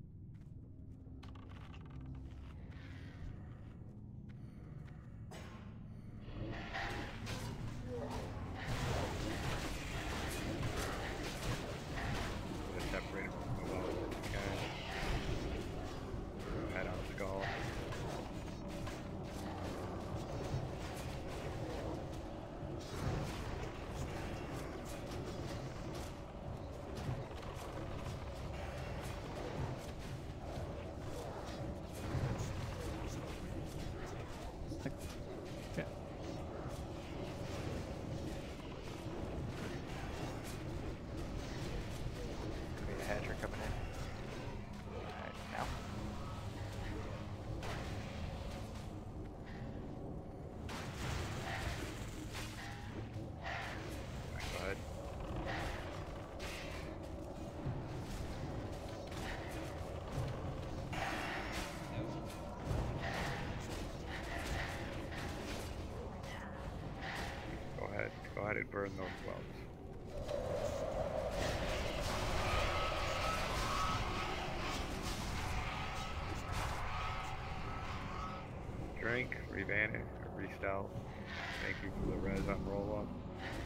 Just separate them from the wells if you can. Head on skull. Okay. Could be a hatcher coming in. Alright, now. Go ahead. Go ahead and burn those wells. Drink, revanish, or restyle. Thank you for the res on roll up.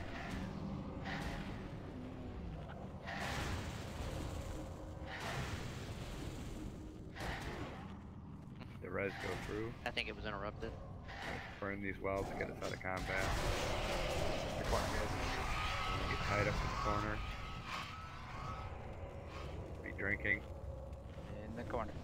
The res go through. I think it was interrupted. Burn these wells to get us out of combat. The corner, guys. Get tied up in the corner. Be drinking. In the corner.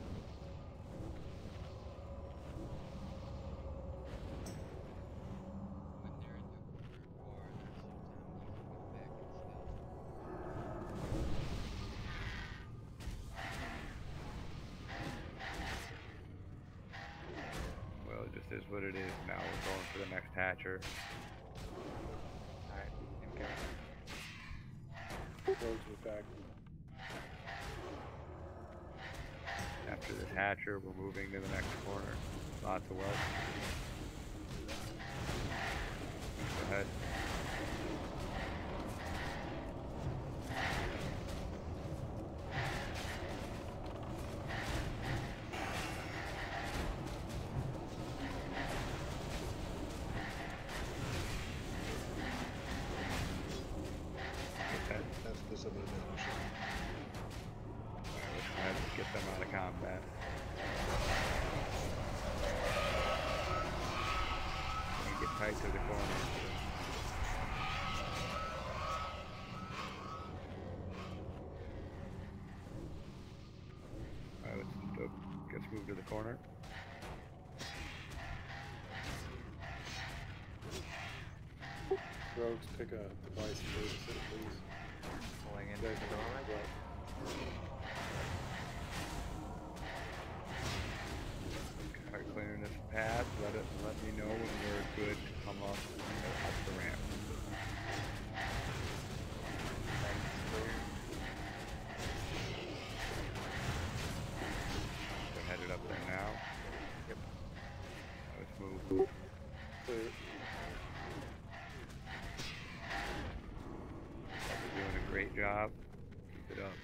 Well, it just is what it is. Now we're going for the next hatcher. Alright, incoming. Rogues are back. After this hatcher, we're moving to the next corner. Lots of wells. Go ahead. That's this of an mission. Alright, let's go ahead and get them out of combat. And get tight to the corner. Alright, let's move to the corner. Rogues, pick a device and babysit it, please. Pulling in Guys, the doorway. Start clearing this path. Let me know when we're good to come up the ramp. Thanks, clear. We're headed up there now. Yep. Let's move. Clear. You're doing a great job. Keep it up.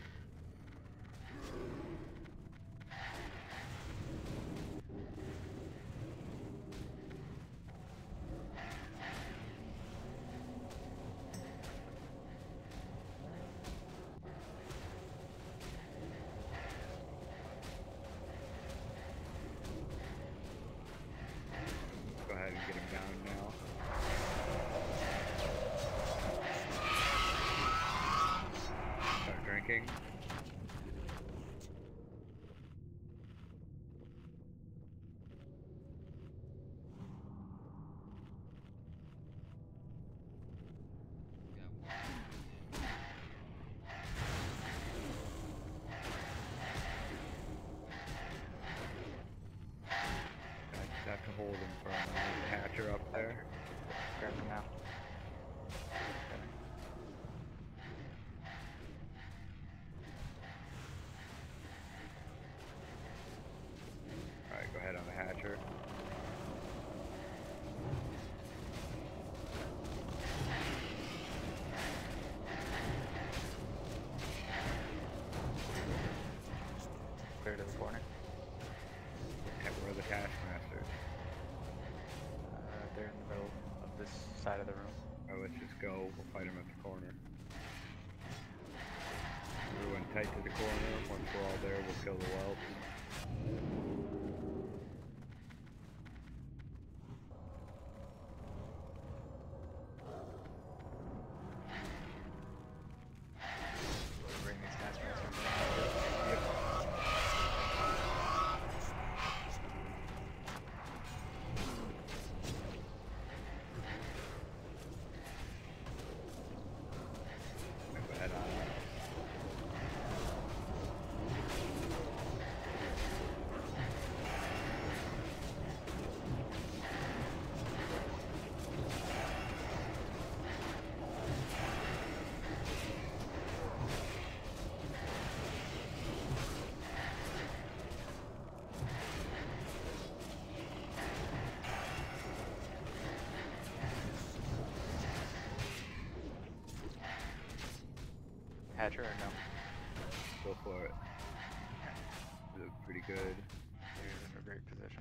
Go ahead and get him down now. Start drinking. I just have to hold him for a moment. Hatcher up there. Grab him now. go. We'll fight him at the corner. Everyone tight to the corner. Once we're all there, we'll kill the whelps. Bring these guys back. Go ahead on. Hatcher or no? Go for it. You look pretty good. He's in a great position.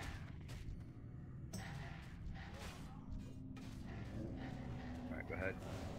Alright, go ahead.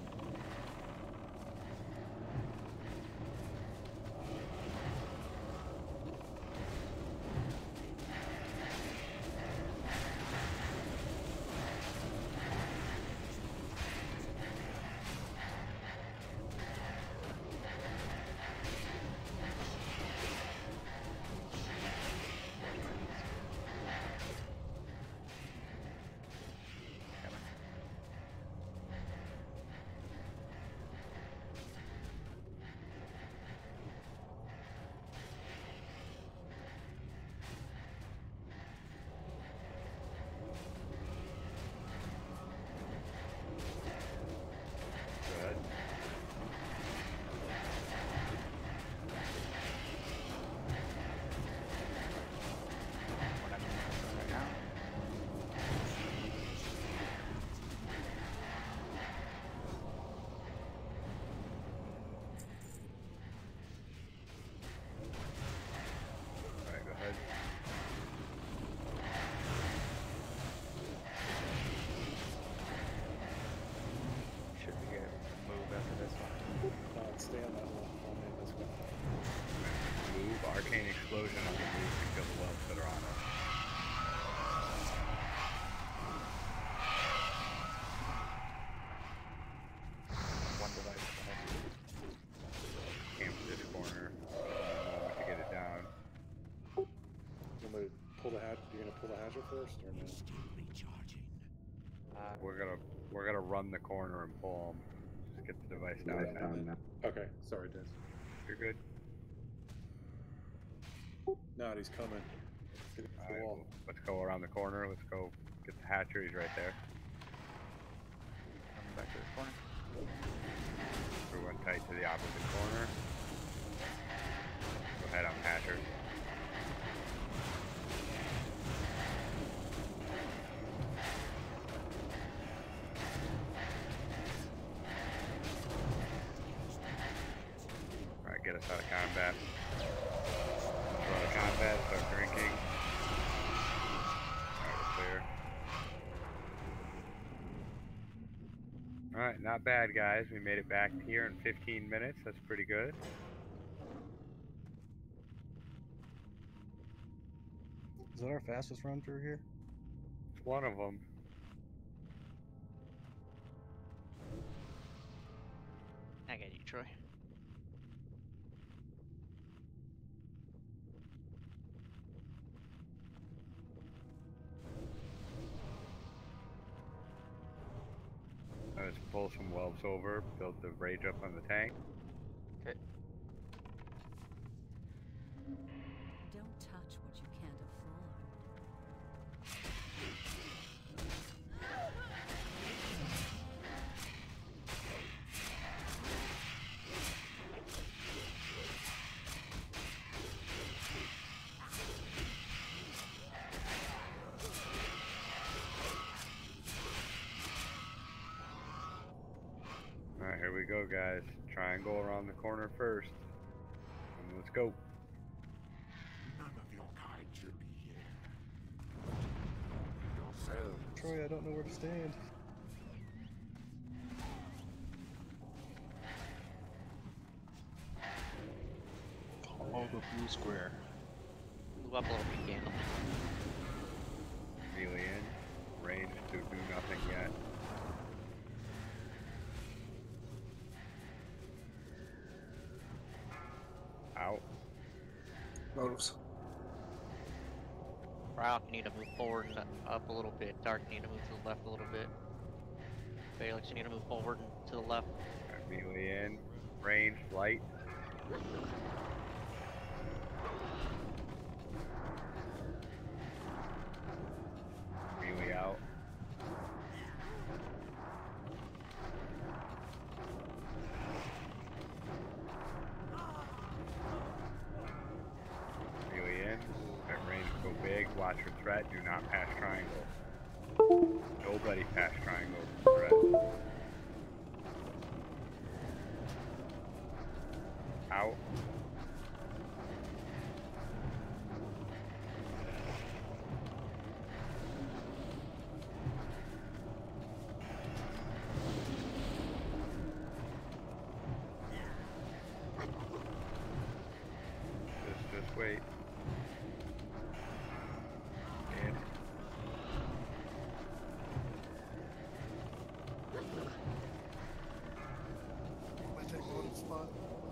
Good. Right now. Alright, go ahead. Should be able to move after this one. Stay on that one. I'll name this one. Move. Arcane Explosion on the move to kill the whelps that are on us. One device ahead. Camp this corner. Moment to get it down. I'm gonna pull the hatch. You're gonna pull the hatchet first, or no? We're gonna run the corner and pull them. Just get the device down now. Okay, sorry, Des. You're good. No, he's coming. Get it to the Alright, wall. well, let's go around the corner. Let's go get the hatcher. He's right there. Coming back to this corner. Everyone tight to the opposite corner. Go ahead on hatcher. Alright, get us out of combat. We're out of combat, start drinking. Alright, we're clear. Alright, not bad, guys. We made it back here in 15 minutes. That's pretty good. Is that our fastest run through here? It's one of them. I got you, Troy. Let's pull some whelps over, build the rage up on the tank. Okay. Don't touch what you can't afford. Alright, here we go, guys. Try and go around the corner first. And let's go. None of your kind should be here. Troy, I don't know where to stand. up a blue square. Move up a little bit, Gandalf. Melee in. Range to do nothing yet. Out. Moves. Ralph, you need to move forward and up a little bit. Dark, you need to move to the left a little bit. Felix, you need to move forward and to the left. Right, melee in. Range, light. Melee out. Melee in. At range, go big. Watch your threat. Do not pass triangle. Nobody pass triangle. Threat. Out. Just wait. In. I take one spot.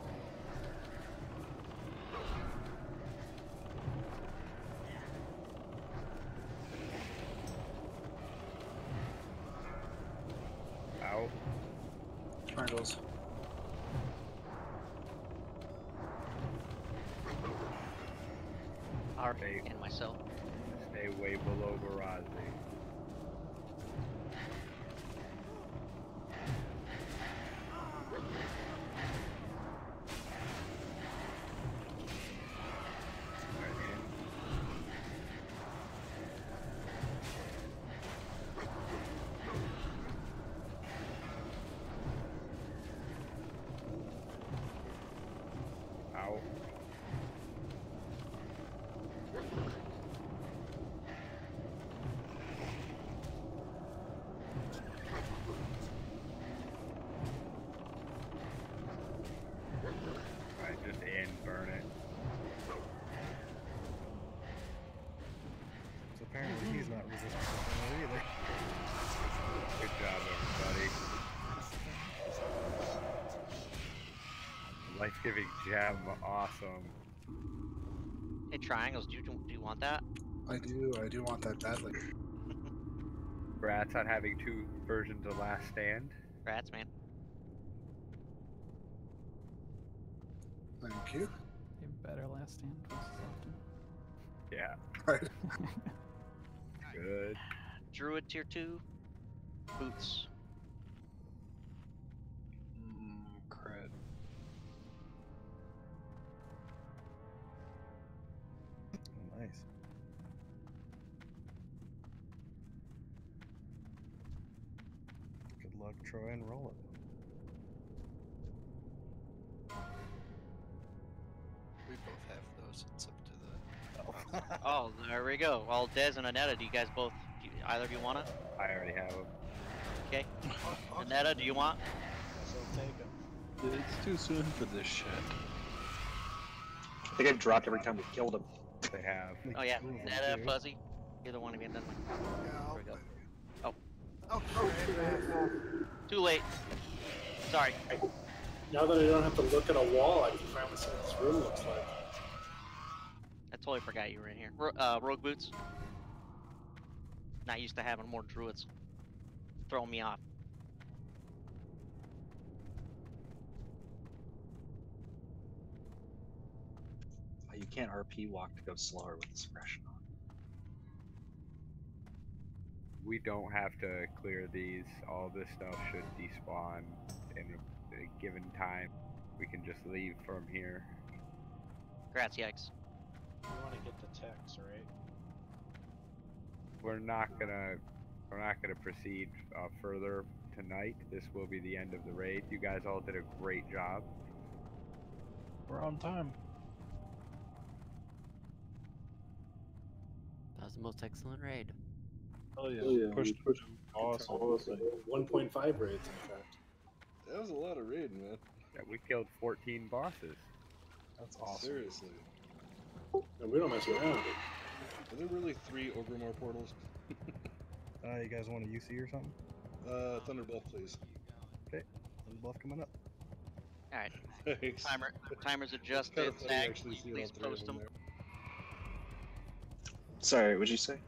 Out. Triangles. Ark and myself. Stay way below Barazi. Out. Right, just in, burn it. So apparently he's not resistant to that either. Good job, everybody. Life-giving gem, awesome. Hey, triangles, do you want that? I do want that badly. Congrats on having 2 versions of Last Stand. Congrats, man. Thank you. Even better last stand twice as often. Yeah. Right. Good. Druid tier 2. Boots. Cred. Nice. Good luck, Troy, and roll it. We both have those. It's up to the. Oh, there we go. Well, Dez and Aneta, do you guys both, either of you want it? I already have them. Okay. Aneta, do you want? So take them. It's too soon for this shit. I think I've dropped every time we killed him. They have. Oh yeah, Aneta, Fuzzy. Either one of you, doesn't matter. Yeah, There we go. Oh, Oh, shit. too late. Sorry. Now that I don't have to look at a wall, I can finally see what this room looks like. I totally forgot you were in here. Rogue Boots. Not used to having more druids. Throwing me off. You can't RP walk to go slower with the suppression on. We don't have to clear these. All this stuff should despawn in a given time. We can just leave from here. Congrats, yikes. You want to get the techs, right? We're not gonna proceed further tonight. This will be the end of the raid. You guys all did a great job. We're on time. That was the most excellent raid. Oh yeah, Oh, yeah, pushed we pushed awesome. 1.5 raids, in fact. That was a lot of raiding, man. Yeah, we killed 14 bosses. That's awesome. Seriously. And we don't mess around. Are there really 3 Orgrimmar portals? You guys want a UC or something? Thunder Bluff, please. Okay, Thunder Bluff coming up. All right. Thanks. Timer's adjusted. It's kinda funny Zach, actually seeing all please 3 of post them them. there. Sorry, what'd you say?